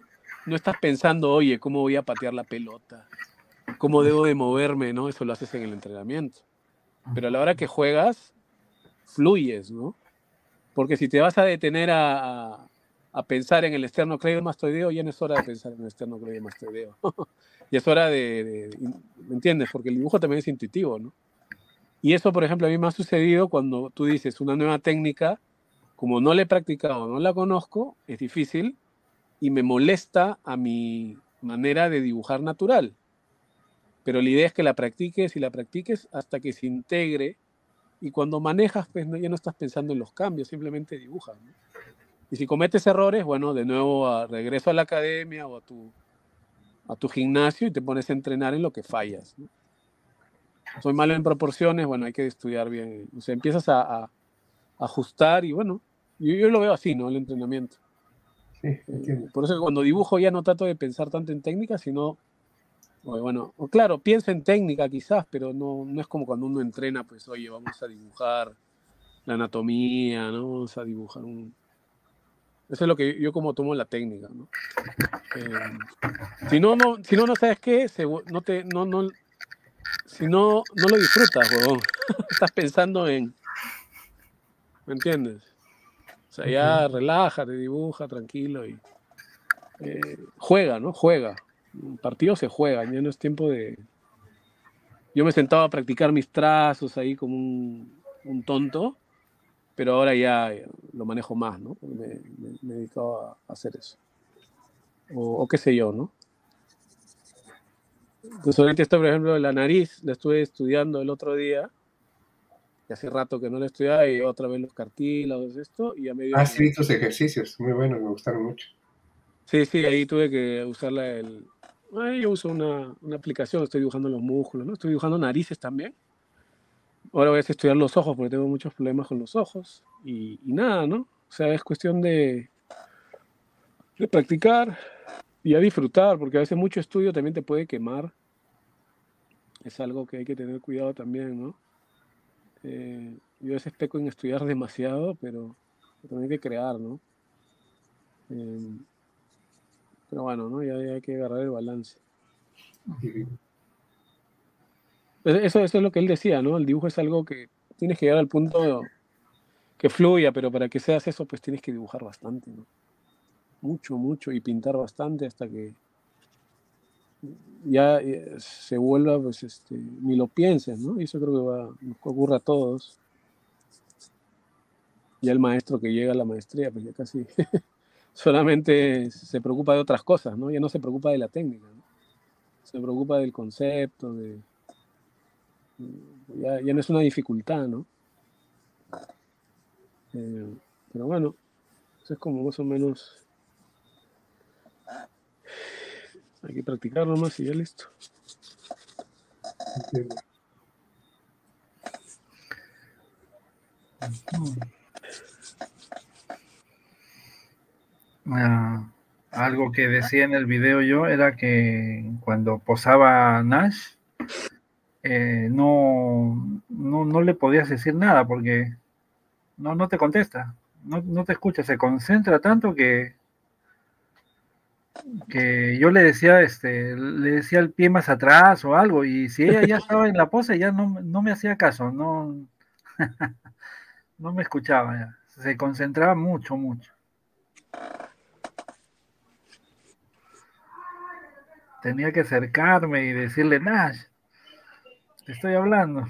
no estás pensando, oye, ¿cómo voy a patear la pelota? ¿Cómo debo de moverme? ¿No? Eso lo haces en el entrenamiento. Pero a la hora que juegas, fluyes, ¿no? Porque si te vas a detener a, a, a pensar en el esternocleidomastoideo, ya no es hora de pensar en el esternocleidomastoideo. Y es hora de, de, ¿me entiendes? Porque el dibujo también es intuitivo, ¿no? Y eso, por ejemplo, a mí me ha sucedido cuando tú dices una nueva técnica, como no la he practicado, no la conozco, es difícil y me molesta a mi manera de dibujar natural. Pero la idea es que la practiques y la practiques hasta que se integre, y cuando manejas, pues no, ya no estás pensando en los cambios, simplemente dibujas, ¿no? Y si cometes errores, bueno, de nuevo a, regreso a la academia o a tu, a tu gimnasio y te pones a entrenar en lo que fallas, ¿no? Soy malo en proporciones, bueno, hay que estudiar bien. O sea, empiezas a, a, a ajustar y bueno, yo, yo lo veo así, ¿no? El entrenamiento. Sí, entiendo. Eh, por eso cuando dibujo ya no trato de pensar tanto en técnica, sino, bueno, claro, pienso en técnica quizás, pero no, no es como cuando uno entrena, pues, oye, vamos a dibujar la anatomía, ¿no? Vamos a dibujar un... Eso es lo que yo como tomo la técnica, ¿no? Eh, si no, no, si no, no sabes qué, se, no te, no, no, si no, no lo disfrutas, huevón. Estás pensando en, ¿me entiendes? O sea, ya relájate, dibuja tranquilo y eh, juega, ¿no? Juega. Un partido se juega, ya no es tiempo de... Yo me sentaba a practicar mis trazos ahí como un, un tonto, pero ahora ya, ya lo manejo más, ¿no? Me, me, me he dedicado a hacer eso. O, o qué sé yo, ¿no? Entonces ahorita esto, por ejemplo, la nariz, la estuve estudiando el otro día, y hace rato que no la estudiaba, y otra vez los cartílagos, esto, y a medio... Ah, sí, tus ejercicios, muy buenos, me gustaron mucho. Sí, sí, ahí tuve que usarla el... Ahí yo uso una, una aplicación, estoy dibujando los músculos, ¿no? Estoy dibujando narices también. Ahora voy a estudiar los ojos porque tengo muchos problemas con los ojos. Y, y nada, ¿no? O sea, es cuestión de, de practicar y a disfrutar, porque a veces mucho estudio también te puede quemar. Es algo que hay que tener cuidado también, ¿no? Eh, yo a veces peco en estudiar demasiado, pero, pero también hay que crear, ¿no? Eh, pero bueno, ¿no? Ya, ya hay que agarrar el balance. Eso, eso es lo que él decía, ¿no? El dibujo es algo que tienes que llegar al punto que fluya, pero para que seas eso, pues tienes que dibujar bastante, ¿no? Mucho, mucho, y pintar bastante hasta que ya eh, se vuelva, pues, este, ni lo pienses, ¿no? Y eso creo que va, nos ocurre a todos. Ya el maestro que llega a la maestría, pues ya casi solamente se preocupa de otras cosas, ¿no? Ya no se preocupa de la técnica, ¿no? Se preocupa del concepto, de... Ya, ya no es una dificultad, ¿no? Eh, pero bueno, eso es como más o menos... Hay que practicar nomás y ya listo. Entiendo. Ah, algo que decía en el video yo era que cuando posaba Nash, eh, no, no, no le podías decir nada porque no, no te contesta, no, no te escucha, se concentra tanto que que yo le decía, este, le decía el pie más atrás o algo, y si ella ya estaba en la pose, ya no, no me hacía caso, no, no me escuchaba ya. Se concentraba mucho, mucho. Tenía que acercarme y decirle, Nash, te estoy hablando.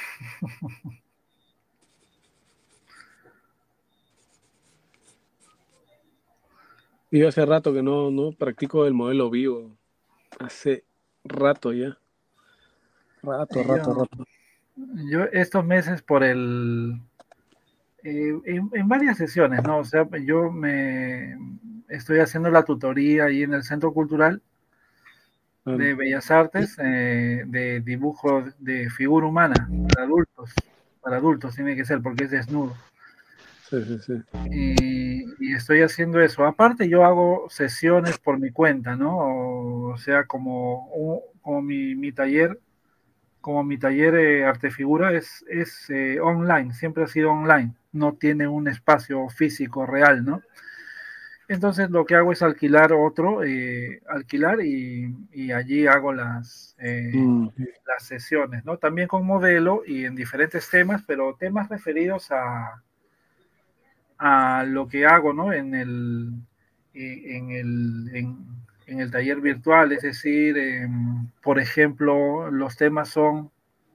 Y yo hace rato que no, no practico el modelo vivo. Hace rato ya. Rato, rato, Yo, rato. yo estos meses por el... Eh, en, en varias sesiones, ¿no? O sea, yo me estoy haciendo la tutoría ahí en el Centro Cultural de Bellas Artes, eh, de dibujo de figura humana para adultos. Para adultos tiene que ser porque es desnudo. Sí, sí, sí. Y, y estoy haciendo eso. Aparte, yo hago sesiones por mi cuenta, ¿no? O, o sea, como, como mi, mi taller, como mi taller de arte figura es, es eh, online, siempre ha sido online, no tiene un espacio físico real, ¿no? Entonces lo que hago es alquilar otro, eh, alquilar y, y allí hago las, eh, mm. las sesiones, ¿no? También con modelo y en diferentes temas, pero temas referidos a, a lo que hago, ¿no? En el, en el, en, en el taller virtual, es decir, eh, por ejemplo, los temas son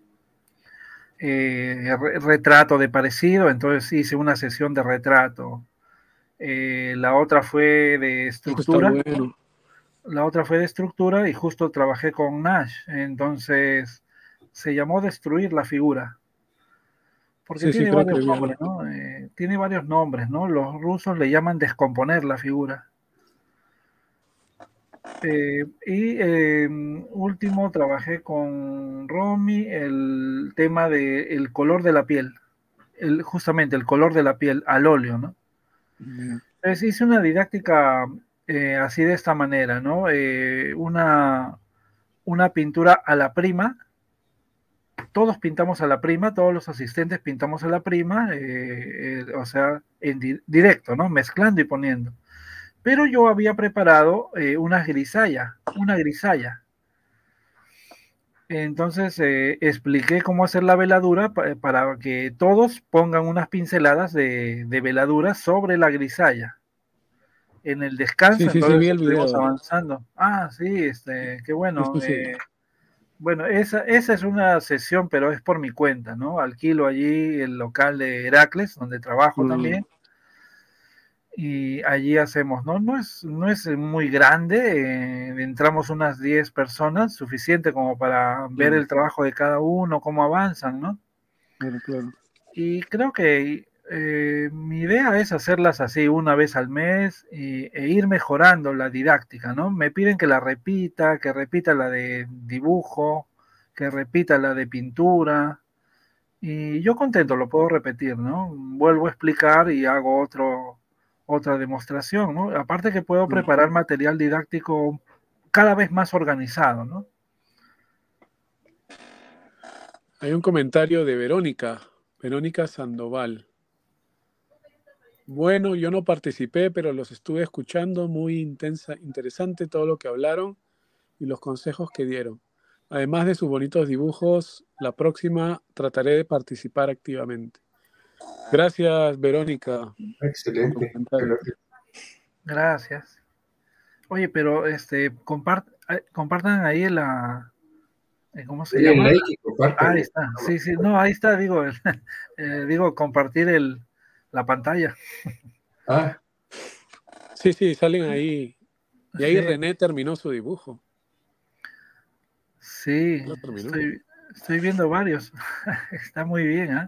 eh, retrato de parecido, entonces hice una sesión de retrato. Eh, la otra fue de estructura. Bueno. La otra fue de estructura y justo trabajé con Nash. Entonces se llamó Destruir la figura. Porque sí, tiene, sí, varios nombres, ¿no? eh, tiene varios nombres, ¿no? Los rusos le llaman descomponer la figura. Eh, y eh, último trabajé con Romy el tema del de color de la piel. El, justamente el color de la piel al óleo, ¿no? Entonces hice una didáctica eh, así de esta manera, ¿no? Eh, una, una pintura a la prima, todos pintamos a la prima, todos los asistentes pintamos a la prima, eh, eh, o sea, en di directo, ¿no? Mezclando y poniendo. Pero yo había preparado eh, una grisalla, una grisalla. Entonces eh, expliqué cómo hacer la veladura pa para que todos pongan unas pinceladas de, de veladura sobre la grisalla. En el descanso, sí, sí, entonces sí, estuvimos avanzando. Ah, sí, este, qué bueno. Sí, sí, sí. Eh, bueno, esa, esa es una sesión, pero es por mi cuenta, ¿no? Alquilo allí el local de Heracles, donde trabajo mm. también. Y allí hacemos, ¿no? No es, no es muy grande, eh, entramos unas diez personas, suficiente como para ver mm. el trabajo de cada uno, cómo avanzan, ¿no? Claro, claro. Y creo que eh, mi idea es hacerlas así una vez al mes y, e ir mejorando la didáctica, ¿no? Me piden que la repita, que repita la de dibujo, que repita la de pintura, y yo contento, lo puedo repetir, ¿no? Vuelvo a explicar y hago otro... otra demostración, ¿no? Aparte que puedo preparar material didáctico cada vez más organizado, ¿no? Hay un comentario de Verónica, Verónica Sandoval. Bueno, yo no participé, pero los estuve escuchando, muy intensa, interesante todo lo que hablaron y los consejos que dieron. Además de sus bonitos dibujos, la próxima trataré de participar activamente. Gracias, Verónica. Excelente. Gracias. Oye, pero este compart compartan ahí la ¿cómo se sí, llama? El like ah, ahí está. Sí, sí, no, ahí está, digo, el, eh, digo compartir el la pantalla. Ah. Sí, sí, salen ahí. Y ahí sí. René terminó su dibujo. Sí, estoy, estoy viendo varios. Está muy bien, ¿ah? ¿eh?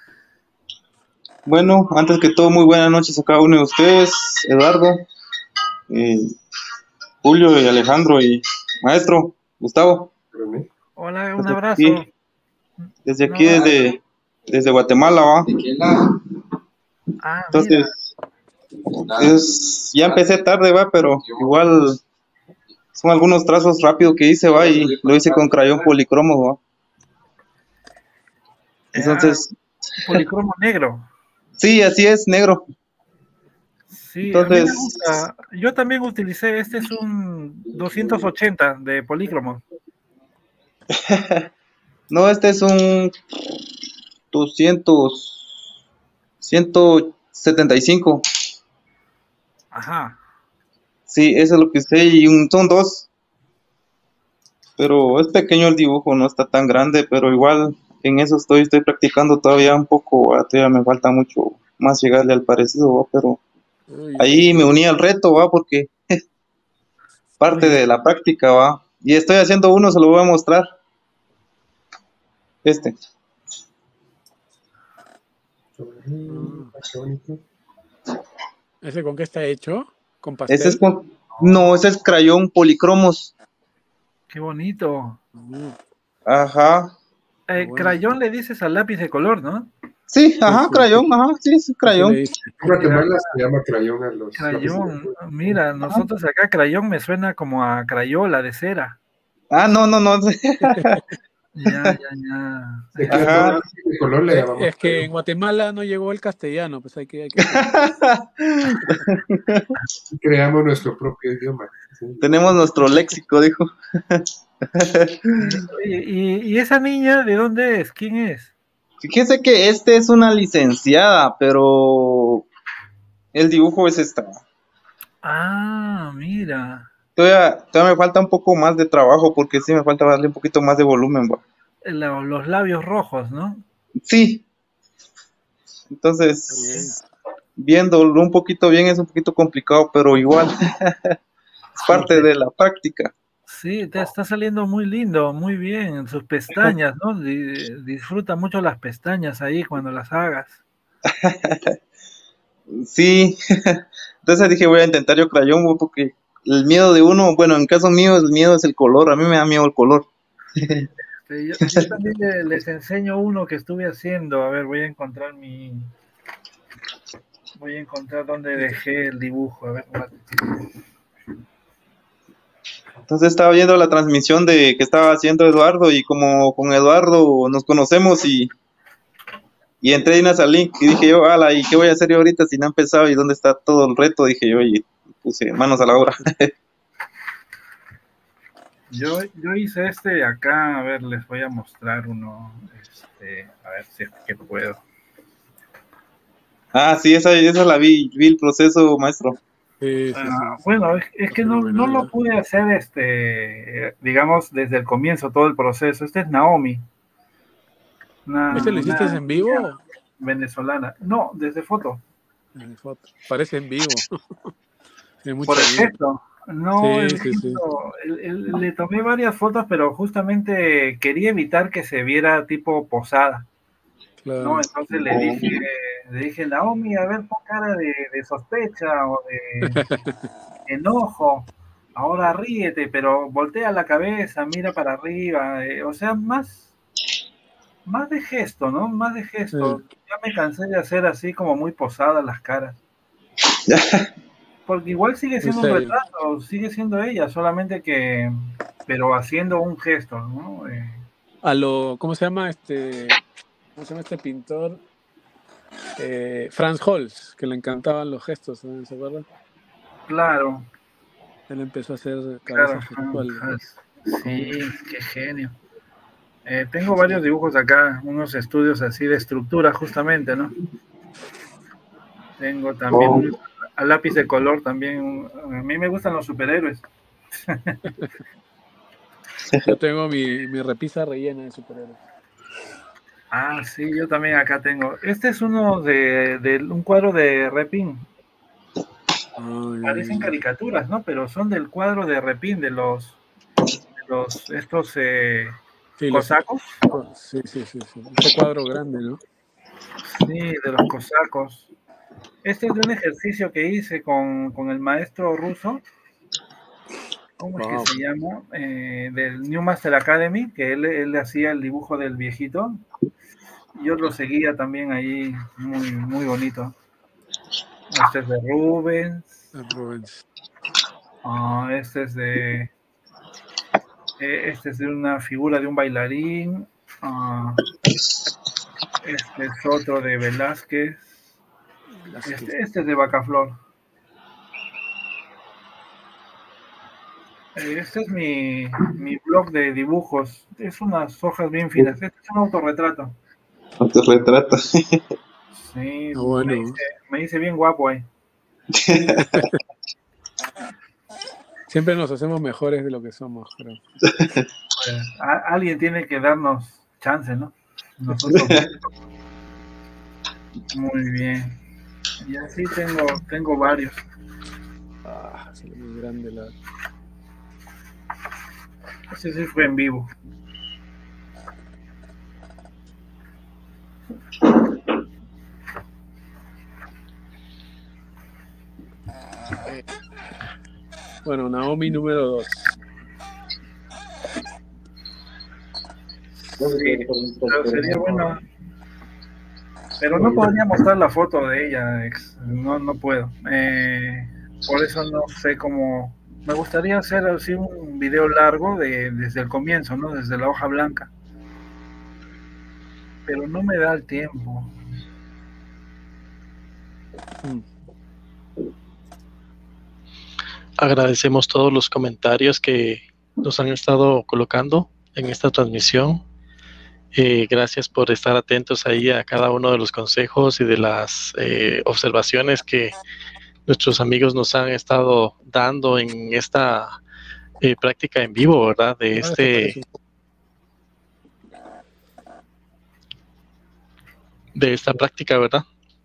Bueno, antes que todo, muy buenas noches a cada uno de ustedes, Eduardo, eh, Julio y Alejandro y maestro Gustavo. Hola, un desde abrazo. Aquí, desde aquí, no, desde, desde Guatemala, ¿va? Ah, entonces, es, ya empecé tarde, va, pero igual son algunos trazos rápidos que hice, va, y lo hice con crayón policromo, va. Entonces, ah, policromo negro. Sí, así es, negro. Sí, entonces, a mí me gusta. Yo también utilicé, este es un doscientos ochenta de polícromo. No, este es un doscientos, ciento setenta y cinco. Ajá. Sí, eso es lo que sé, y un, son dos. Pero es pequeño el dibujo, no está tan grande, pero igual en eso estoy, estoy practicando todavía un poco, todavía me falta mucho más llegarle al parecido, ¿va? Pero ahí me uní al reto, va, porque parte de la práctica, va, y estoy haciendo uno, se lo voy a mostrar, este. ¿Ese con qué está hecho? ¿Con pastel? Ese es con, no, ese es crayón policromos. Qué bonito. Ajá. Eh, bueno. Crayón le dices al lápiz de color, ¿no? Sí, ajá, crayón, ajá, sí, es crayón. En Guatemala se llama crayón a los... Crayón, mira, nosotros acá crayón me suena como a crayola de cera. Ah, no, no, no. Ya, ya, ya. De Ajá. qué color le llamamos. Es que en Guatemala no llegó el castellano, pues hay que... Hay que... Creamos nuestro propio idioma. ¿Sí? Tenemos nuestro léxico, dijo. Oye, ¿y, y esa niña de dónde es? ¿Quién es? Fíjese que este es una licenciada, pero el dibujo es esta. Ah, mira. Todavía, todavía me falta un poco más de trabajo porque sí me falta darle un poquito más de volumen, ¿va? La- los labios rojos, ¿no? Sí. Entonces, viéndolo un poquito bien es un poquito complicado, pero igual es parte de la práctica. Sí, te está saliendo muy lindo, muy bien. Sus pestañas, ¿no? Di- Disfruta mucho las pestañas ahí cuando las hagas. Sí. Entonces dije, voy a intentar yo crayón, güey, porque el miedo de uno, bueno, en caso mío, el miedo es el color. A mí me da miedo el color. Este, Yo, yo también le- les enseño uno que estuve haciendo. A ver, voy a encontrar mi... Voy a encontrar dónde dejé el dibujo. A ver, un ratito. Entonces estaba viendo la transmisión de que estaba haciendo Eduardo y como con Eduardo nos conocemos y, y entré en esa link y dije yo, ala, ¿y qué voy a hacer yo ahorita si no he empezado y dónde está todo el reto? Dije yo y puse manos a la obra. Yo, yo hice este de acá. A ver, les voy a mostrar uno. Este, a ver si es que puedo. Ah, sí, esa, esa la vi, vi el proceso, maestro. Sí, sí, sí. Ah, bueno, es, es que no, no lo pude hacer, este, digamos, desde el comienzo, todo el proceso. Este es Naomi. Una, ¿Este lo hiciste una en vivo? venezolana. No, desde foto. En foto. Parece en vivo. Tiene mucho Por el video. gesto. No, Sí, el sí, sí. gesto, el- el- le tomé varias fotos, pero justamente quería evitar que se viera tipo posada, ¿no? Claro. Entonces le dije, le dije, Naomi, a ver, pon cara de, de sospecha o de enojo. Ahora ríete, pero voltea la cabeza, mira para arriba. eh, o sea, más, más de gesto, ¿no? Más de gesto. Ya me cansé de hacer así como muy posadas las caras. Porque igual sigue siendo un En serio. retrato, sigue siendo ella, solamente que, pero haciendo un gesto, ¿no? Eh, A lo, ¿cómo se llama este? ¿Cómo se llama este pintor? Eh, Franz Holz, que le encantaban los gestos, ¿no? ¿Se acuerdan? claro, Él empezó a hacer claro. cabezas gestuales. ah, Sí, qué genio. Eh, tengo varios dibujos acá, unos estudios así de estructura, justamente, ¿no? Tengo también Oh. un- a lápiz de color también. A mí me gustan los superhéroes. Yo tengo mi, mi repisa rellena de superhéroes. Ah, sí, yo también acá tengo. Este es uno de, de un cuadro de Repin. Ay, Parecen caricaturas, ¿no? Pero son del cuadro de Repin, de los, de los estos eh, sí, los- cosacos. sí, sí, sí, sí. Ese cuadro grande, ¿no? Sí, de los cosacos. Este es de un ejercicio que hice con, con el maestro ruso. ¿Cómo es Wow. que se llama? Eh, del New Master Academy, que él, él hacía el dibujo del viejito. Yo lo seguía también ahí, muy, muy bonito. Este es de Rubens. Rubens. Ah, este es de eh, este es de una figura de un bailarín. Ah, este es otro de Velázquez. Este, este es de Bacaflor. Eh, Este es mi, mi blog de dibujos. Es unas hojas bien finas. Este es un autorretrato. Autorretrato. Sí, Ah, bueno. me, hice, me hice bien guapo ahí. Siempre nos hacemos mejores de lo que somos, creo. Pues, a- alguien tiene que darnos chance, ¿no? Nosotros. Muy bien. Y así tengo, tengo varios. Ah, salió muy grande la... Este sí fue en vivo. Bueno, Naomi número dos. Sí, pero sería bueno. Pero no podría mostrar la foto de ella, ex. No, no puedo. Eh, por eso no sé cómo. Me gustaría hacer así un video largo de, desde el comienzo, ¿no? Desde la hoja blanca. pero no me da el tiempo. Agradecemos todos los comentarios que nos han estado colocando en esta transmisión. Eh, gracias por estar atentos ahí a cada uno de los consejos y de las eh, observaciones que nuestros amigos nos han estado dando en esta eh, práctica en vivo, ¿verdad? De este de esta práctica, ¿verdad?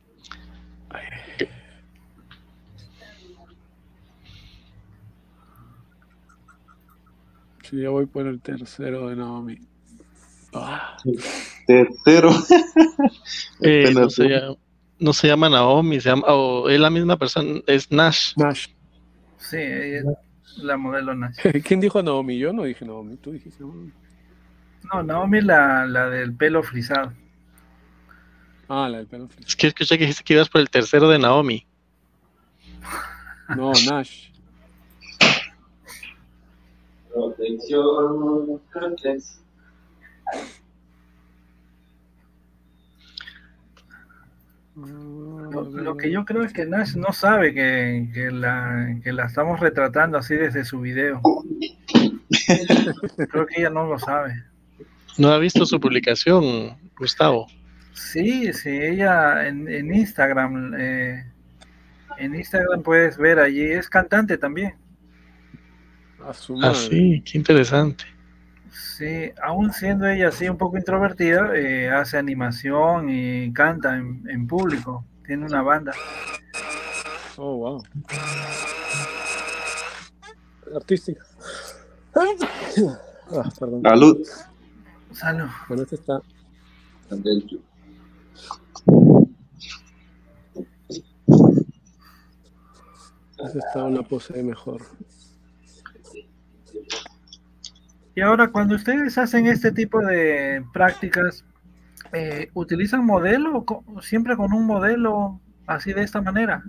Sí, yo voy por el tercero de Naomi. Ah. Tercero. eh, no, se llama, no se llama Naomi, se llama, o es la misma persona, es Nash. Nash. Sí, ella es la modelo Nash. ¿Quién dijo Naomi? Yo no dije Naomi, tú dijiste Naomi. No, Naomi la, la del pelo frisado. Ah, la del pelo frisado. Es que escuché que dijiste que ibas por el tercero de Naomi. No, Nash. Protección. Lo, lo que yo creo es que Nash no sabe que, que, la, que la estamos retratando así desde su video. Creo que ella no lo sabe. ¿No ha visto su publicación, Gustavo? Sí, sí, ella en, en Instagram, eh, en Instagram puedes ver allí, es cantante también. A su madre. Ah, sí, qué interesante. Sí, aún siendo ella así un poco introvertida, eh, hace animación y canta en, en público. Tiene una banda. Oh, wow. Artística. Ah, perdón. Salud. Salud. Bueno, este está. Ese está una pose mejor. Y ahora, cuando ustedes hacen este tipo de prácticas, eh, ¿utilizan modelo? ¿Siempre con un modelo así de esta manera?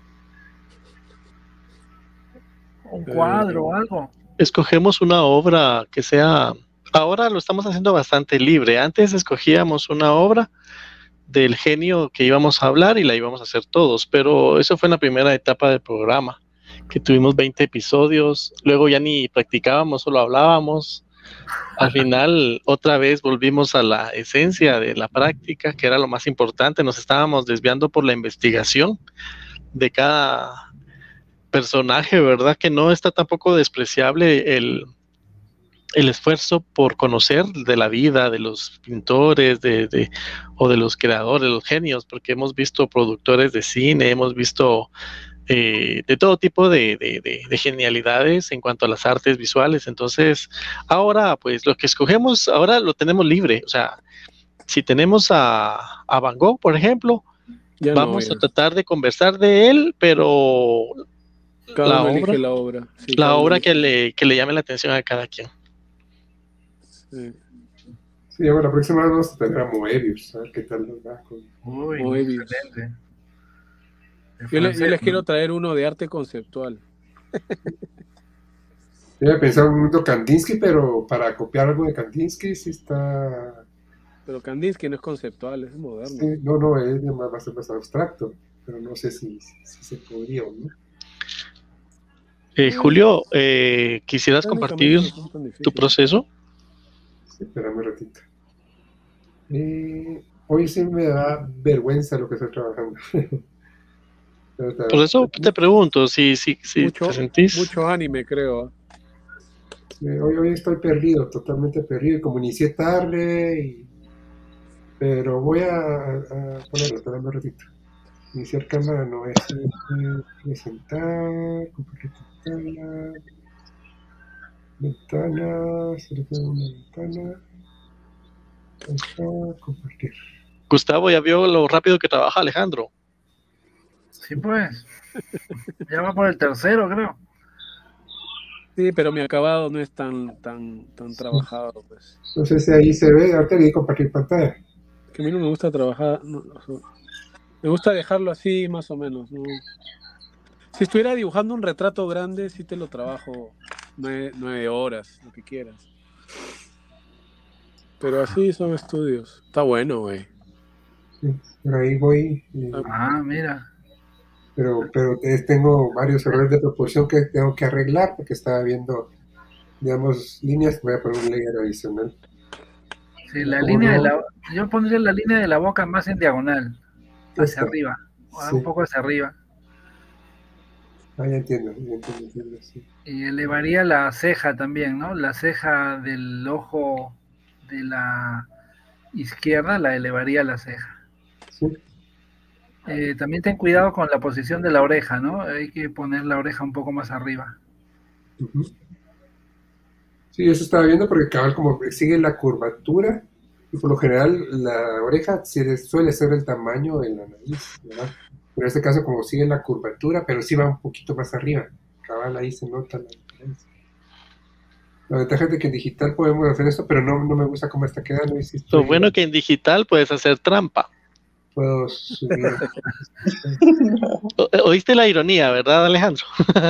¿Un cuadro o algo? Escogemos una obra que sea... Ahora lo estamos haciendo bastante libre. Antes escogíamos una obra del genio que íbamos a hablar y la íbamos a hacer todos, pero eso fue en la primera etapa del programa, que tuvimos veinte episodios, luego ya ni practicábamos, solo hablábamos. Al final otra vez volvimos a la esencia de la práctica, que era lo más importante. Nos estábamos desviando por la investigación de cada personaje, ¿verdad? Que no está tampoco despreciable el, el esfuerzo por conocer de la vida de los pintores de, de, o de los creadores, de los genios, porque hemos visto productores de cine, hemos visto Eh, de todo tipo de, de, de, de genialidades en cuanto a las artes visuales. Entonces, ahora, pues lo que escogemos, ahora lo tenemos libre. O sea, si tenemos a, a Van Gogh, por ejemplo, ya vamos no, a tratar de conversar de él, pero cada la, obra, la obra, sí, la obra que le, que le llame la atención a cada quien. Sí. Sí, bueno, la próxima vez vamos a tener a Moebius, a ver qué tal nos va con Uy, Moebius. Excelente. Yo les, yo les quiero traer uno de arte conceptual. Yo había pensado en un Kandinsky, pero para copiar algo de Kandinsky sí está... Pero Kandinsky no es conceptual, es moderno. Sí, no, no, es más, va a ser más abstracto, pero no sé si, si, si se podría o no. Eh, Julio, eh, ¿quisieras compartir tu proceso? Sí, espérame un ratito. Eh, hoy sí me da vergüenza lo que estoy trabajando. Por eso te pregunto, si, si, si mucho, te sentís... Mucho anime, creo. Hoy, hoy estoy perdido, totalmente perdido, como inicié tarde, y... pero voy a, a ponerlo, espérame un ratito. Iniciar cámara no es presentar, compartir pantalla, ventana, seleccionar una ventana, ventana, compartir. Gustavo, ¿ya vio lo rápido que trabaja Alejandro? Sí, pues. Ya va por el tercero, creo. Sí, pero mi acabado no es tan tan tan trabajado, pues. No sé si ahí se ve, ahorita le di compartir pantalla. Que a mí no me gusta trabajar, no, no, me gusta dejarlo así más o menos, ¿no? Si estuviera dibujando un retrato grande, sí te lo trabajo nueve, nueve horas, lo que quieras. Pero así son estudios. Está bueno, güey. Sí, por ahí voy. eh, Ah, mira. pero pero eh, tengo varios errores de proporción que tengo que arreglar porque estaba viendo, digamos, líneas. Voy a poner un layer adicional. Sí, la ¿Cómo línea de no? la, yo pondría la línea de la boca más en diagonal, hacia Esta. arriba, o Sí. un poco hacia arriba. Ah, ya entiendo, ya entiendo, entiendo, sí. Y elevaría la ceja también, ¿no? La ceja del ojo de la izquierda la elevaría la ceja. Sí. Eh, también ten cuidado con la posición de la oreja, ¿no? Hay que poner la oreja un poco más arriba. Ujú. Sí, eso estaba viendo porque cabal como sigue la curvatura y por lo general la oreja sí suele ser el tamaño de la nariz, ¿verdad? Pero en este caso como sigue la curvatura, pero sí va un poquito más arriba. Cabal, ahí se nota la diferencia. La ventaja es de que en digital podemos hacer esto, pero no, no me gusta cómo está quedando. Y si Lo estoy, bueno que en digital puedes hacer trampa. puedo subir. O- Oíste la ironía, ¿verdad, Alejandro?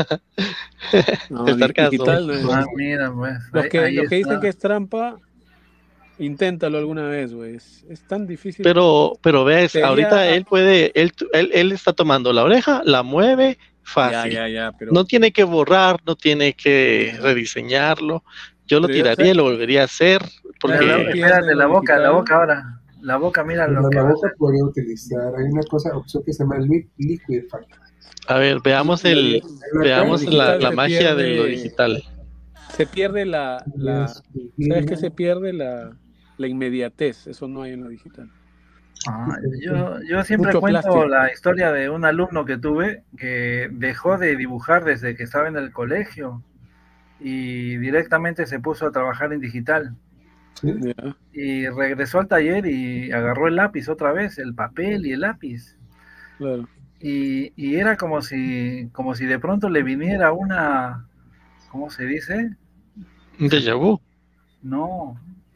No, De di- sarcasmo. digital no es. Ah, mira, pues, Los ahí, que, ahí los que dicen está. que es trampa, inténtalo alguna vez, güey. Es, es tan difícil. Pero, pero ves, Sería. ahorita él puede, él, él, él está tomando la oreja, la mueve Ya, fácil. ya, ya, pero. No tiene que borrar, no tiene que rediseñarlo. Yo lo Pero yo- tiraría ¿sabes y lo qué? volvería a hacer ¿Sabes qué La- se la- porque pierde espérate, en lo la boca, la digital? boca ahora. La boca, mira Pues lo la, que la va a boca hacer. podría utilizar. Hay una cosa, opción que se llama li- Liquify. a ver, veamos Lo, el, di- Verlo acá, lo veamos la, digital la se magia de lo pierde. digital. Se pierde la. y la es ¿Sabes qué subirla. se pierde? La, la inmediatez. Eso no hay en lo digital. Ah, Sí, sí, yo, yo siempre Mucho cuento plástico. la historia de un alumno que tuve que dejó de dibujar desde que estaba en el colegio y directamente se puso a trabajar en digital. sí. Ya. Y regresó al taller y agarró el lápiz otra vez, el papel y el lápiz. Claro. Y, y era como si, como si de pronto le viniera una, ¿cómo se dice? Un déjà vu. No,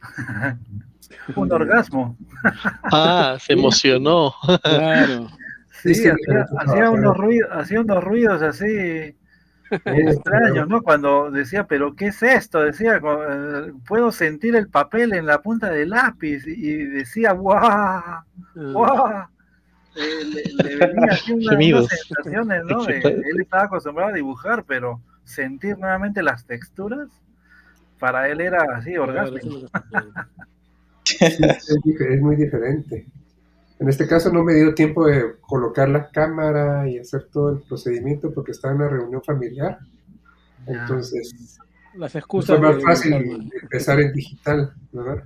un orgasmo. Ah, se emocionó. Claro. Sí, Sí, sí, hacía, diferente hacía trabajar. unos ruidos, hacía unos ruidos así extraños, ¿no? Cuando decía, pero ¿qué es esto? Decía, co- eh, puedo sentir el papel en la punta del lápiz y decía, ¡guau! Ah, ¡Guau! Eh, le, le venía así una- unas Gemidos. sensaciones, ¿no? De, él estaba acostumbrado a dibujar, pero sentir nuevamente las texturas, para él era así, claro, eso orgásmico. es lo que se pierde. Sí, es, dif- es muy diferente. En este caso no me dio tiempo de colocar la cámara y hacer todo el procedimiento porque estaba en una reunión familiar. Ya. Entonces Las fue excusas más de, de fácil Palma. empezar en digital, ¿verdad?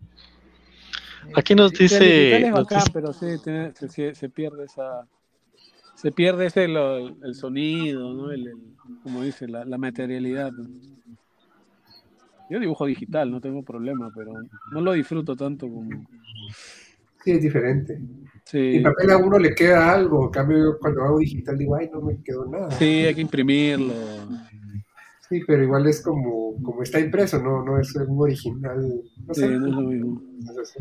Aquí nos Sí, el digital dice, es nos bacán, dice- pero sí, tiene- se, se- se pierde esa, se pierde ese lo- el sonido, ¿no? El, el- como dice, la, la materialidad, ¿no? Yo dibujo digital, no tengo problema, pero no lo disfruto tanto como. Sí, es diferente. En Sí, papel a uno le queda algo, en cambio yo cuando hago digital digo, ay, no me quedó nada. sí, hay que imprimirlo. Sí, pero igual es como, como está impreso, no, no es un original. No Sí, sé. no es lo mismo. No sé.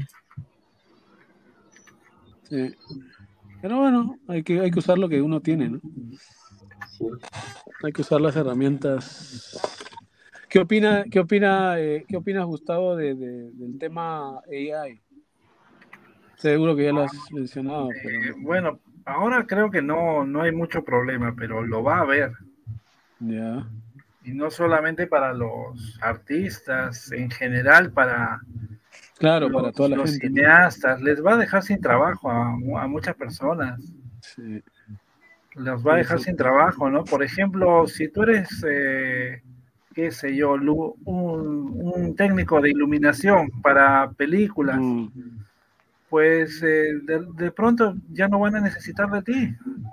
Sí. Pero bueno, hay que, hay que usar lo que uno tiene, ¿no? Sí. Hay que usar las herramientas. ¿Qué opina, qué opina, eh, qué opinas, Gustavo, de, de- del tema A I? Seguro que ya lo has mencionado, pero Eh, bueno, ahora creo que no, no hay mucho problema, pero lo va a haber. ya, Y no solamente para los artistas, en general para claro, para los, toda la los gente, ¿no? cineastas, les va a dejar sin trabajo a, mu- a muchas personas. Sí, Los va a sí, dejar sí. sin trabajo, ¿no? Por ejemplo, si tú eres, eh, qué sé yo, lu- un, un técnico de iluminación para películas, Mm, pues eh, de, de pronto ya no van a necesitar de ti,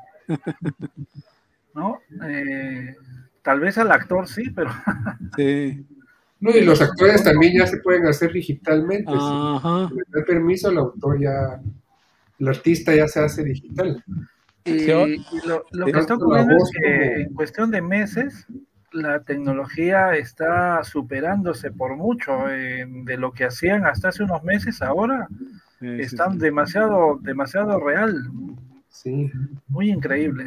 ¿no? Eh, tal vez al actor sí, pero sí, No, y los actores también ya se pueden hacer digitalmente. Si ajá. le da permiso, el autor ya, el artista ya se hace digital. y, Sí, o- y lo, lo sí. que está Tanto la ocurriendo es voz que como- en cuestión de meses la tecnología está superándose por mucho eh, de lo que hacían hasta hace unos meses. Ahora Sí, sí, están sí. demasiado, demasiado real, Sí, muy increíble.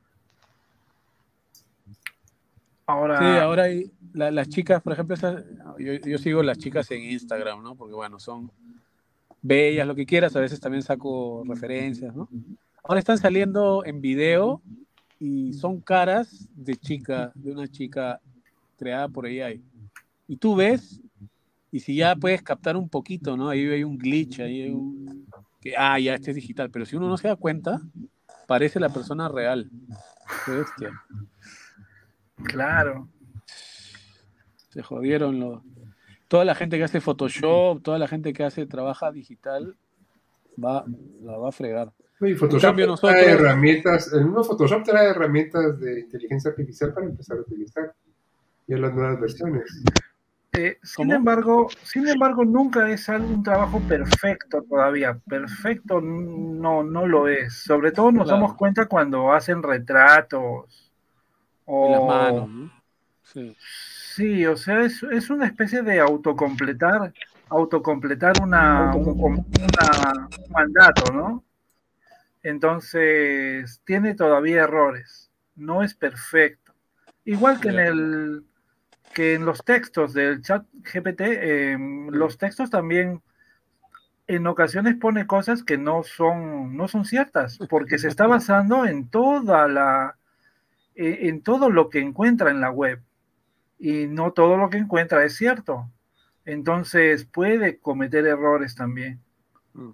Ahora, Sí, ahora hay la- las chicas, por ejemplo, esas- ¿no? Yo, yo sigo las chicas en Instagram, ¿no? Porque, bueno, son bellas, lo que quieras, a veces también saco referencias, ¿no? Ahora están saliendo en video y son caras de chica, de una chica creada por A I. Y tú ves, y si ya puedes captar un poquito, ¿no? Ahí hay un glitch, ahí hay un... que, ah, ya, este es digital. Pero si uno no se da cuenta, parece la persona real. Qué bestia. Claro. Se jodieron los... Toda la gente que hace Photoshop, toda la gente que hace trabaja digital, va, la va a fregar. Y Photoshop En cambio, trae nosotros... herramientas, el mismo Photoshop trae herramientas de inteligencia artificial para empezar a utilizar ya las nuevas versiones. Eh, sin ¿Cómo? embargo, sin embargo, nunca es un trabajo perfecto todavía. Perfecto no, no lo es. Sobre todo nos Claro. damos cuenta cuando hacen retratos o... En las manos, ¿no? Sí. Sí, o sea, es, es una especie de autocompletar, autocompletar una, un, una- un mandato, ¿no? Entonces, tiene todavía errores. No es perfecto. Igual que en Ya. el que en los textos del chat G P T, eh, los textos también en ocasiones pone cosas que no son, no son ciertas, porque se está basando en toda la, eh, en todo lo que encuentra en la web, y no todo lo que encuentra es cierto. Entonces puede cometer errores también. Mm.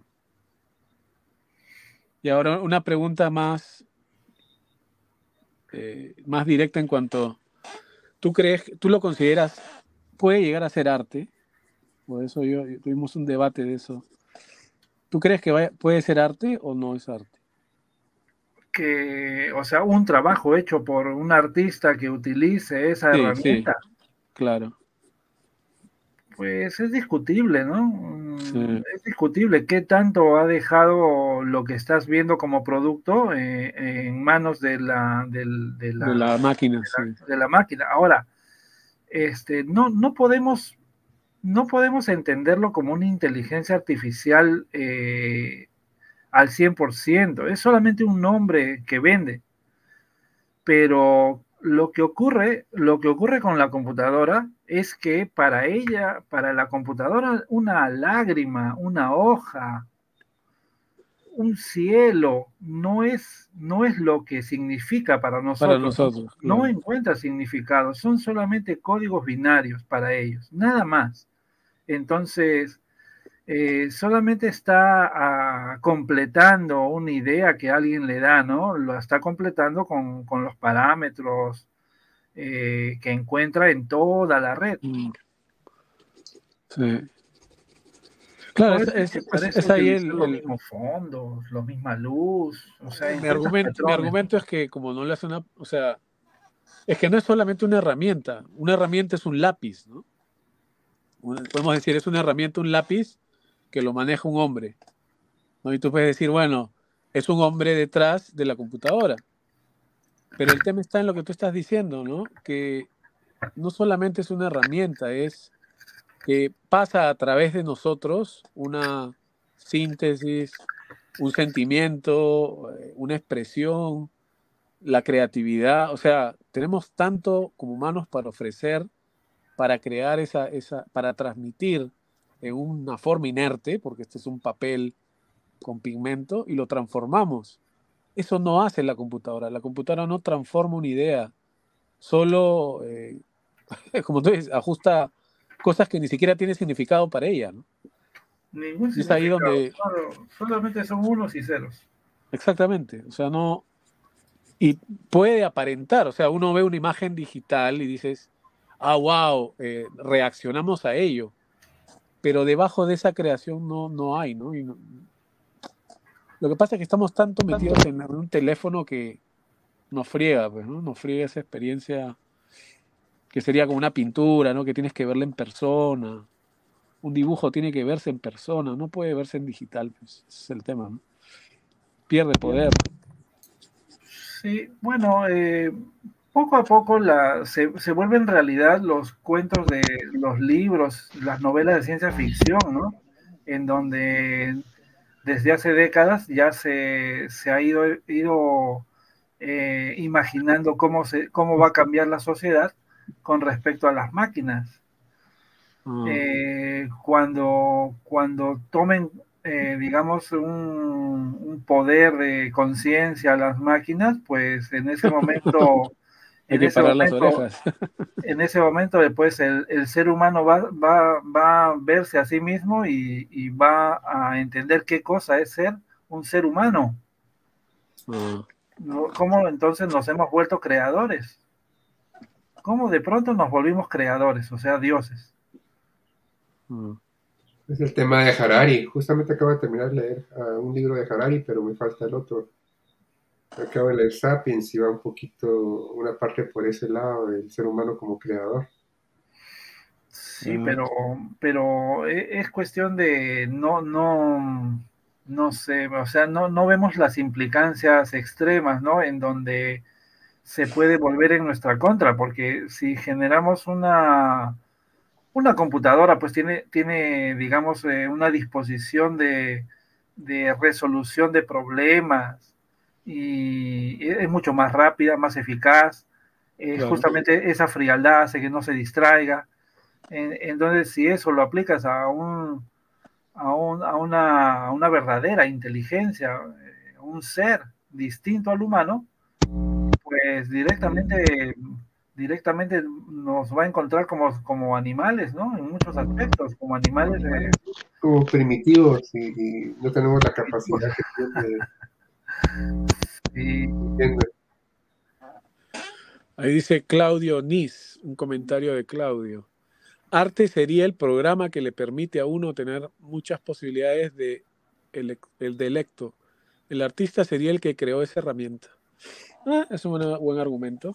Y ahora una pregunta más, eh, más directa en cuanto... ¿Tú crees, tú lo consideras, puede llegar a ser arte? Por eso yo, yo- tuvimos un debate de eso. ¿Tú crees que vaya- puede ser arte o no es arte? Que, o sea, un trabajo hecho por un artista que utilice esa Sí, sí, herramienta, claro. pues es discutible, ¿no? Mm, Sí, Es discutible qué tanto ha dejado lo que estás viendo como producto eh, en manos de la, del- de de la, la máquina, sí. de la máquina. Ahora, este, no, no podemos, no podemos entenderlo como una inteligencia artificial eh, al cien por ciento. Es solamente un nombre que vende. Pero lo que ocurre, lo que ocurre con la computadora es que para ella, para la computadora, una lágrima, una hoja, un cielo, no es, no es lo que significa para Para nosotros. nosotros, No claro. encuentra significado, son solamente códigos binarios para ellos, nada más. Entonces, eh, solamente está ah, completando una idea que alguien le da, ¿no? Lo está completando con, con los parámetros eh, que encuentra en toda la red. Mm, sí. Claro, Por es, eso es es, que es, parece es ahí utilizar el, los el- mismos fondos, la misma luz, o sea, mi encuentras argumento, mi patrones. argumento es que como no le hace una, o sea, es que no es solamente una herramienta, una herramienta es un lápiz, ¿no? Un- Podemos decir, es una herramienta, un lápiz que lo maneja un hombre, ¿no? Y tú puedes decir, bueno, es un hombre detrás de la computadora, pero el tema está en lo que tú estás diciendo, ¿no? Que no solamente es una herramienta, es que pasa a través de nosotros una síntesis, un sentimiento, eh, una expresión, la creatividad, o sea, tenemos tanto como humanos para ofrecer, para crear esa, esa, para transmitir en una forma inerte, porque este es un papel con pigmento, y lo transformamos. Eso no hace la computadora. La computadora no transforma una idea, solo, eh, como tú dices, ajusta cosas que ni siquiera tienen significado para ella, ¿no? Ningún Y es ahí significado, donde, solo- solamente son unos y ceros. exactamente, o sea, no, y puede aparentar, o sea, uno ve una imagen digital y dices, ah, wow, eh, reaccionamos a ello, pero debajo de esa creación no, no hay, ¿no? Y no- Lo que pasa es que estamos tanto metidos en un teléfono que nos friega, pues, ¿no? Nos friega esa experiencia que sería como una pintura, ¿no? Que tienes que verla en persona. Un dibujo tiene que verse en persona, no puede verse en digital, pues, ese es el tema, ¿no? Pierde poder. Sí, bueno, eh, poco a poco la, se, se vuelven realidad los cuentos de los libros, las novelas de ciencia ficción, ¿no? En donde desde hace décadas ya se, se ha ido, ido eh, imaginando cómo, se, cómo va a cambiar la sociedad con respecto a las máquinas. Ah. Eh, cuando, cuando tomen, eh, digamos, un, un poder de conciencia a las máquinas, pues en ese momento, Hay en que ese parar las momento, orejas. en ese momento después el, el ser humano va, va, va a verse a sí mismo y, y va a entender qué cosa es ser un ser humano. Ah. ¿No? ¿Cómo entonces nos hemos vuelto creadores? ¿Cómo de pronto nos volvimos creadores, o sea, dioses? Ah. Es el tema de Harari. Justamente acabo de terminar de leer uh, un libro de Harari, pero me falta el otro. Acabo de leer Sapiens y va un poquito, una parte por ese lado del ser humano como creador. Sí, Ah. pero, pero e- es cuestión de no, no, no sé, o sea, no, no vemos las implicancias extremas, ¿no? En donde se puede volver en nuestra contra, porque si generamos una, una computadora, pues tiene, tiene digamos, eh, una disposición de, de resolución de problemas y es mucho más rápida, más eficaz. Eh, Claro. justamente esa frialdad hace que no se distraiga. Entonces, si eso lo aplicas a, un, a, un, a, una, a una verdadera inteligencia, un ser distinto al humano, pues directamente, directamente nos va a encontrar como, como animales, ¿no? En muchos aspectos, como animales. Eh, Como primitivos y, y no tenemos la capacidad que tiene. y, Entiendo. Ahí dice Claudio Nis, un comentario de Claudio. Arte sería el programa que le permite a uno tener muchas posibilidades de el, el delecto. El artista sería el que creó esa herramienta. Ah, es un buen, buen argumento.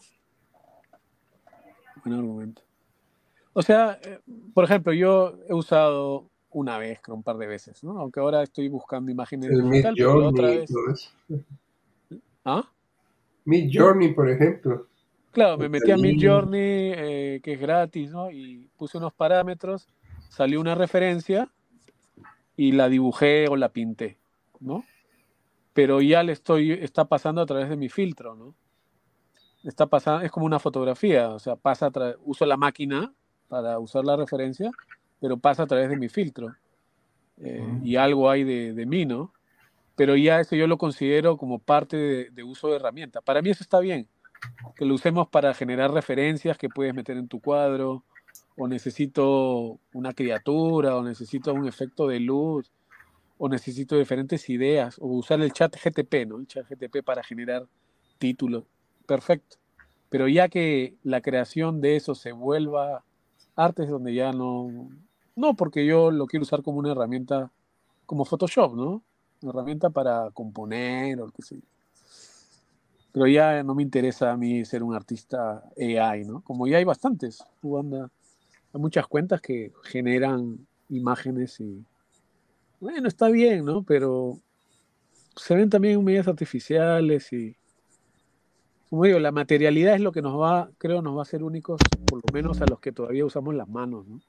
Buen argumento. O sea, eh, por ejemplo, yo he usado una vez, creo, un par de veces, ¿no? Aunque ahora estoy buscando imágenes El Mid digital, pero la otra Journey y vez. todo eso. ¿Ah? Mid Journey, por ejemplo. Claro, me metí a Dalí. Midjourney, eh, que es gratis, ¿no? Y puse unos parámetros, salió una referencia y la dibujé o la pinté, ¿no? Pero ya le estoy, está pasando a través de mi filtro, ¿no? Está pasando, es como una fotografía, o sea, pasa a tra- uso la máquina para usar la referencia, pero pasa a través de mi filtro. Eh, y algo hay de, de mí, ¿no? Pero ya eso yo lo considero como parte de, de uso de herramienta. Para mí eso está bien, que lo usemos para generar referencias que puedes meter en tu cuadro, o necesito una criatura, o necesito un efecto de luz, o necesito diferentes ideas, o usar el chat G T P, ¿no? El chat G T P para generar títulos. Perfecto. Pero ya que la creación de eso se vuelva arte es donde ya no... No, porque yo lo quiero usar como una herramienta, como Photoshop, ¿no? Una herramienta para componer o qué sé yo. Pero ya no me interesa a mí ser un artista A I, ¿no? Como ya hay bastantes. Tú anda, hay muchas cuentas que generan imágenes y... Bueno, está bien, ¿no? Pero se ven también medidas artificiales y... Como digo, la materialidad es lo que nos va, creo, nos va a hacer únicos, por lo menos a los que todavía usamos las manos, ¿no?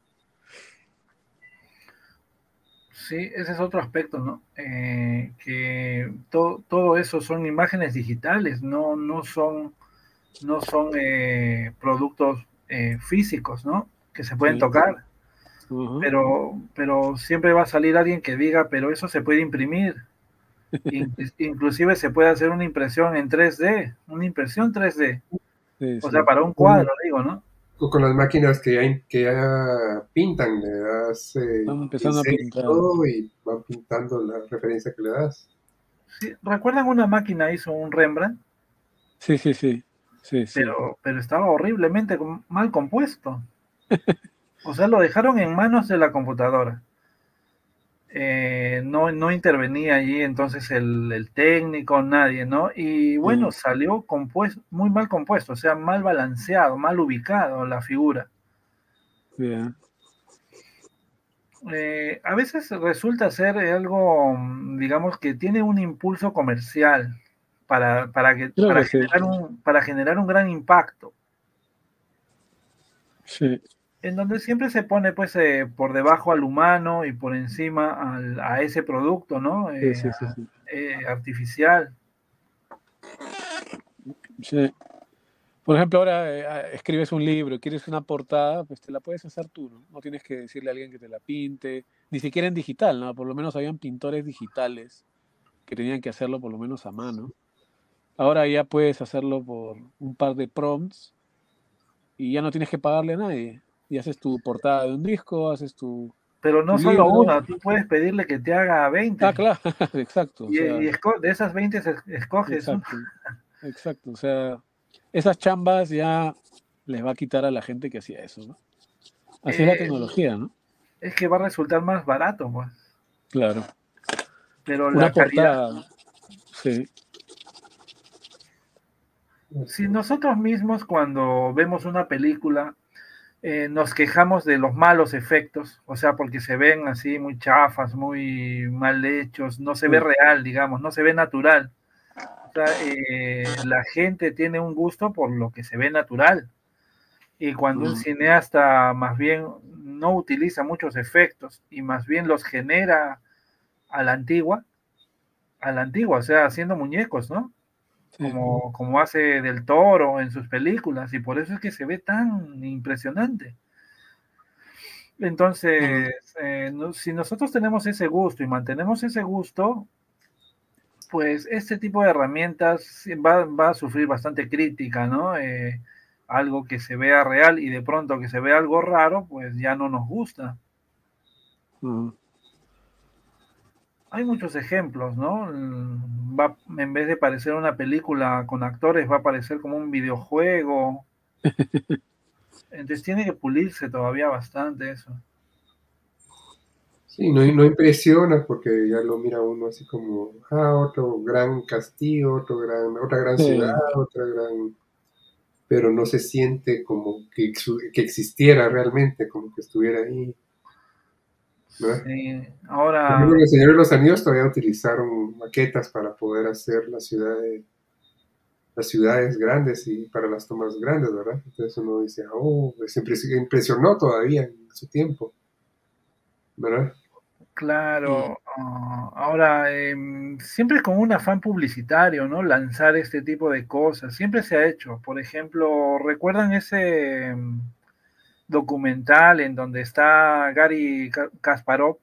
sí, ese es otro aspecto, ¿no? Eh, que to, todo eso son imágenes digitales, no, no son, no son eh, productos eh, físicos, ¿no? Que se pueden Sí. tocar. Uh-huh. Pero, pero siempre va a salir alguien que diga, pero eso se puede imprimir. In- inclusive se puede hacer una impresión en tres D, una impresión tres D. Sí, O sea, sí. para un cuadro, digo, ¿no? O con las máquinas que ya, que ya pintan, le das eh, Estamos empezando a pincel y pintar. todo y van pintando la referencia que le das. Sí, ¿recuerdan una máquina hizo un Rembrandt? Sí, sí, sí. Sí, sí. Pero, pero estaba horriblemente com- mal compuesto. O sea, lo dejaron en manos de la computadora. Eh, no, no intervenía allí entonces el, el técnico, nadie, ¿no? Y bueno, Uh, salió compuesto, muy mal compuesto, o sea, mal balanceado, mal ubicado la figura. yeah. Eh, a veces resulta ser algo, digamos, que tiene un impulso comercial para, para, que, Creo para, que sí. generar, un, para generar un gran impacto. Sí. En donde siempre se pone pues eh, por debajo al humano y por encima al, a ese producto, ¿no? Sí, Eh, sí, sí, sí. eh, artificial. Sí. Por ejemplo, ahora eh, escribes un libro, quieres una portada, pues te la puedes hacer tú, ¿no? No tienes que decirle a alguien que te la pinte, ni siquiera en digital, ¿no? Por lo menos habían pintores digitales que tenían que hacerlo por lo menos a mano. Ahora ya puedes hacerlo por un par de prompts y ya no tienes que pagarle a nadie. Y haces tu portada de un disco, haces tu, Pero no tu solo libro. una, tú puedes pedirle que te haga veinte. Ah, claro, exacto. O Y, sea, y esco- de esas veinte se- escoges una. exacto, exacto. O sea, esas chambas ya les va a quitar a la gente que hacía eso, ¿no? Así es la Eh, tecnología, ¿no? es que va a resultar más barato, pues. Claro. Pero Una la calidad, portada, sí. si nosotros mismos cuando vemos una película eh, nos quejamos de los malos efectos, o sea, porque se ven así muy chafas, muy mal hechos, no se ve Mm. real, digamos, no se ve natural. O sea, eh, la gente tiene un gusto por lo que se ve natural. Y cuando un Mm. cineasta más bien no utiliza muchos efectos y más bien los genera a la antigua, a la antigua, o sea, haciendo muñecos, ¿no? Sí. Como, como hace Del Toro en sus películas, y por eso es que se ve tan impresionante. Entonces, eh, no, si nosotros tenemos ese gusto y mantenemos ese gusto, pues este tipo de herramientas va, va a sufrir bastante crítica, ¿no? Eh, algo que se vea real y de pronto que se vea algo raro, pues ya no nos gusta. Mm. Hay muchos ejemplos, ¿no? Va, en vez de parecer una película con actores, va a parecer como un videojuego. Entonces tiene que pulirse todavía bastante eso. Sí, no, no impresiona porque ya lo mira uno así como, ah, otro gran castillo, otro gran, otra gran Sí. ciudad, otra gran... pero no se siente como que, que existiera realmente, como que estuviera ahí, ¿no? Sí, Por ahora, ejemplo, en El Señor de los Anillos todavía utilizaron maquetas para poder hacer las ciudades, las ciudades grandes y para las tomas grandes, ¿verdad? Entonces uno dice, oh, pues impresionó todavía en su tiempo, ¿verdad? claro, uh, ahora eh, siempre con un afán publicitario, ¿no? Lanzar este tipo de cosas, siempre se ha hecho. Por ejemplo, ¿recuerdan ese um, documental en donde está Gary Kasparov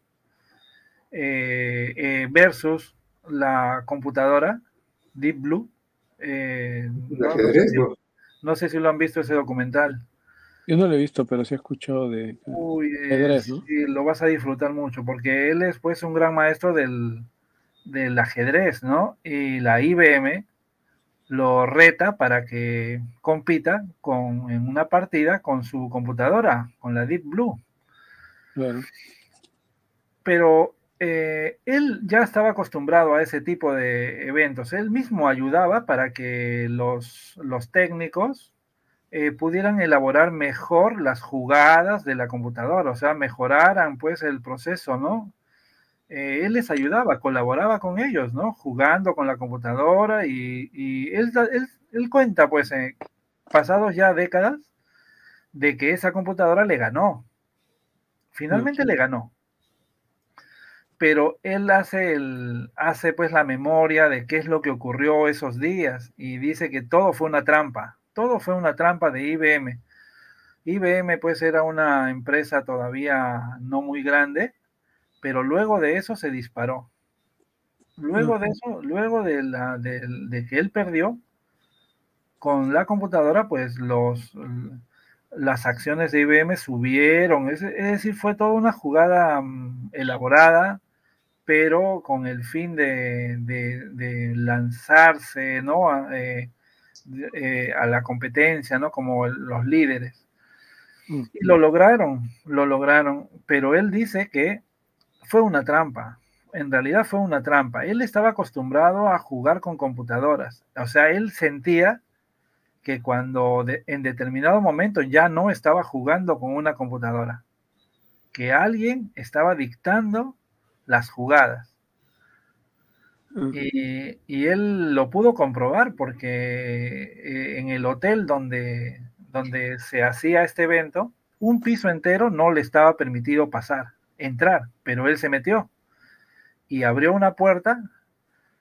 eh, eh, versus la computadora Deep Blue? Eh, El no, no, sé ajedrez, si, ¿no? no sé si lo han visto ese documental. Yo no lo he visto, pero sí he escuchado de Uy, ajedrez, es, ¿no? sí, lo vas a disfrutar mucho, porque él es pues un gran maestro del, del ajedrez, ¿no? Y la I B M lo reta para que compita con, en una partida con su computadora, con la Deep Blue. Claro. Pero eh, él ya estaba acostumbrado a ese tipo de eventos. Él mismo ayudaba para que los, los técnicos eh, pudieran elaborar mejor las jugadas de la computadora, o sea, mejoraran pues el proceso, ¿no? Eh, él les ayudaba, colaboraba con ellos, ¿no? Jugando con la computadora y, y él, él, él, cuenta pues, eh, pasados ya décadas, de que esa computadora le ganó. Finalmente mm. le ganó. Pero él hace, el, hace pues la memoria de qué es lo que ocurrió esos días y dice que todo fue una trampa, todo fue una trampa de I B M. I B M pues era una empresa todavía no muy grande, pero luego de eso se disparó. Luego de eso, luego de, la, de, de que él perdió con la computadora, pues los, las acciones de I B M subieron. Es, es decir, fue toda una jugada um, elaborada, pero con el fin de, de, de lanzarse, ¿no? A, eh, eh, a la competencia, ¿no? Como el, los líderes. Mm. Y lo lograron, lo lograron, pero él dice que fue una trampa. En realidad fue una trampa. Él estaba acostumbrado a jugar con computadoras. O sea, él sentía que cuando de, en determinado momento ya no estaba jugando con una computadora, que alguien estaba dictando las jugadas. Uh-huh. Y, y él lo pudo comprobar porque eh, en el hotel donde, donde se hacía este evento, un piso entero no le estaba permitido pasar, entrar, pero él se metió y abrió una puerta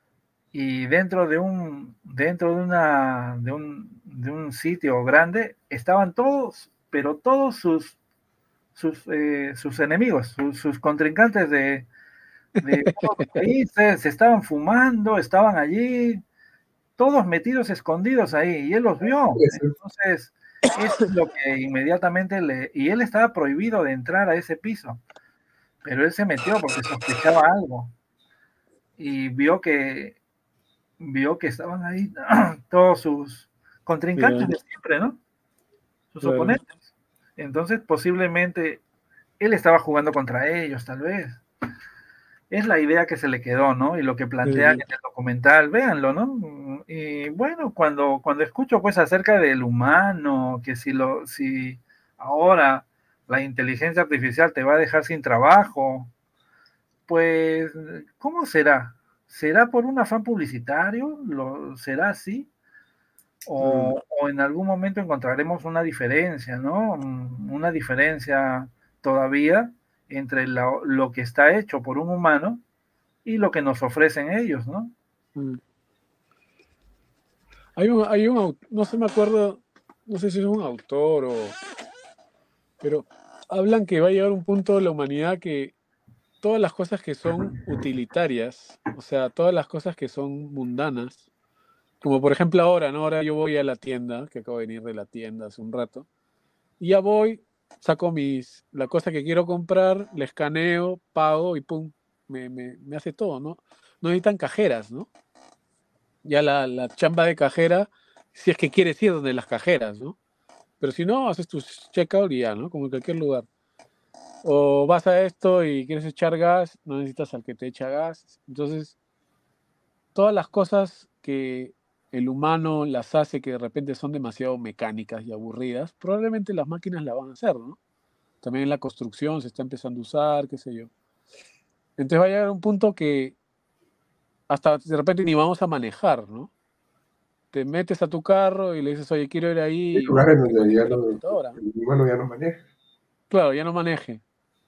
y dentro de un, dentro de una, de un, de un sitio grande estaban todos, pero todos sus, sus, eh, sus enemigos, sus, sus contrincantes de, de todos los países, se estaban fumando, estaban allí, todos metidos, escondidos ahí, y él los vio. Entonces, eso es lo que inmediatamente le... Y él estaba prohibido de entrar a ese piso, pero él se metió porque sospechaba algo. Y vio que vio que estaban ahí todos sus contrincantes de siempre, ¿no? Sus claro. oponentes. Entonces, posiblemente, él estaba jugando contra ellos, tal vez. Es la idea que se le quedó, ¿no? Y lo que plantea sí. en el documental, véanlo, ¿no? Y bueno, cuando, cuando escucho pues acerca del humano, que si lo, si ahora la inteligencia artificial te va a dejar sin trabajo, pues, ¿cómo será? ¿Será por un afán publicitario? ¿Lo, ¿Será así? O, mm. o en algún momento encontraremos una diferencia, ¿no? Una diferencia todavía entre lo, lo que está hecho por un humano y lo que nos ofrecen ellos, ¿no? Mm. Hay un, hay un, no sé, me acuerdo, no sé si es un autor o... Pero hablan que va a llegar un punto de la humanidad que todas las cosas que son utilitarias, o sea, todas las cosas que son mundanas, como por ejemplo ahora, ¿no? Ahora yo voy a la tienda, que acabo de venir de la tienda hace un rato, y ya voy, saco mis, la cosa que quiero comprar, la escaneo, pago y pum, me, me, me hace todo, ¿no? No necesitan cajeras, ¿no? Ya la, la chamba de cajera, si es que quieres ir donde las cajeras, ¿no? Pero si no, haces tu checkout y ya, ¿no? Como en cualquier lugar. O vas a esto y quieres echar gas, no necesitas al que te echa gas. Entonces, todas las cosas que el humano las hace que de repente son demasiado mecánicas y aburridas, probablemente las máquinas la van a hacer, ¿no? También en la construcción se está empezando a usar, qué sé yo. Entonces va a llegar un punto que hasta de repente ni vamos a manejar, ¿no? Te metes a tu carro y le dices, oye, quiero ir ahí. Hay lugares donde ya no, el humano ya no maneja. Claro, ya no maneje.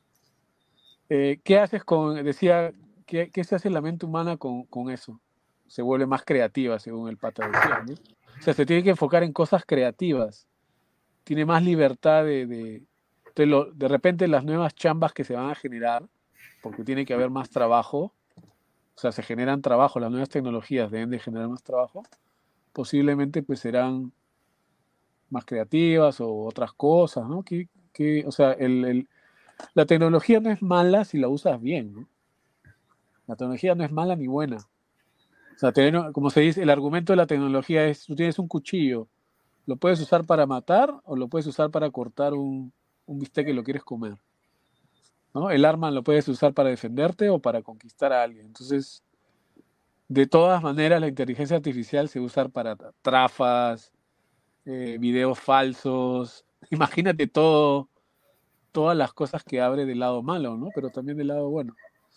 Eh, ¿Qué haces con, decía, ¿qué, qué se hace en la mente humana con, con eso? Se vuelve más creativa, según el pata decía, ¿no? O sea, se tiene que enfocar en cosas creativas. Tiene más libertad de... De, de, lo, de repente las nuevas chambas que se van a generar, porque tiene que haber más trabajo, o sea, se generan trabajo, las nuevas tecnologías deben de generar más trabajo, posiblemente pues serán más creativas o otras cosas, ¿no? Que, que, o sea, el, el, la tecnología no es mala si la usas bien, ¿no? La tecnología no es mala ni buena. O sea, tener, como se dice, el argumento de la tecnología es, tú tienes un cuchillo, lo puedes usar para matar o lo puedes usar para cortar un, un bistec que lo quieres comer, ¿no? El arma lo puedes usar para defenderte o para conquistar a alguien. Entonces, de todas maneras, la inteligencia artificial se usa para trafas, eh, videos falsos. Imagínate todo, todas las cosas que abre del lado malo, ¿no? Pero también del lado bueno.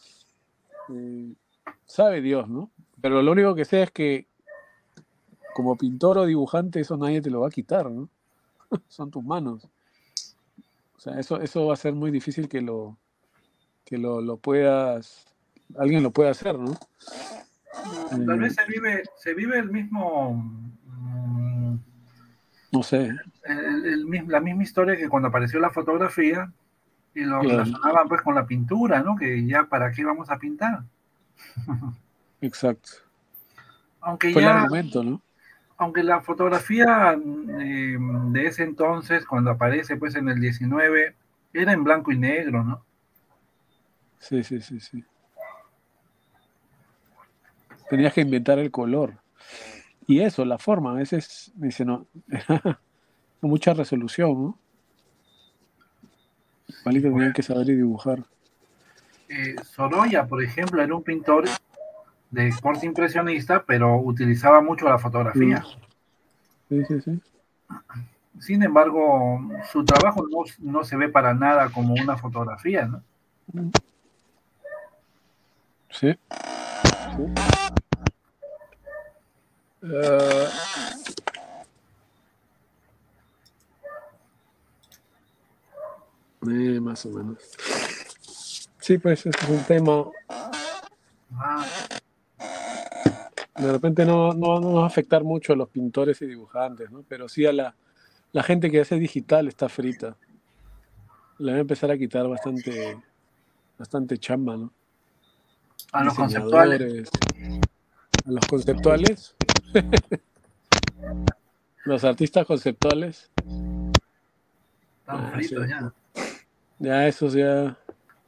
Eh, sabe Dios, ¿no? Pero lo único que sé es que como pintor o dibujante eso nadie te lo va a quitar, ¿no? Son tus manos. O sea, eso, eso va a ser muy difícil que lo que lo, lo puedas, alguien lo pueda hacer, ¿no? Tal eh, vez se vive, se vive el mismo, um, no sé, el, el, la misma historia que cuando apareció la fotografía y lo claro. relacionaban pues con la pintura, ¿no? Que ya para qué vamos a pintar. Exacto. Aunque Fue ya, el argumento, ¿no? Aunque la fotografía eh, de ese entonces, cuando aparece pues en el diecinueve, era en blanco y negro, ¿no? Sí, sí, sí, sí. Tenías que inventar el color. Y eso, la forma, a veces dice, no, mucha resolución, ¿no? Vale, tenían que saber y dibujar. Eh, Sorolla, por ejemplo, era un pintor de corte impresionista, pero utilizaba mucho la fotografía. Sí, sí, sí. Sin embargo, su trabajo no, no se ve para nada como una fotografía, ¿no? Sí. Sí. Uh, eh, más o menos. Sí, pues este es un tema. Ah. de repente no, no, no va a afectar mucho a los pintores y dibujantes, ¿no? Pero sí a la, la gente que hace digital está frita. Le va a empezar a quitar bastante, bastante chamba, ¿no? A los conceptuales. Diseñadores, a los conceptuales, los artistas conceptuales. Están Ah, fritos sí. ya. Ya, esos ya.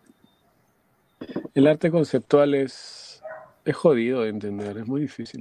El arte conceptual es, es jodido de entender, es muy difícil.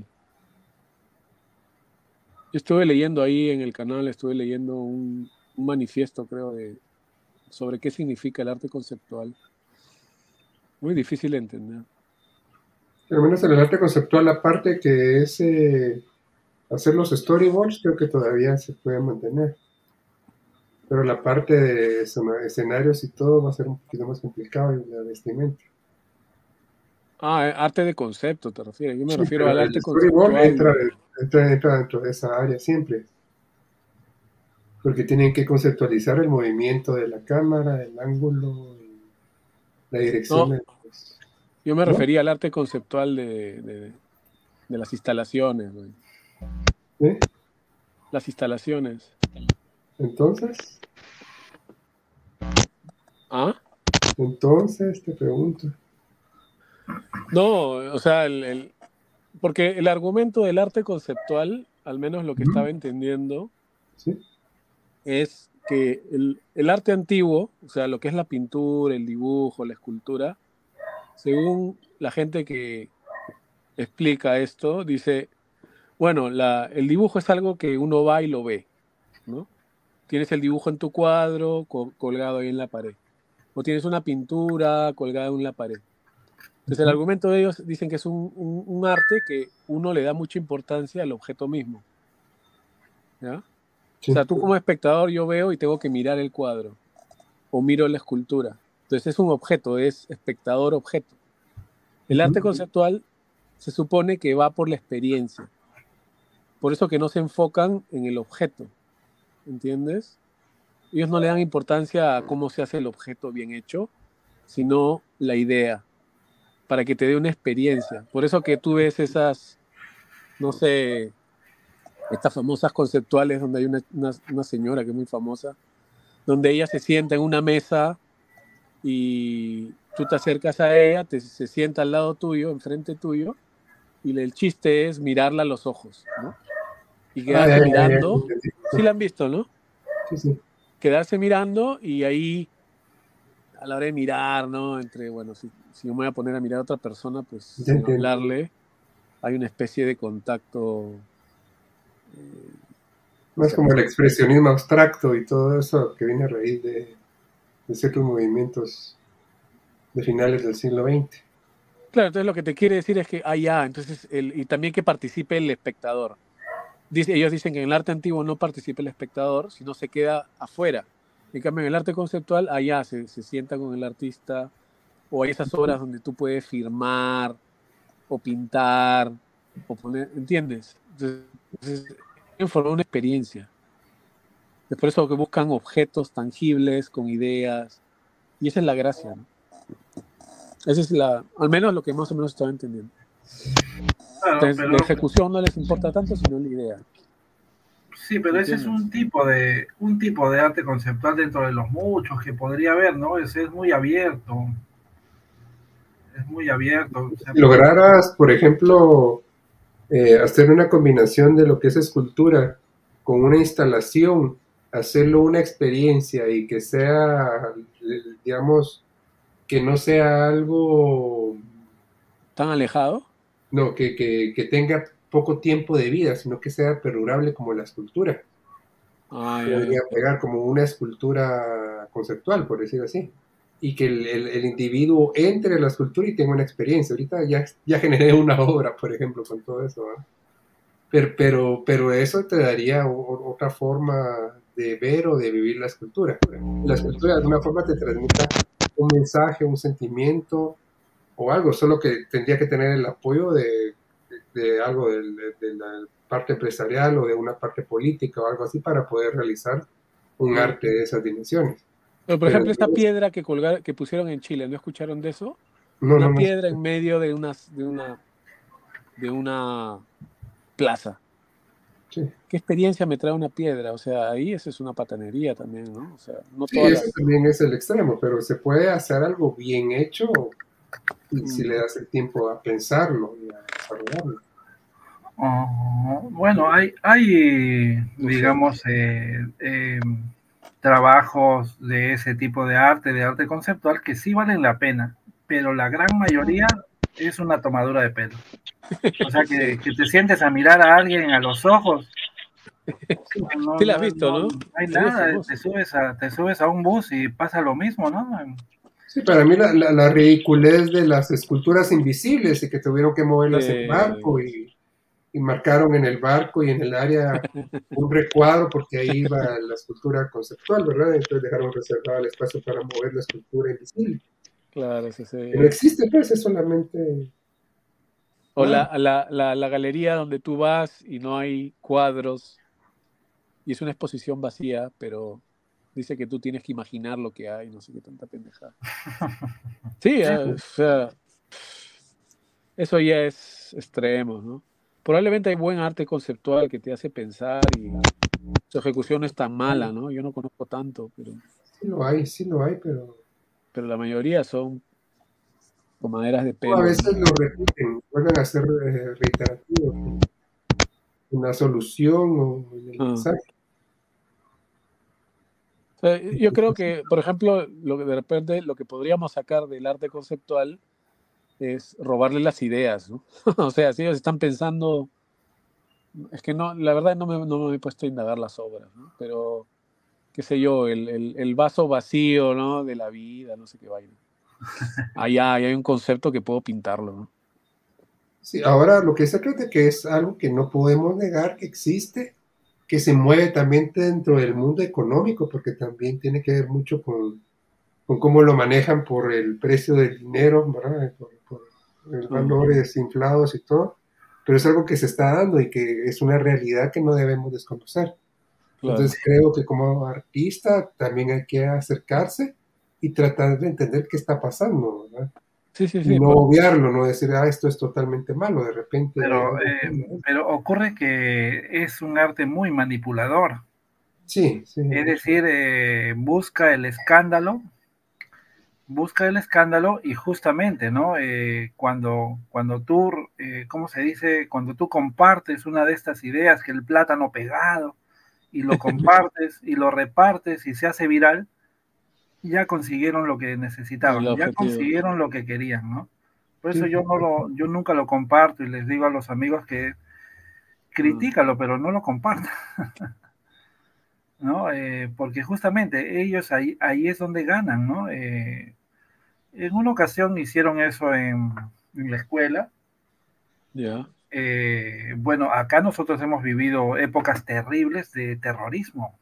Yo estuve leyendo ahí en el canal, estuve leyendo un, un manifiesto, creo, de, sobre qué significa el arte conceptual. Muy difícil de entender. Al menos en el arte conceptual, la parte que es eh, hacer los storyboards, creo que todavía se puede mantener. Pero la parte de escenarios y todo va a ser un poquito más complicado y la vestimenta. Ah, arte de concepto, te refieres. Yo me Sí, refiero pero al el arte storyboard conceptual. entra, de- entra, entra dentro de esa área siempre. Porque tienen que conceptualizar el movimiento de la cámara, el ángulo, y la dirección. No, de los- yo me ¿no? refería al arte conceptual de, de, de las instalaciones, güey. ¿Sí? Las instalaciones. Entonces, ¿Ah? entonces te pregunto. No, o sea, el, el- porque el argumento del arte conceptual, al menos lo que Ujú. estaba entendiendo, ¿Sí? es que el, el arte antiguo, o sea, lo que es la pintura, el dibujo, la escultura, según la gente que explica esto, dice, bueno, la, el dibujo es algo que uno va y lo ve, ¿no? Tienes el dibujo en tu cuadro co- colgado ahí en la pared, o tienes una pintura colgada en la pared. Entonces el Ujú. argumento de ellos dicen que es un, un- un arte que uno le da mucha importancia al objeto mismo, ¿ya? O Sí. sea, tú como espectador yo veo y tengo que mirar el cuadro o miro la escultura. Entonces es un objeto, es espectador-objeto. El arte Ujú. conceptual se supone que va por la experiencia. Por eso que no se enfocan en el objeto, ¿entiendes? Ellos no le dan importancia a cómo se hace el objeto bien hecho, sino la idea, para que te dé una experiencia. Por eso que tú ves esas, no sé, estas famosas conceptuales donde hay una, una, una señora que es muy famosa, donde ella se sienta en una mesa y tú te acercas a ella, te, se sienta al lado tuyo, enfrente tuyo, y el chiste es mirarla a los ojos, ¿no? Y Ah, ya, quedarse ya, ya, ya, mirando. entendí. Sí la han visto, ¿no? Sí, sí. Quedarse mirando y ahí, a la hora de mirar, ¿no? Entre, bueno, si, si yo me voy a poner a mirar a otra persona, pues Ya sin entiendo. hablarle, hay una especie de contacto. eh, Más como el expresionismo abstracto y todo eso que viene a raíz de, de ciertos movimientos de finales del siglo veinte. Claro, entonces lo que te quiere decir es que, ah, ya, entonces, el, y también que participe el espectador. Dice, ellos dicen que en el arte antiguo no participa el espectador, sino se queda afuera. En cambio, en el arte conceptual, allá se, se sienta con el artista, o hay esas obras donde tú puedes firmar, o pintar, o poner, ¿entiendes? Entonces, quieren formar una experiencia. Es por eso que buscan objetos tangibles, con ideas, y esa es la gracia, ¿no? Esa es la, al menos lo que más o menos estaba entendiendo. Claro, Entonces, pero la ejecución no les importa tanto, sino la idea. sí, pero ese es ¿Entiendes? un tipo de un tipo de arte conceptual dentro de los muchos que podría haber, ¿no? Ese es muy abierto, es muy abierto. O sea, Si lograras, por ejemplo, eh, hacer una combinación de lo que es escultura con una instalación, hacerlo una experiencia y que sea, eh, digamos, que no sea algo, ¿Tan alejado? no, que, que, que tenga poco tiempo de vida, sino que sea perdurable como la escultura. Ah, ya, ya. Podría pegar como una escultura conceptual, por decirlo así. Y que el, el, el individuo entre a la escultura y tenga una experiencia. Ahorita ya, ya generé una obra, por ejemplo, con todo eso, ¿eh? Pero, pero, pero eso te daría o, otra forma de ver o de vivir la escultura. La escultura de alguna forma te transmita un mensaje, un sentimiento o algo, solo que tendría que tener el apoyo de, de, de algo de, de, de la parte empresarial o de una parte política o algo así para poder realizar un Ah. arte de esas dimensiones. Pero, por Pero ejemplo, esta no, piedra que colgar, que pusieron en Chile, ¿no escucharon de eso? no, Una no, piedra en medio de una, de una, de una plaza. Sí. ¿Qué experiencia me trae una piedra? O sea, ahí eso es una patanería también, ¿no? O sea, no Sí, todas eso las... también es el extremo, pero se puede hacer algo bien hecho y si Mm. le das el tiempo a pensarlo y a desarrollarlo. Oh, bueno, hay, hay No sé. digamos, eh, eh, trabajos de ese tipo de arte, de arte conceptual, que sí valen la pena, pero la gran mayoría es una tomadura de pelo. O sea, que, Sí. que te sientes a mirar a alguien a los ojos. No, no, Sí la has no, visto, no, ¿no? no hay Sería nada, famoso. te subes a, te subes a un bus y pasa lo mismo, ¿no? Sí, para mí la, la, la ridiculez de las esculturas invisibles y que tuvieron que moverlas en Eh, barco y, y marcaron en el barco y en el área un recuadro porque ahí iba la escultura conceptual, ¿verdad? Entonces dejaron reservado el espacio para mover la escultura invisible. claro, sí, sí. Que no existe, pues, es solamente... O Nada. la, la, la, la galería donde tú vas y no hay cuadros y es una exposición vacía, pero dice que tú tienes que imaginar lo que hay, no sé qué tanta pendejada. Sí, Sí, eh, o sea, eso ya es extremo, ¿no? Probablemente hay buen arte conceptual que te hace pensar y su ejecución no es tan mala, ¿no? Yo no conozco tanto, pero, Sí lo hay, sí lo hay, pero pero la mayoría son tomaderas de a pelo, ¿no? veces lo repiten, vuelven a ser eh, reiterativos en la solución o en el Ah. mensaje. O sea, yo creo que, por ejemplo, lo que de repente lo que podríamos sacar del arte conceptual es robarle las ideas, ¿no? O sea, si ellos están pensando, es que no, la verdad no me, no me he puesto a indagar las obras, ¿no? Pero, qué sé yo, el, el, el vaso vacío, ¿no? De la vida, no sé qué vaina. Allá hay un concepto que puedo pintarlo, ¿no? Sí, ahora lo que se cree de que es algo que no podemos negar que existe, que se mueve también dentro del mundo económico, porque también tiene que ver mucho con, con cómo lo manejan por el precio del dinero, ¿verdad? Por, por los Ah, valores inflados y todo, pero es algo que se está dando y que es una realidad que no debemos desconocer. claro. Entonces creo que como artista también hay que acercarse y tratar de entender qué está pasando, ¿verdad? Sí, sí, Y sí. no Pues, obviarlo, no decir, ah, esto es totalmente malo, de repente hay pero, algo eh, bueno, ¿eh? pero ocurre que es un arte muy manipulador. Sí, sí, Es mucho. decir, eh, busca el escándalo, busca el escándalo y justamente, ¿no? Eh, cuando, cuando tú, eh, ¿cómo se dice? Cuando tú compartes una de estas ideas, que el plátano pegado, y lo compartes y lo repartes y se hace viral, ya consiguieron lo que el necesitaban, ya objetivo. consiguieron lo que querían, ¿no? Por eso Sí, yo no lo, yo nunca lo comparto y les digo a los amigos que Ah, critícalo, pero no lo compartan, ¿no? Eh, porque justamente ellos ahí, ahí es donde ganan, ¿no? Eh, en una ocasión hicieron eso en, en la escuela. ya. Eh, bueno, acá nosotros hemos vivido épocas terribles de terrorismo.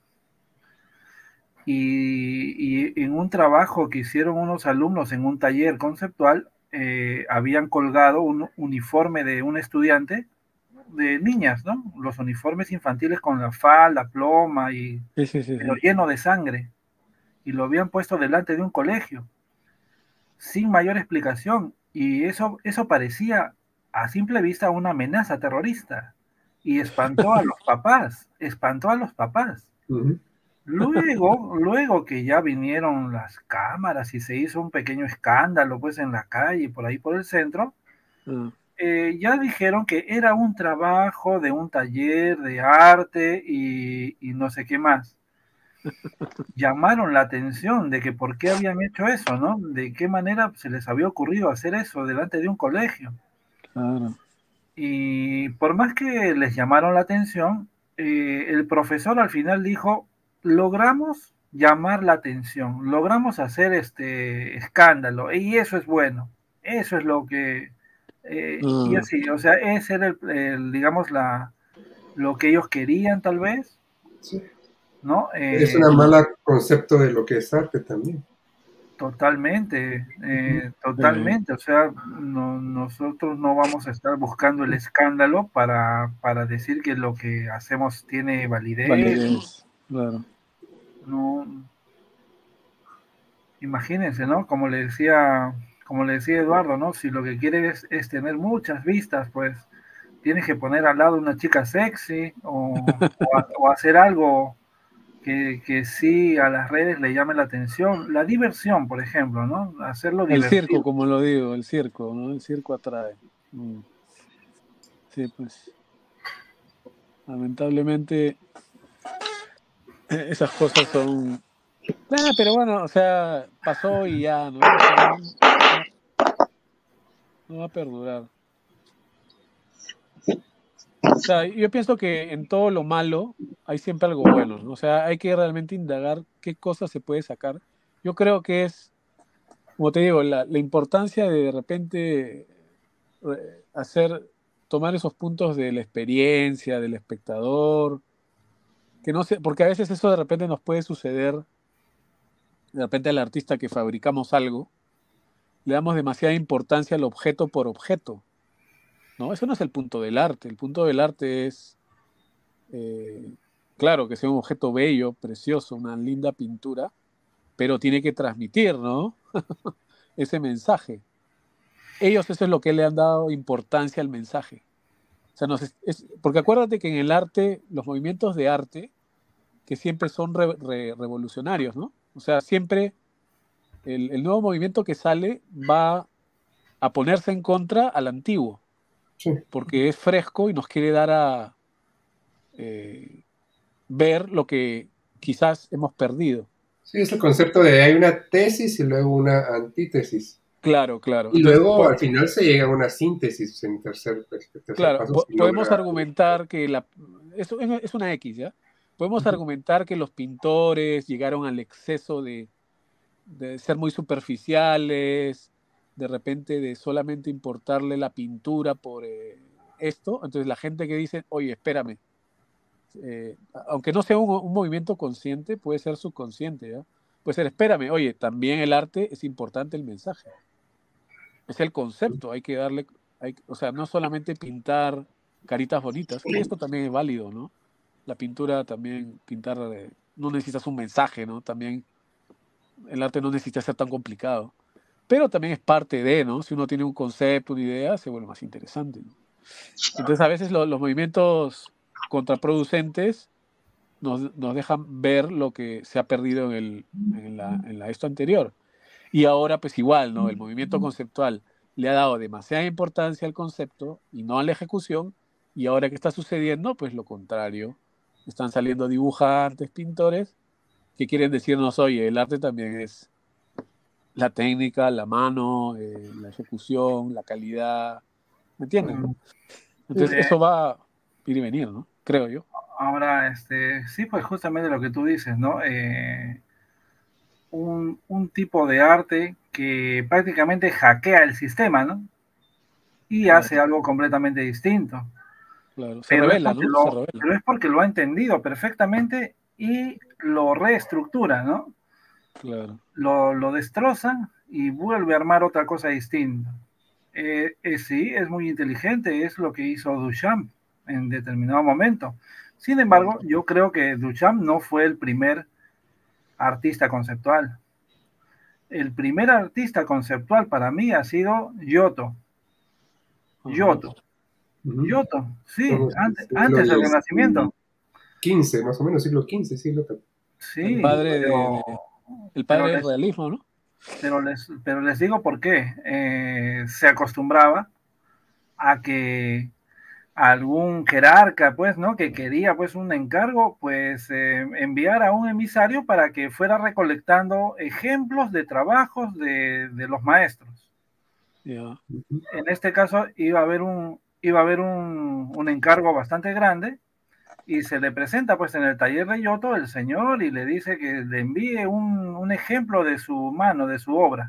Y, y en un trabajo que hicieron unos alumnos en un taller conceptual, eh, habían colgado un uniforme de un estudiante de niñas, ¿no? Los uniformes infantiles con la falda, ploma, y, Sí, sí, sí, pero sí. lleno de sangre. Y lo habían puesto delante de un colegio, sin mayor explicación. Y eso, eso parecía a simple vista una amenaza terrorista. Y espantó a los papás, espantó a los papás. uh-huh. Luego, luego que ya vinieron las cámaras y se hizo un pequeño escándalo pues en la calle, por ahí por el centro, Ah, eh, ya dijeron que era un trabajo de un taller de arte y, y no sé qué más. Llamaron la atención de que por qué habían hecho eso, ¿no? De qué manera se les había ocurrido hacer eso delante de un colegio. claro. Y por más que les llamaron la atención, eh, el profesor al final dijo, logramos llamar la atención, logramos hacer este escándalo, y eso es bueno, eso es lo que, eh, y Ah, así, o sea, ese era el, el, digamos, la, lo que ellos querían tal vez, Sí. ¿no? Es Eh, una ah, mala concepto de lo que es arte también. Totalmente, Uh-huh. eh, sí. totalmente. O sea, no, nosotros no vamos a estar buscando el escándalo para, para decir que lo que hacemos tiene validez. Validez, claro. No, imagínense, ¿no? Como le decía, como le decía Eduardo, ¿no? Si lo que quiere es, es tener muchas vistas, pues tienes que poner al lado una chica sexy o, o, o hacer algo que, que sí a las redes le llame la atención. La diversión, por ejemplo, ¿no? Hacerlo El divertido. circo, como lo digo, el circo, ¿no? El circo atrae. Mm. Sí, pues. Lamentablemente, esas cosas son... Ah, pero bueno, o sea, pasó y ya, ¿no? O sea, no, no va a perdurar. O sea, yo pienso que en todo lo malo hay siempre algo bueno, ¿no? O sea, hay que realmente indagar qué cosas se puede sacar. Yo creo que es, como te digo, la, la importancia de de repente eh, hacer, tomar esos puntos de la experiencia, del espectador, que no sé, porque a veces eso de repente nos puede suceder, de repente al artista que fabricamos algo, le damos demasiada importancia al objeto por objeto, ¿no? Eso no es el punto del arte. El punto del arte es, eh, claro, que sea un objeto bello, precioso, una linda pintura, pero tiene que transmitir, ¿no? Ese mensaje. Ellos eso es lo que le han dado importancia al mensaje. O sea, nos es, es, porque acuérdate que en el arte, los movimientos de arte, que siempre son re, re, revolucionarios, ¿no? O sea, siempre el, el nuevo movimiento que sale va a ponerse en contra al antiguo, Sí. porque es fresco y nos quiere dar a eh, ver lo que quizás hemos perdido. Sí, es el concepto de hay una tesis y luego una antítesis. Claro, claro. Y Entonces, luego por, al final se llega a una síntesis en tercer, tercer claro, paso. po Se podemos logra... argumentar que la... Eso es una X, ¿ya? Podemos uh-huh. argumentar que los pintores llegaron al exceso de, de ser muy superficiales, de repente de solamente importarle la pintura por eh, esto. Entonces la gente que dice, oye, espérame, eh, aunque no sea un, un movimiento consciente, puede ser subconsciente, ¿ya? Puede ser, espérame, oye, también el arte es importante, el mensaje. Es el concepto, hay que darle, hay, o sea, no solamente pintar caritas bonitas, que esto también es válido, ¿no? La pintura también, pintar, eh, no necesitas un mensaje, ¿no? También el arte no necesita ser tan complicado. Pero también es parte de, ¿no? Si uno tiene un concepto, una idea, se vuelve más interesante, ¿no? Entonces a veces lo, los movimientos contraproducentes nos, nos dejan ver lo que se ha perdido en, el, en, la, en la esto anterior. Y ahora pues igual, ¿no? El movimiento conceptual le ha dado demasiada importancia al concepto y no a la ejecución, y ahora ¿qué está sucediendo? Pues lo contrario. Están saliendo dibujantes, pintores, que quieren decirnos, oye, el arte también es la técnica, la mano, eh, la ejecución, la calidad, ¿me entienden? Entonces eso va a ir y venir, ¿no? Creo yo. Ahora, este, sí, pues justamente lo que tú dices, ¿no? Eh, un, un tipo de arte que prácticamente hackea el sistema, ¿no? Y claro. hace algo completamente distinto. Claro, se pero revela, es ¿no? Lo, se revela. Pero es porque lo ha entendido perfectamente y lo reestructura, ¿no? Claro. Lo, lo destroza y vuelve a armar otra cosa distinta. Eh, eh, sí, es muy inteligente, es lo que hizo Duchamp en determinado momento. Sin embargo, yo creo que Duchamp no fue el primer artista conceptual. El primer artista conceptual para mí ha sido Giotto. Giotto. Uh-huh. Giotto, sí, Vamos, antes, antes del Renacimiento. quince, más o menos, siglo quince, siglo quince. Sí, el padre, pero, de, el padre del realismo, ¿no? Pero les, pero les digo por qué. Eh, se acostumbraba a que algún jerarca, pues, ¿no? Que quería, pues, un encargo, pues, eh, enviar a un emisario para que fuera recolectando ejemplos de trabajos de, de los maestros. Yeah. En este caso iba a haber un, iba a haber un, un encargo bastante grande y se le presenta, pues, en el taller de Giotto el señor y le dice que le envíe un, un ejemplo de su mano, de su obra.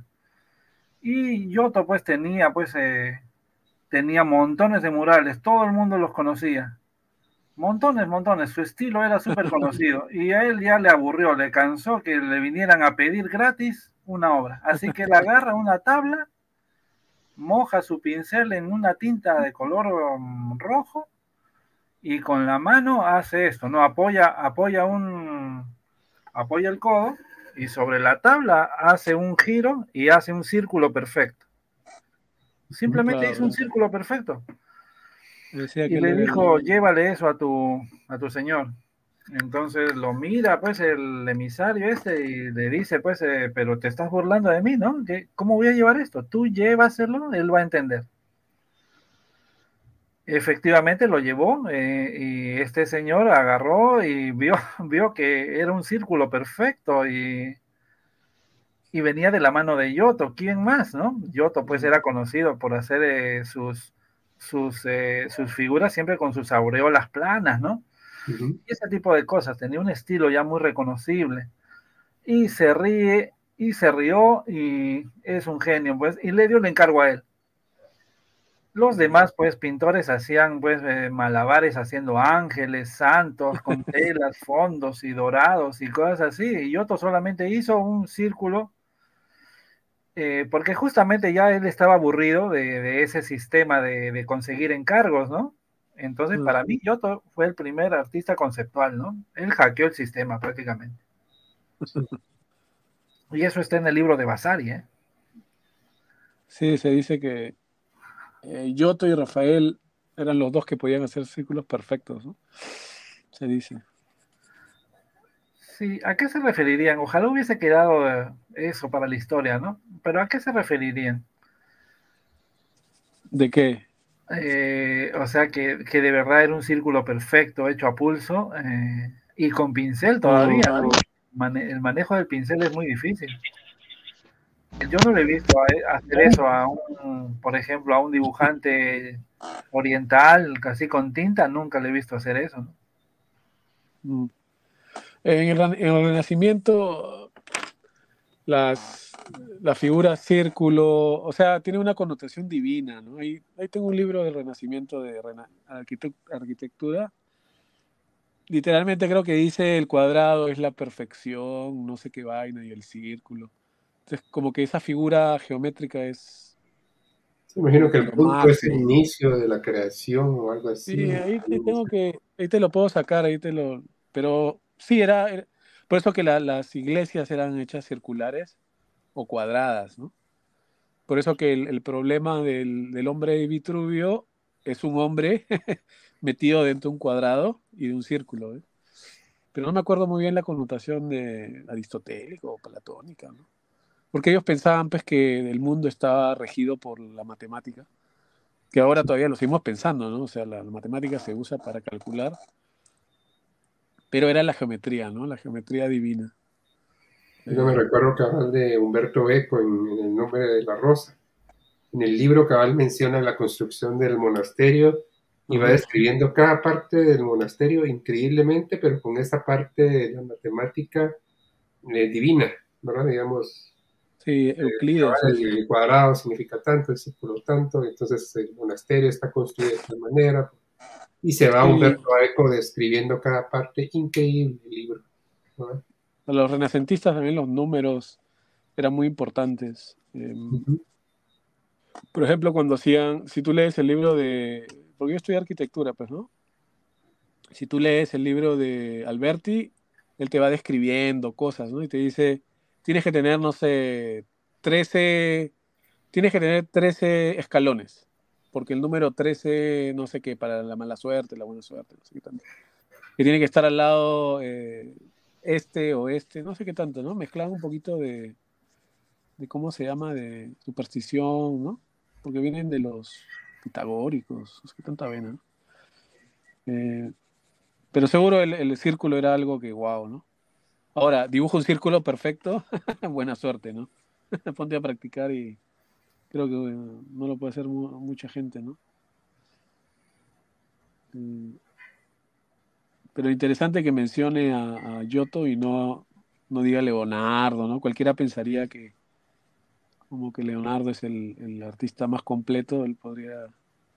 Y Giotto, pues, tenía, pues, eh, tenía montones de murales, todo el mundo los conocía. Montones, montones, su estilo era súper conocido y a él ya le aburrió, le cansó que le vinieran a pedir gratis una obra. Así que él agarra una tabla, moja su pincel en una tinta de color um, rojo y con la mano hace esto, ¿no? Apoya, apoya un, apoya el codo y sobre la tabla hace un giro y hace un círculo perfecto. Simplemente claro, hizo un círculo perfecto. Decía Y que él le era el- dijo, llévale eso a tu, a tu señor. Entonces lo mira, pues, el emisario este y le dice, pues, eh, pero te estás burlando de mí, ¿no? ¿Qué- ¿Cómo voy a llevar esto? Tú llévaselo, él va a entender. Efectivamente lo llevó eh, y este señor agarró y vio, vio que era un círculo perfecto y, y venía de la mano de Giotto. ¿Quién más, no? Giotto pues era conocido por hacer eh, sus, sus, eh, sus figuras siempre con sus aureolas planas, ¿no? Ujú. Y ese tipo de cosas. Tenía un estilo ya muy reconocible. Y se ríe y se rió y es un genio, pues, y le dio el encargo a él. Los demás, pues, pintores hacían, pues, eh, malabares haciendo ángeles, santos, con telas, fondos y dorados y cosas así. Y Giotto solamente hizo un círculo, eh, porque justamente ya él estaba aburrido de, de ese sistema de, de conseguir encargos, ¿no? Entonces, Mm. para mí, Giotto fue el primer artista conceptual, ¿no? Él hackeó el sistema prácticamente. Y eso está en el libro de Vasari, ¿eh? Sí, se dice que eh, Giotto y Rafael eran los dos que podían hacer círculos perfectos, ¿no? Se dice. Sí, ¿a qué se referirían? Ojalá hubiese quedado eh, eso para la historia, ¿no? Pero ¿a qué se referirían? ¿De qué? Eh, o sea, que, que de verdad era un círculo perfecto, hecho a pulso eh, y con pincel todavía, ¿no? Mane- el manejo del pincel es muy difícil. Yo no le he visto a- hacer eso a un, por ejemplo, a un dibujante oriental, casi con tinta, nunca le he visto hacer eso, ¿no? Mm. En el, en el Renacimiento, las, la figura círculo, o sea, tiene una connotación divina, ¿no? Ahí, ahí tengo un libro del Renacimiento de rena, arquitect, arquitectura. Literalmente creo que dice el cuadrado es la perfección, no sé qué vaina, y el círculo. Entonces, como que esa figura geométrica es Sí, imagino como que que el lo punto es el máximo. inicio de la creación o algo así. Sí, ahí, ahí tengo que, ahí te lo puedo sacar, ahí te lo, pero sí era, era- por eso que la- las iglesias eran hechas circulares o cuadradas, ¿no? Por eso que el, el problema del, del hombre de Vitruvio es un hombre metido dentro de un cuadrado y de un círculo, ¿eh? Pero no me acuerdo muy bien la connotación de aristotélica o platónica, ¿no? Porque ellos pensaban pues que el mundo estaba regido por la matemática, que ahora todavía lo seguimos pensando, ¿no? O sea, la, la matemática se usa para calcular, pero era la geometría, ¿no? La geometría divina. Yo me Eh, recuerdo cabal de Humberto Eco en, en El nombre de la rosa. En el libro cabal menciona la construcción del monasterio y va ajá. describiendo cada parte del monasterio increíblemente, pero con esa parte de la matemática eh, divina, ¿verdad? Digamos, Sí, Euclides. cabal, Es, el cuadrado significa tanto, el círculo tanto, entonces el monasterio está construido de esta manera, y se va sí, Humberto Eco describiendo cada parte, increíble el libro, ¿verdad? a los renacentistas también los números eran muy importantes. Eh, Ujú. por ejemplo, cuando hacían, si tú lees el libro de, porque yo estudié arquitectura, pues, ¿no? Si tú lees el libro de Alberti, él te va describiendo cosas, ¿no? Y te dice, tienes que tener, no sé, trece, tienes que tener trece escalones, porque el número trece, no sé qué, para la mala suerte, la buena suerte, no sé qué tanto. Que tiene que estar al lado eh, este o este, no sé qué tanto, ¿no? Mezclan un poquito de, de cómo se llama, de superstición, ¿no? Porque vienen de los pitagóricos, no sé qué tanta vena, ¿no? Eh, pero seguro el, el círculo era algo que, wow, ¿no? Ahora, dibujo un círculo perfecto, buena suerte, ¿no? Ponte a practicar y creo que eh, no lo puede hacer mu- mucha gente, ¿no? Mm, pero interesante que mencione a, a Giotto y no, no diga Leonardo, ¿no? Cualquiera pensaría que como que Leonardo es el, el artista más completo, él podría...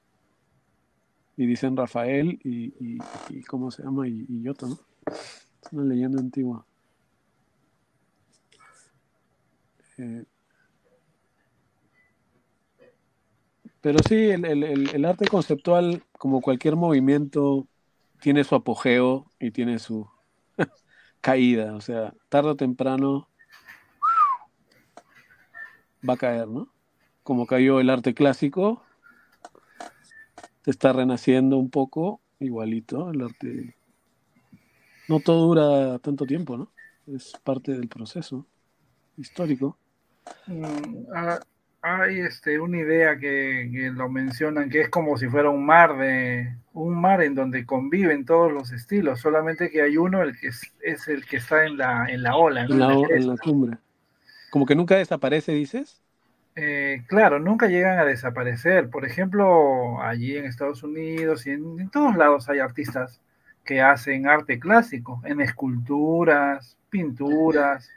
Y dicen Rafael y, y, y ¿cómo se llama? Y, y Giotto, ¿no? Es una leyenda antigua. Eh, pero sí, el, el, el, el arte conceptual, como cualquier movimiento, tiene su apogeo y tiene su caída. O sea, tarde o temprano va a caer, ¿no? Como cayó el arte clásico, está renaciendo un poco, igualito, el arte. No todo dura tanto tiempo, ¿no? Es parte del proceso histórico. Mm, ah, hay este, una idea que, que lo mencionan, que es como si fuera un mar de un mar en donde conviven todos los estilos, solamente que hay uno el que es, es el que está en la, en la ola, ¿no? En la, En la en cresta. la cumbre. Como que nunca desaparece, dices. Eh, claro, nunca llegan a desaparecer. Por ejemplo, allí en Estados Unidos y en, en todos lados hay artistas que hacen arte clásico, en esculturas, pinturas,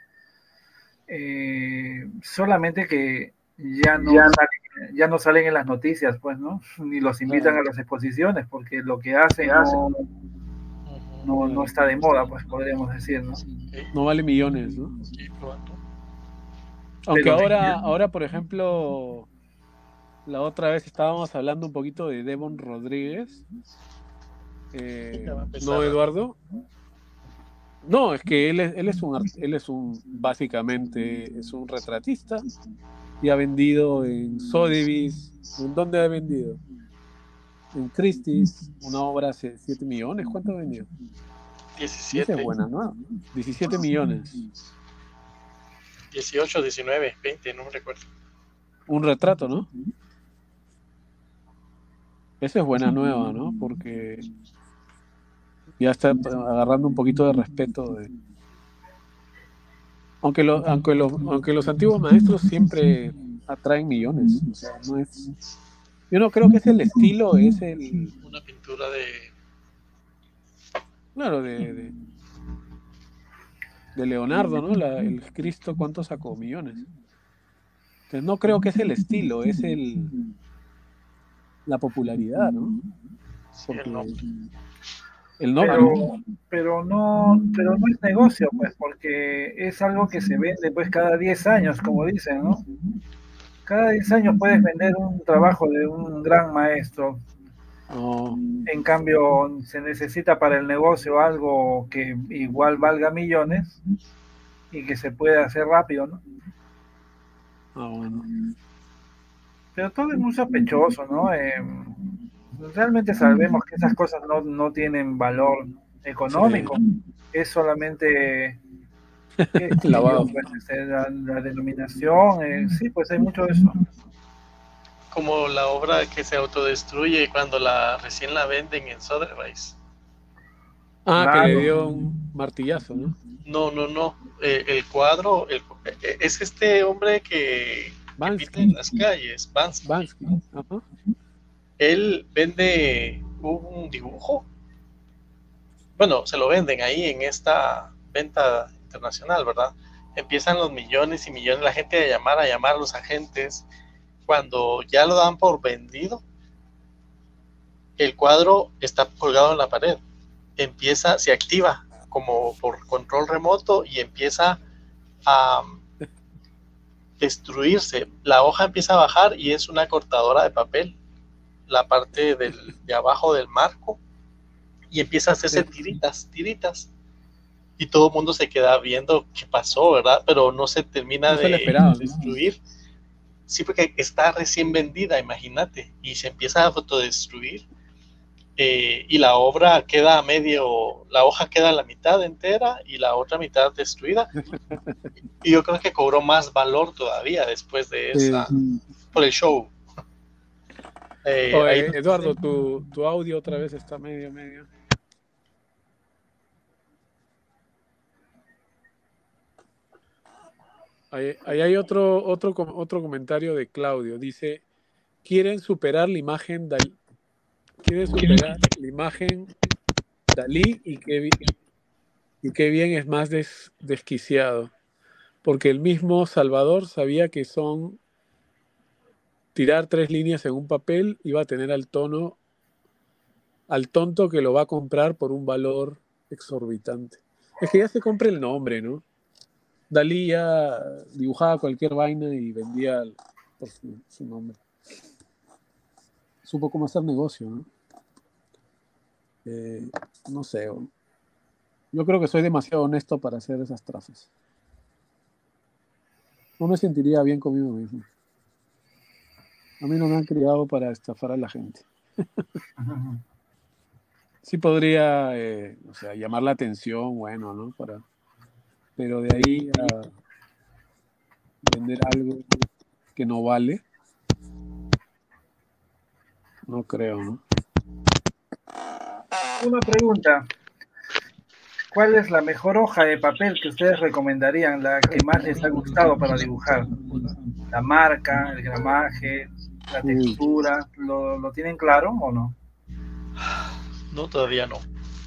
eh, solamente que ya no, Ya no. salen, ya no salen en las noticias, pues, ¿no? Ni los invitan Claro. a las exposiciones, porque lo que hacen ¿Qué hacen? no, no, no Claro. está de moda, pues podríamos decir, ¿no? No vale millones, ¿no? Sí, pronto. Aunque Pero- ahora, ahora, por ejemplo, la otra vez estábamos hablando un poquito de Devon Rodríguez. Eh, Ya va a empezar. ¿No, Eduardo? No, es que él es, él es un art- él es un básicamente es un retratista y ha vendido en Sotheby's. ¿En dónde ha vendido? En Christie's, una obra hace siete millones. ¿Cuánto ha vendido? Y esa diecisiete, es buena, ¿no? diecisiete millones. dieciocho, diecinueve, veinte, no me recuerdo. Un retrato, ¿no? Esa es buena nueva, ¿no? Porque ya está agarrando un poquito de respeto de... Aunque, lo, aunque, los, aunque los antiguos maestros siempre atraen millones. O sea, no es... Yo no creo que es el estilo, es el... Una pintura de... Claro, de... de, de Leonardo, ¿no? La, el Cristo, ¿cuánto sacó? Millones. Entonces no creo que es el estilo, es el... la popularidad, ¿no? Sí, Porque el nombre. el nombre... pero, pero no, pero no es negocio, pues, porque es algo que se vende pues cada diez años, como dicen, ¿no? Cada diez años puedes vender un trabajo de un gran maestro. No, En cambio, se necesita para el negocio algo que igual valga millones y que se pueda hacer rápido, ¿no? ah, bueno. Pero todo es muy sospechoso, ¿no? Eh, realmente sabemos que esas cosas no, no tienen valor económico, es solamente es Lavado. pues, este, la, la denominación, eh, sí, pues hay mucho de eso. Como la obra que se autodestruye cuando la recién la venden en Sotheby's. Ah, que Claro. le dio un martillazo, ¿no? No, no, no. Eh, el cuadro el, eh, es este hombre que, que pinta en Bansky. las calles, Bansky. Bansky. Ajá. Él vende un dibujo. Bueno, se lo venden ahí en esta venta internacional, ¿verdad? Empiezan los millones y millones, la gente a llamar, a llamar a los agentes. Cuando ya lo dan por vendido, el cuadro está colgado en la pared. Empieza, se activa como por control remoto y empieza a destruirse. La hoja empieza a bajar y es una cortadora de papel, la parte del, de abajo del marco, y empieza a hacerse tiritas, tiritas. Y todo el mundo se queda viendo qué pasó, ¿verdad? Pero no se termina No se le de esperaba. destruir. Sí, porque está recién vendida, imagínate, y se empieza a autodestruir. Eh, y la obra queda a medio, la hoja queda a la mitad entera y la otra mitad destruida. Y yo creo que cobró más valor todavía después de esa, Sí. por el show. Eh, Oye, ahí- Eduardo, tu, tu audio otra vez está medio, medio. Ahí, ahí hay otro, otro, com- otro comentario de Claudio. Dice, quieren superar la imagen Dalí. Quieren superar la imagen Dalí y qué, bi- y qué bien es más des- desquiciado. Porque el mismo Salvador sabía que son tirar tres líneas en un papel y va a tener al tono, al tonto que lo va a comprar por un valor exorbitante. Es que ya se compra el nombre, ¿no? Dalí ya dibujaba cualquier vaina y vendía el- por su, su nombre. Supo cómo hacer negocio, ¿no? Eh, no sé. o- Yo creo que soy demasiado honesto para hacer esas trafas. No me sentiría bien conmigo mismo. A mí no me han criado para estafar a la gente. Sí podría, eh, o sea, llamar la atención, bueno, ¿no? Para, pero de ahí a vender algo que no vale, no creo, ¿no? Una pregunta. ¿Cuál es la mejor hoja de papel que ustedes recomendarían, la que más les ha gustado para dibujar? La marca, el gramaje, la textura, ¿lo, lo tienen claro o no? No, todavía no.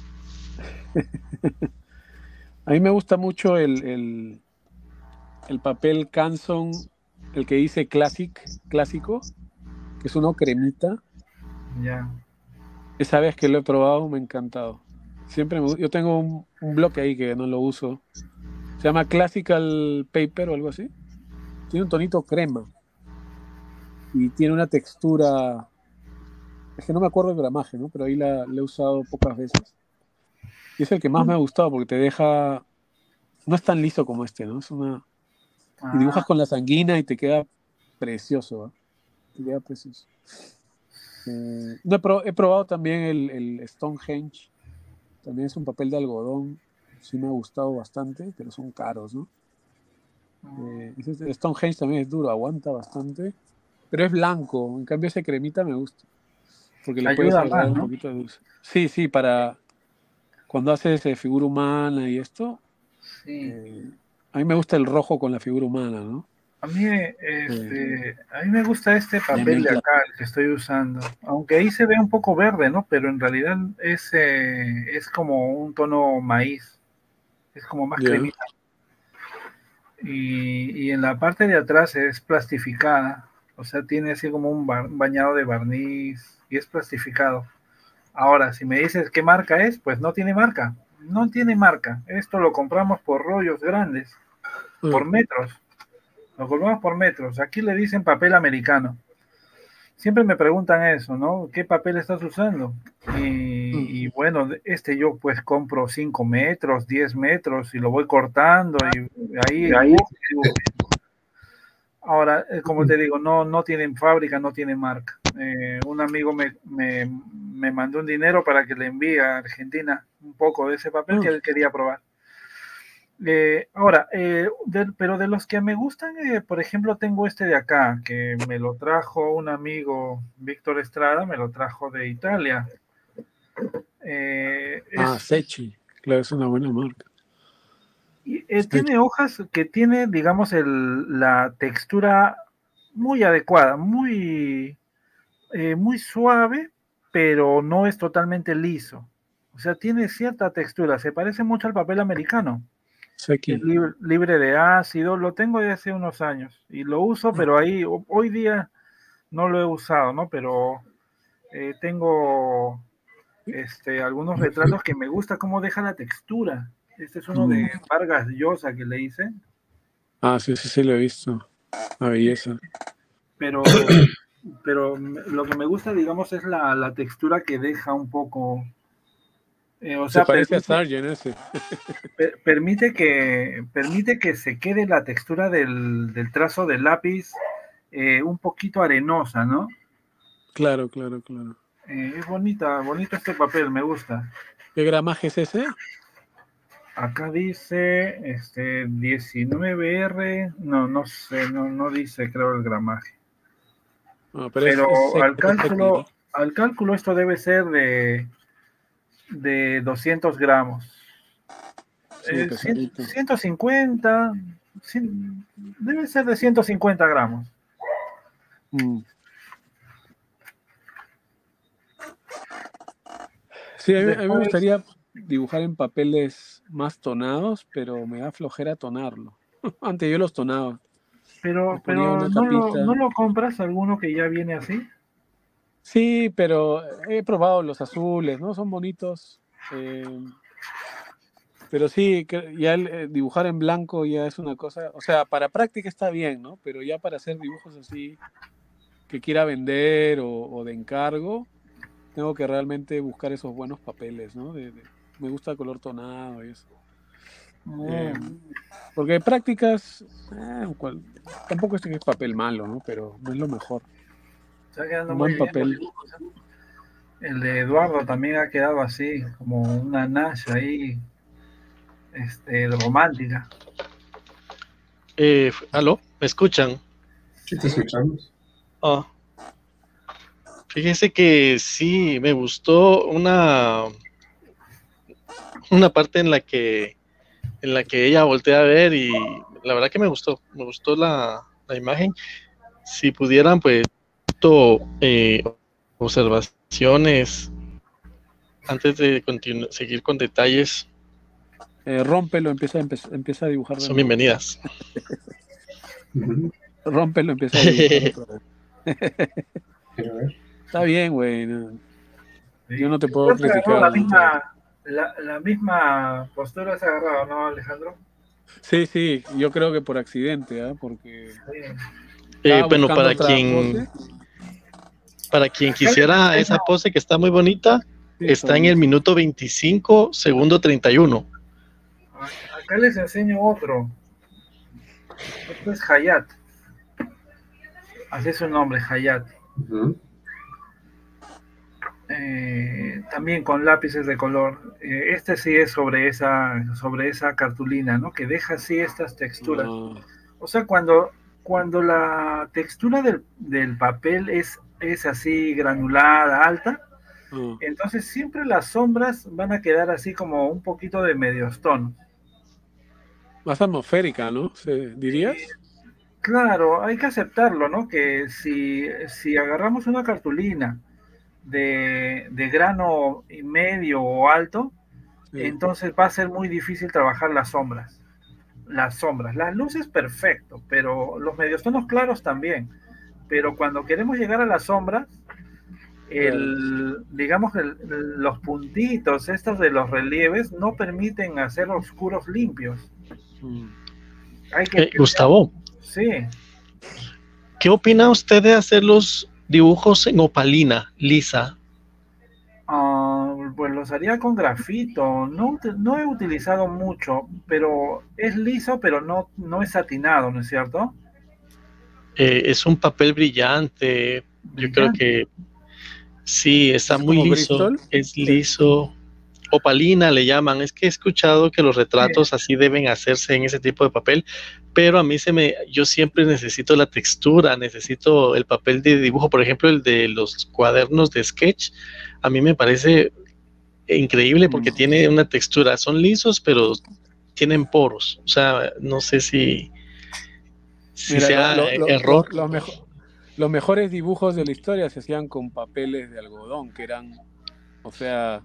A mí me gusta mucho el, el, el papel Canson, el que dice Classic, clásico, que es uno cremita. Ya. Esa vez que lo he probado me ha encantado. Siempre me, yo tengo un, un bloque ahí que no lo uso. Se llama Classical Paper o algo así. Tiene un tonito crema. Y tiene una textura... Es que no me acuerdo el gramaje, ¿no? Pero ahí la, la he usado pocas veces. Y es el que más me ha gustado porque te deja... No es tan liso como este, ¿no? Es una... Ah. Y dibujas con la sanguina y te queda precioso, ¿eh? Te queda precioso. Eh, no he, pro, he probado también el, el Stonehenge. También es un papel de algodón. Sí me ha gustado bastante, pero son caros, ¿no? Eh, el Stonehenge también es duro, aguanta bastante. Pero es blanco. En cambio ese cremita me gusta. Porque le puedes Ayuda agregar más, un ¿no? poquito de dulce. Sí, sí, para cuando haces eh, figura humana y esto. Sí. Eh, a mí me gusta el rojo con la figura humana, ¿no? A mí, este, a mí me gusta este papel Bien de claro. acá, el que estoy usando. Aunque ahí se ve un poco verde, ¿no? Pero en realidad es, eh, es como un tono maíz. Es como más Ya. cremita. Y, y en la parte de atrás es plastificada. O sea, tiene así como un ba- bañado de barniz y es plastificado. Ahora, si me dices qué marca es, pues no tiene marca. No tiene marca. Esto lo compramos por rollos grandes, por Mm. metros. Lo compramos por metros. Aquí le dicen papel americano. Siempre me preguntan eso, ¿no? ¿Qué papel estás usando? Y, y bueno, este yo pues compro cinco metros, diez metros y lo voy cortando y ahí dibujo, dibujo. Ahora, eh, como te digo, no, no tienen fábrica, no tienen marca. Eh, un amigo me, me, me mandó un dinero para que le envíe a Argentina un poco de ese papel que él quería probar. Eh, ahora, eh, de, pero de los que me gustan, eh, por ejemplo, tengo este de acá, que me lo trajo un amigo, Víctor Estrada, me lo trajo de Italia. Eh, Ah, es, Secchi, claro, es una buena marca. y, eh, tiene hojas que tiene, digamos, el, la textura muy adecuada, muy, eh, muy suave, pero no es totalmente liso. O sea, tiene cierta textura, se parece mucho al papel americano. Es libre, libre de ácido, lo tengo desde hace unos años y lo uso, pero ahí hoy día no lo he usado, ¿no? Pero eh, tengo este, algunos retratos que me gusta cómo deja la textura. Este es uno de Vargas Llosa que le hice. Ah, sí, sí, sí, lo he visto. La belleza. Pero, pero lo que me gusta, digamos, es la, la textura que deja un poco... Eh, o sea, se parece permite, a Sargent ese. per, permite, que, permite que se quede la textura del, del trazo del lápiz eh, un poquito arenosa, ¿no? Claro, claro, claro. Eh, es bonita, bonito este papel, me gusta. ¿Qué gramaje es ese? Acá dice este diecinueve R, no, no sé, no, no dice creo el gramaje. No, pero pero es, es al cálculo, ¿no? al cálculo esto debe ser de, de doscientos gramos. Sí, Eh, pesadito. ciento cincuenta, cien, debe ser de ciento cincuenta gramos. Mm. Sí, a mí, Después, a mí me gustaría dibujar en papeles más tonados, pero me da flojera tonarlo. Antes yo los tonaba. Pero, ponía pero una ¿no lo, capita. ¿no lo compras alguno que ya viene así? Sí, pero he probado los azules, ¿no? Son bonitos. Eh, pero sí, que ya el, eh, dibujar en blanco ya es una cosa. O sea, para práctica está bien, ¿no? Pero ya para hacer dibujos así que quiera vender o, o de encargo, tengo que realmente buscar esos buenos papeles, ¿no? De, de, me gusta el color tonado y eso. Mm. Eh, porque prácticas, eh, cual, tampoco es que es papel malo, ¿no? Pero no es lo mejor. Está quedando Un muy buen bien papel. los dibujos, ¿eh? El de Eduardo también ha quedado así, como una Nash ahí, este, romántica. Eh, ¿aló? ¿Me escuchan? Sí, te escuchamos. Oh. Fíjese que sí, me gustó una, una parte en la que en la que ella voltea a ver y la verdad que me gustó, me gustó la, la imagen. Si pudieran, pues, eh, observaciones antes de continu- seguir con detalles, Eh, rómpelo, empieza, empieza, empieza a dibujar de son nuevo. bienvenidas. Ujú. Rómpelo, empieza a dibujar otra vez. Quiero ver. Está bien, güey. no. Sí. Yo no te puedo Creo que agarró criticar. la no te- misma, la, la misma postura se ha agarrado, ¿no, Alejandro? Sí, sí, yo creo que por accidente, ¿ah? Porque Sí. Eh, estaba bueno, buscando para otra quien, pose. para quien Acá les quisiera esa enseño, pose que está muy bonita, Sí, está en son- el minuto veinticinco, segundo treinta y uno. acá les enseño otro. Esto es Hayat. Así es su nombre, Hayat. Ujú. Eh, también con lápices de color. Eh, este sí es sobre esa, sobre esa cartulina, ¿no? Que deja así estas texturas. Ah, O sea, cuando, cuando la textura del, del papel es, es así granulada, alta, ah. entonces siempre las sombras van a quedar así como un poquito de medios tonos. Más atmosférica, ¿no? Se- ¿Dirías? Claro, hay que aceptarlo, ¿no? Que si, si agarramos una cartulina de, de grano medio o alto, Sí. entonces va a ser muy difícil trabajar las sombras. Las sombras, las luces perfecto, pero los medios tonos claros también. Pero cuando queremos llegar a las sombras, el, digamos que el- los puntitos estos de los relieves no permiten hacer oscuros limpios. Mm. Hay que Eh, Gustavo, sí. ¿qué opina usted de hacer los dibujos en opalina lisa? Ah, pues los haría con grafito. No, no he utilizado mucho, pero es liso, pero no, no es satinado, ¿no es cierto? Eh, es un papel brillante, yo creo Brillante. que sí, está ¿Es muy como liso, Bristol? es liso. Opalina le llaman, es que he escuchado que los retratos Sí. así deben hacerse en ese tipo de papel, pero a mí se me, yo siempre necesito la textura, necesito el papel de dibujo, por ejemplo, el de los cuadernos de sketch, a mí me parece increíble porque Mm. tiene una textura, son lisos, pero tienen poros, o sea, no sé si, si Mira, lo- sea lo- eh, lo- error. lo- los, mejo- los mejores dibujos de la historia se hacían con papeles de algodón, que eran, o sea,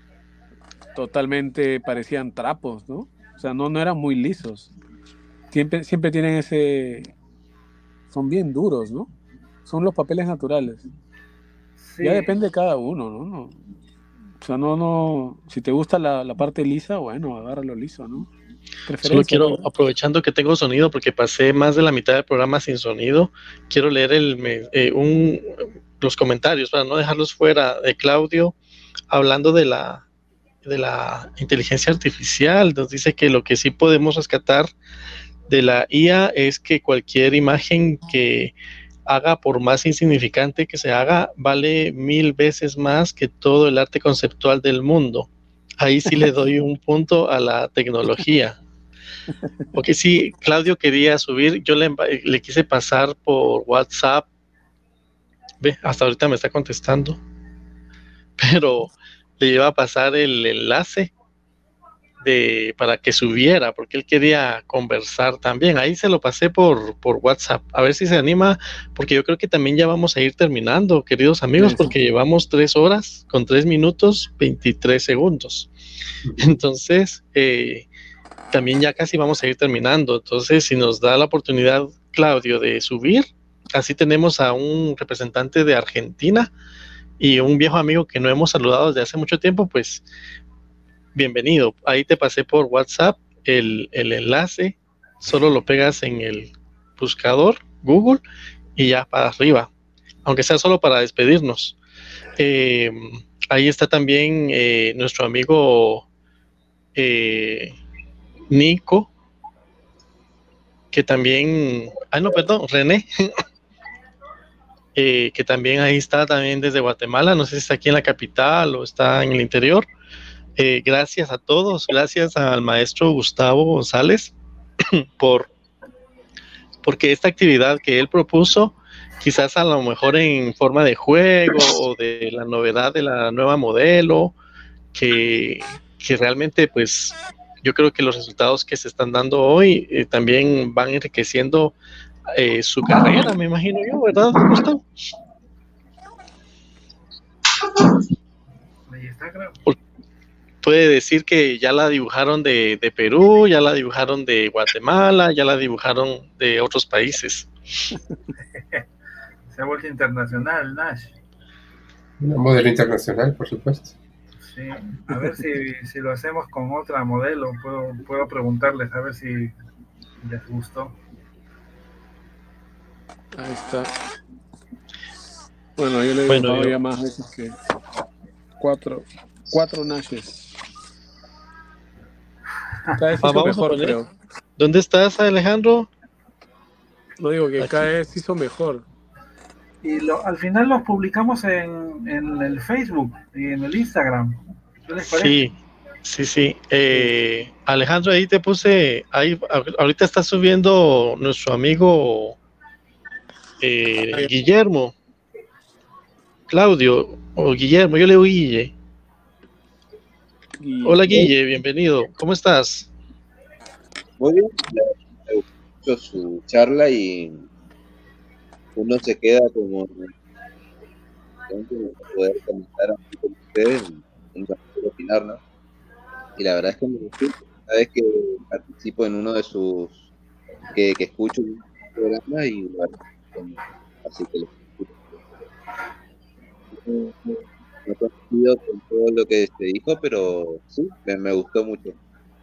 totalmente parecían trapos, ¿no? O sea, no, no eran muy lisos. Siempre, siempre tienen ese... Son bien duros, ¿no? Son los papeles naturales. Sí. Ya depende de cada uno, ¿no? No- o sea, no, no... Si te gusta la, la parte lisa, bueno, agárralo liso, ¿no? Solo Preferencia, quiero, ¿no? aprovechando que tengo sonido, porque pasé más de la mitad del programa sin sonido, quiero leer el, me- eh, un, los comentarios para no dejarlos fuera de Claudio, hablando de la, de la inteligencia artificial. Nos dice que lo que sí podemos rescatar de la I A es que cualquier imagen que haga, por más insignificante que se haga, vale mil veces más que todo el arte conceptual del mundo. Ahí sí le doy un punto a la tecnología. Porque sí, Claudio quería subir, yo le, le quise pasar por WhatsApp, ve, hasta ahorita me está contestando, pero le iba a pasar el enlace de, para que subiera, porque él quería conversar también. Ahí se lo pasé por, por WhatsApp, a ver si se anima, porque yo creo que también ya vamos a ir terminando, queridos amigos, Sí, sí. porque llevamos tres horas con tres minutos veintitrés segundos. Entonces, eh, también ya casi vamos a ir terminando. Entonces, si nos da la oportunidad, Claudio, de subir, así tenemos a un representante de Argentina y un viejo amigo que no hemos saludado desde hace mucho tiempo, pues bienvenido. Ahí te pasé por WhatsApp el, el enlace, solo lo pegas en el buscador Google y ya para arriba, aunque sea solo para despedirnos. Eh, ahí está también eh, nuestro amigo eh, Nico, que también, ah no, perdón, René, eh, que también ahí está también desde Guatemala, no sé si está aquí en la capital o está en el interior. Eh, gracias a todos, gracias al maestro Gustavo González por porque esta actividad que él propuso, quizás a lo mejor en forma de juego o de la novedad de la nueva modelo, que, que realmente pues yo creo que los resultados que se están dando hoy eh, también van enriqueciendo eh, su carrera, me imagino yo, ¿verdad, Gustavo? Ahí está, creo. Puede decir que ya la dibujaron de, de Perú, ya la dibujaron de Guatemala, ya la dibujaron de otros países. Se ha vuelto internacional, Nash. Una modelo internacional, por supuesto. Sí, a ver si, si lo hacemos con otra modelo, puedo, puedo preguntarles a ver si les gustó. Ahí está. Bueno, yo le he Bueno, dibujado yo- ya más veces que cuatro, cuatro Nashes. Cada vez Ah, hizo vamos a mejor, poner- creo. ¿Dónde estás, Alejandro? No digo que Aquí. cada vez hizo mejor. Y lo, al final los publicamos en, en el Facebook y en el Instagram. ¿Qué les parece? Sí, sí, sí. Eh, Alejandro, ahí te puse, ahí a- ahorita está subiendo nuestro amigo eh, Guillermo, Claudio, o Guillermo, yo le digo Guille. Y Hola Guille, bienvenido. ¿Cómo estás? Muy bien, me gustó mucho su charla y uno se queda como como poder comentar así con ustedes un poder opinar, ¿no? Y la verdad es que me gustó. Cada vez que participo en uno de sus que, que escucho un programa y bueno, así que lo escucho. No coincido con todo lo que se dijo, pero sí, me, me gustó mucho.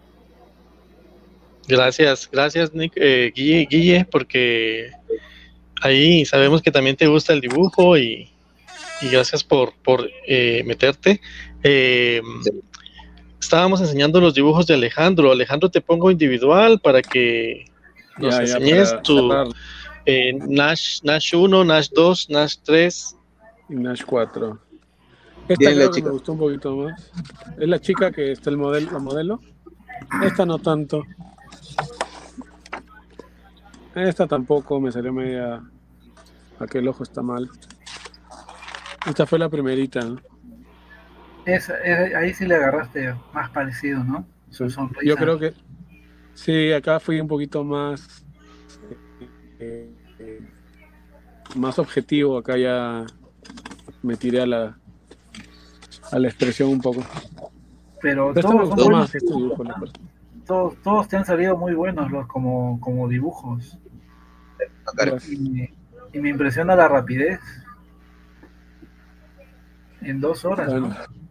Gracias, gracias Nick, eh, Guille, Guille, porque ahí sabemos que también te gusta el dibujo y, y gracias por, por eh, meterte. Eh, estábamos enseñando los dibujos de Alejandro. Alejandro, te pongo individual para que nos ya, ya, enseñes para tu cerrar, eh, Nash, Nash uno, Nash dos, Nash tres. y Nash cuatro. Esta Bien, la creo que chica. me gustó un poquito más. Es la chica que está el modelo, la modelo. Esta no tanto. Esta tampoco, me salió media. Aquel ojo está mal. Esta fue la primerita, ¿no? Es, es- ahí sí le agarraste más parecido, ¿no? Su sonrisa. Yo creo que sí, acá fui un poquito más eh, eh, más objetivo. Acá ya me tiré a la a la expresión un poco. Pero Pero esta me todos, son gustó buenos más este dibujos, dibujo, la ¿no? verdad. todos, todos te han salido muy buenos los como, como dibujos. Gracias. Y, y me impresiona la rapidez. En dos horas, Bueno. ¿no?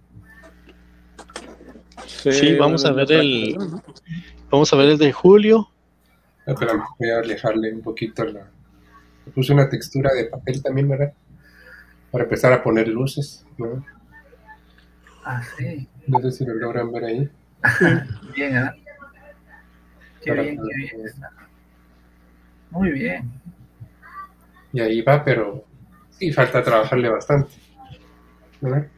Sí, vamos a bueno, ver la el- práctica, ¿no? Vamos a ver el de Julio. No, pero voy a alejarle un poquito la... Le puse una textura de papel también, ¿verdad? Para empezar a poner luces, ¿no? Ah, sí. No sé si lo logran ver ahí. Bien, ¿ah? Qué Para bien, qué poder- bien está. Muy bien. Y ahí va, pero sí falta trabajarle bastante, ¿verdad?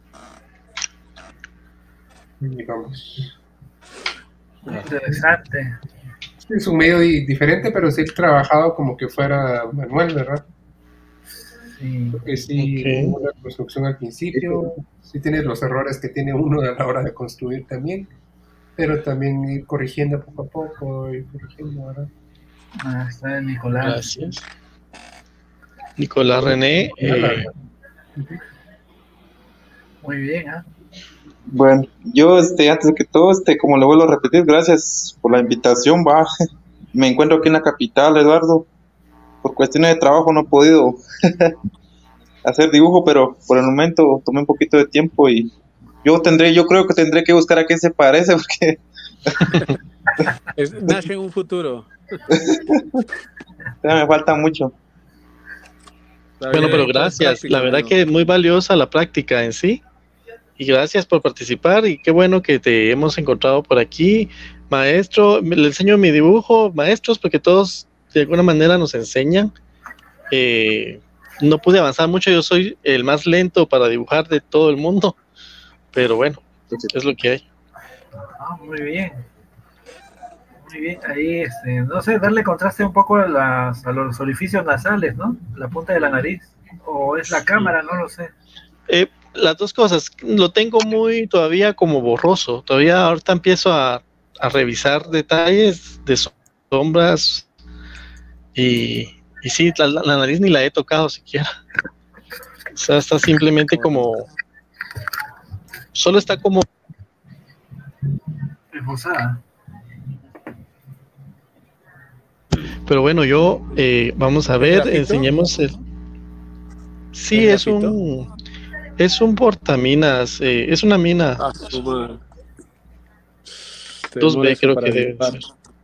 Y vamos. Muy interesante. Es un medio di- diferente, pero sí trabajado como que fuera manual, ¿verdad? Sí. Porque sí, Ok. hubo una construcción al principio, sí tiene los errores que tiene uno a la hora de construir también, pero también ir corrigiendo poco a poco, ir corrigiendo, ¿verdad? Ah, está Nicolás. Gracias. Nicolás René. eh, Muy bien, ¿ah? Bueno, yo, este, antes que todo, este, como le vuelvo a repetir, gracias por la invitación, va. Me encuentro aquí en la capital, Eduardo. Por cuestiones de trabajo no he podido hacer dibujo, pero por el momento tomé un poquito de tiempo y yo tendré, yo creo que tendré que buscar a quién se parece, porque Es, nace en un futuro. ya me falta mucho. Está Bueno, bien, pero todo es gracias. práctica, La verdad hermano. que es muy valiosa la práctica en sí. Y gracias por participar y qué bueno que te hemos encontrado por aquí. Maestro, me- le enseño mi dibujo, maestros, porque todos de alguna manera nos enseñan. Eh, no pude avanzar mucho, yo soy el más lento para dibujar de todo el mundo, pero bueno, es lo que hay. Ah, muy bien. Muy bien, ahí, este, no sé, darle contraste un poco a, las, a los orificios nasales, ¿no? La punta de la nariz, o es la Sí. cámara, no lo sé. Eh, las dos cosas, lo tengo muy todavía como borroso, todavía ahorita empiezo a, a revisar detalles de sombras y, y sí, la, la nariz ni la he tocado siquiera, o sea, está simplemente como, solo está como, Esbozada. pero bueno, yo, eh, vamos a ¿Es ver, grafito? enseñemos el, sí, ¿Es es un, grafito? es un portaminas, eh, es una mina, Ah, su madre. Se dos demora B eso creo para que debe dibujar. ser.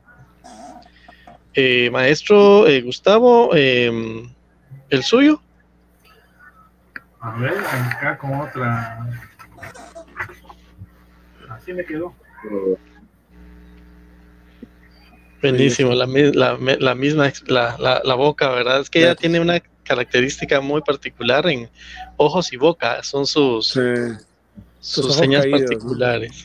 Eh, maestro eh, Gustavo, eh, ¿el suyo? A ver, acá con otra. Así me quedó. Buenísimo, la, mi- la, me- la misma, ex- la, la, la boca, ¿verdad? Es que ella Gracias. tiene una característica muy particular en ojos y boca, son sus, Sí. Sus sus ojos señas caídos, ¿no? particulares.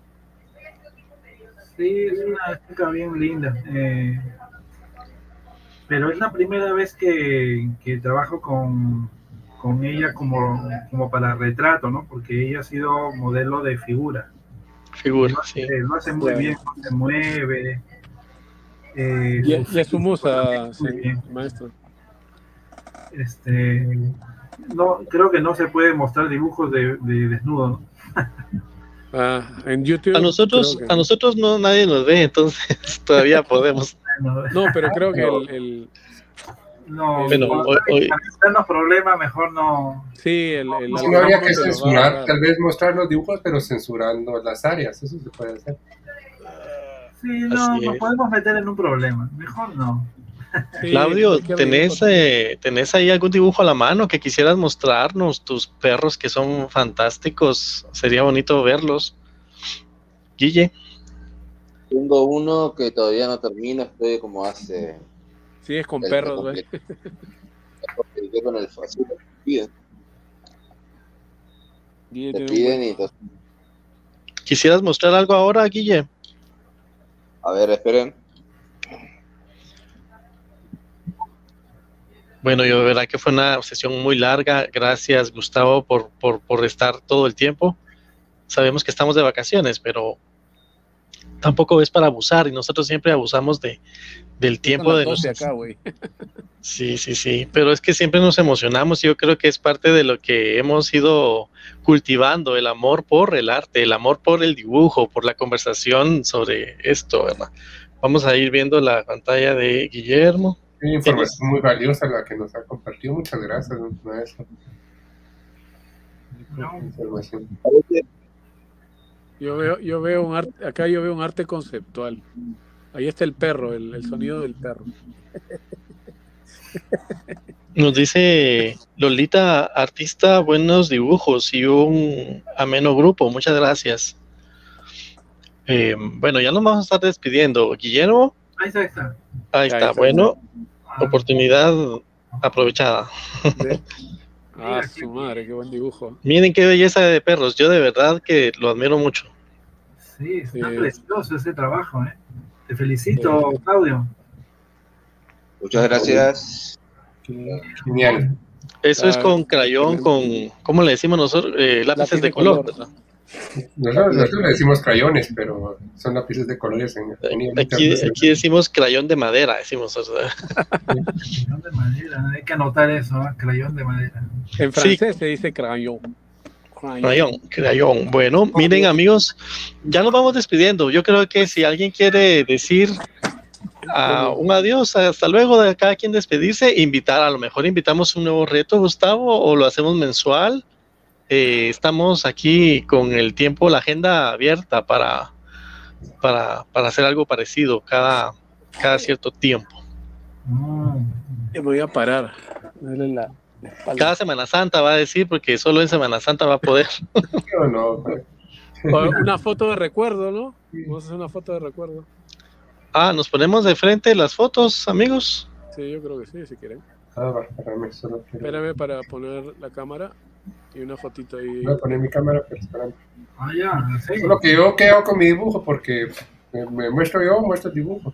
Sí, es una chica bien linda. eh, pero es la primera vez que, que trabajo con, con ella como, como para retrato, ¿no? Porque ella ha sido modelo de figura. Y Figura, lo sí. hace, lo hace muy Claro. bien, no se mueve. eh, Y, su y es su físico también musa, muy sí, bien. maestro. Este, no, creo que no se puede mostrar dibujos de, de desnudo, ¿no? Ah, en A YouTube nosotros, creo que a no. nosotros no nadie nos ve, entonces todavía podemos. No, No, pero creo que pero- el, el, no, El- Bueno, cuando hoy, hoy- para evitarnos problemas, mejor no. sí, el, el No, Si no habría algoritmo que te los va a censurar, borrar. tal vez mostrar los dibujos, pero censurando las áreas, eso se puede hacer. Sí, no, así nos es. podemos meter en un problema. Mejor no. Sí, Claudio, cualquier ¿tenés, dibujo. eh, ¿tenés ahí algún dibujo a la mano que quisieras mostrarnos? Tus perros que son fantásticos, sería bonito verlos. Guille. Tengo uno que todavía no termino, estoy como hace. Sí, es con el perros, güey. completo. Porque con el fácil te piden, Guille te tiene un piden buen- y entonces, ¿Quisieras mostrar algo ahora, Guille? a ver, esperen. Bueno, yo de verdad que fue una sesión muy larga. Gracias, Gustavo, por, por, por estar todo el tiempo. Sabemos que estamos de vacaciones, pero tampoco es para abusar y nosotros siempre abusamos de, del Ya son tiempo las de doce nuestros... acá, güey. Sí, sí, sí, pero es que siempre nos emocionamos y yo creo que es parte de lo que hemos ido cultivando, el amor por el arte, el amor por el dibujo, por la conversación sobre esto, ¿verdad? Vamos a ir viendo la pantalla de Guillermo. Es información muy valiosa la que nos ha compartido. Muchas gracias, maestro. No. Información. Parece- Yo veo, yo veo un arte, acá yo veo un arte conceptual. Ahí está el perro, el, el sonido del perro. Nos dice Lolita, artista, buenos dibujos y un ameno grupo, muchas gracias. Eh, bueno, ya nos vamos a estar despidiendo. Guillermo, Ahí está, ahí está. ahí está, Ahí está. bueno, Ah, oportunidad aprovechada. ¿Sí? Ah, su madre, qué buen dibujo. Miren qué belleza de perros, yo de verdad que lo admiro mucho. sí, está Sí. precioso ese trabajo, ¿eh? Te felicito, Claudio. Muchas gracias. Genial. Eso es Ah, con crayón, con, ¿cómo le decimos nosotros? Eh, lápices Lápiz de de color, color. ¿verdad? Nosotros, nosotros le decimos crayones, pero son lápices de colores. En, en Aquí, aquí decimos crayón de madera, decimos. O sea. Crayón de madera, hay que anotar eso, ¿eh? Crayón de madera. En Sí. francés se dice crayón. Crayón. Crayón, crayón. Bueno, miren amigos, ya nos vamos despidiendo. Yo creo que si alguien quiere decir uh, un adiós, hasta luego, de cada quien despedirse, invitar, a lo mejor invitamos un nuevo reto, Gustavo, o lo hacemos mensual. Eh, estamos aquí con el tiempo, la agenda abierta para, para, para hacer algo parecido cada, cada cierto tiempo. Mm. Me voy a parar. Dale la, la espalda. Cada Semana Santa va a decir, porque solo en Semana Santa va a poder. No, no, pues, O una foto de recuerdo, ¿no? Vamos a hacer una foto de recuerdo. Ah, nos ponemos de frente las fotos, amigos. Sí, yo creo que sí, si quieren. Ah, va, espérame, solo quiero... Espérame para poner la cámara y una fotito ahí. Voy a poner mi cámara, pero espérame. Ah, ya, sí. Solo que yo, ¿qué hago con mi dibujo? Porque me, me muestro yo, muestro el dibujo.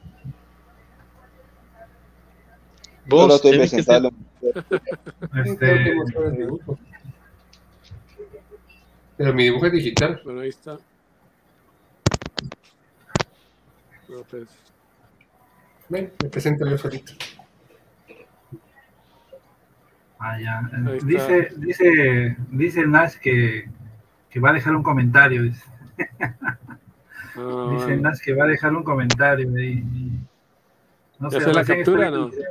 Solo Vos estoy tienes que ser- presentando. Sí, tengo que Este, mostrar el dibujo. Pero mi dibujo es digital. Bueno, ahí está. No, pues, Ven, me presento yo solito. ah, ya. Ahí está. Dice, dice, dice Nash que, que va a dejar un comentario. Dice, ah, dice vale. Nash que va a dejar un comentario ahí. No ¿Ya hace la recién captura, está- no?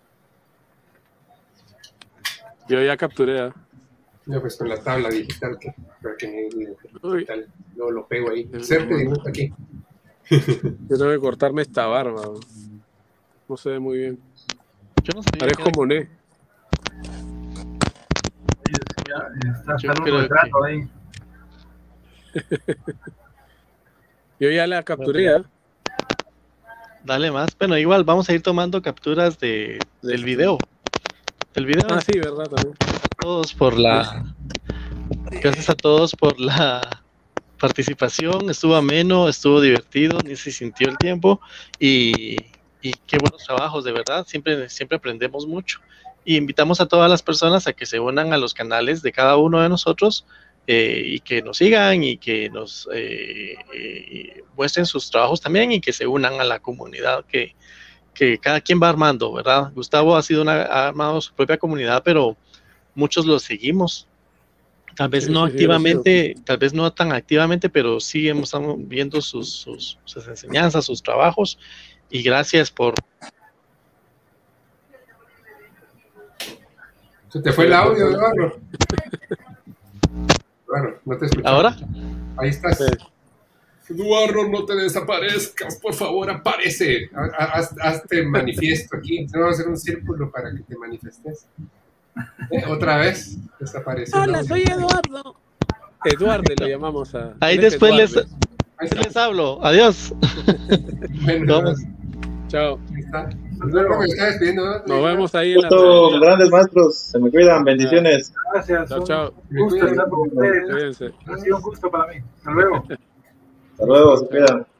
Yo ya capturé. ¿eh? Yo pues con la tabla digital que, para que me Uy, digital. Luego lo pego ahí. Dios Inserte mío. dibujo aquí. yo tengo que cortarme esta barba. ¿no? No se ve muy bien. Yo no sabía que Parezco era- Monet. ya está Yo está un creo retrato ahí. Yo ya la capturé. ¿eh? Dale más. Bueno, igual vamos a ir tomando capturas de, del video. Del video. Ah, sí, verdad, también. A todos por la. Gracias a todos por la participación. Estuvo ameno, estuvo divertido, ni se sintió el tiempo. Y, y qué buenos trabajos, de verdad. Siempre, siempre aprendemos mucho. Y invitamos a todas las personas a que se unan a los canales de cada uno de nosotros eh, y que nos sigan y que nos eh, eh, muestren sus trabajos también y que se unan a la comunidad que, que cada quien va armando, ¿verdad? Gustavo ha sido una, ha armado su propia comunidad, pero muchos lo seguimos. Tal vez Sí, no sí, sí, activamente, tal vez no tan activamente, pero sí hemos estado viendo sus, sus, sus enseñanzas, sus trabajos. Y gracias por... Se te fue el audio, Eduardo. Bueno, no te escuché. ¿Ahora? Ahí estás. Sí. Eduardo, no te desaparezcas, por favor, aparece. Ha- ha- Haz, hazte manifiesto aquí. Te vamos a hacer un círculo para que te manifestes. Eh, Otra vez desapareció. Hola, ¿no? soy Eduardo. Eduardo le llamamos a. Ahí él es después les, Eduardo. Ahí les está. hablo. Adiós. Bueno, Vamos. Chao. ahí está. Eduardo, me está despidiendo, ¿no? Nos vemos ahí en la. Gusto, grandes maestros. Se me cuidan. Bendiciones. Gracias. Chao, un chao. gusto estar con ustedes. Cuídense. Ha sido un gusto para mí. Hasta luego. Hasta luego. Se cuidan.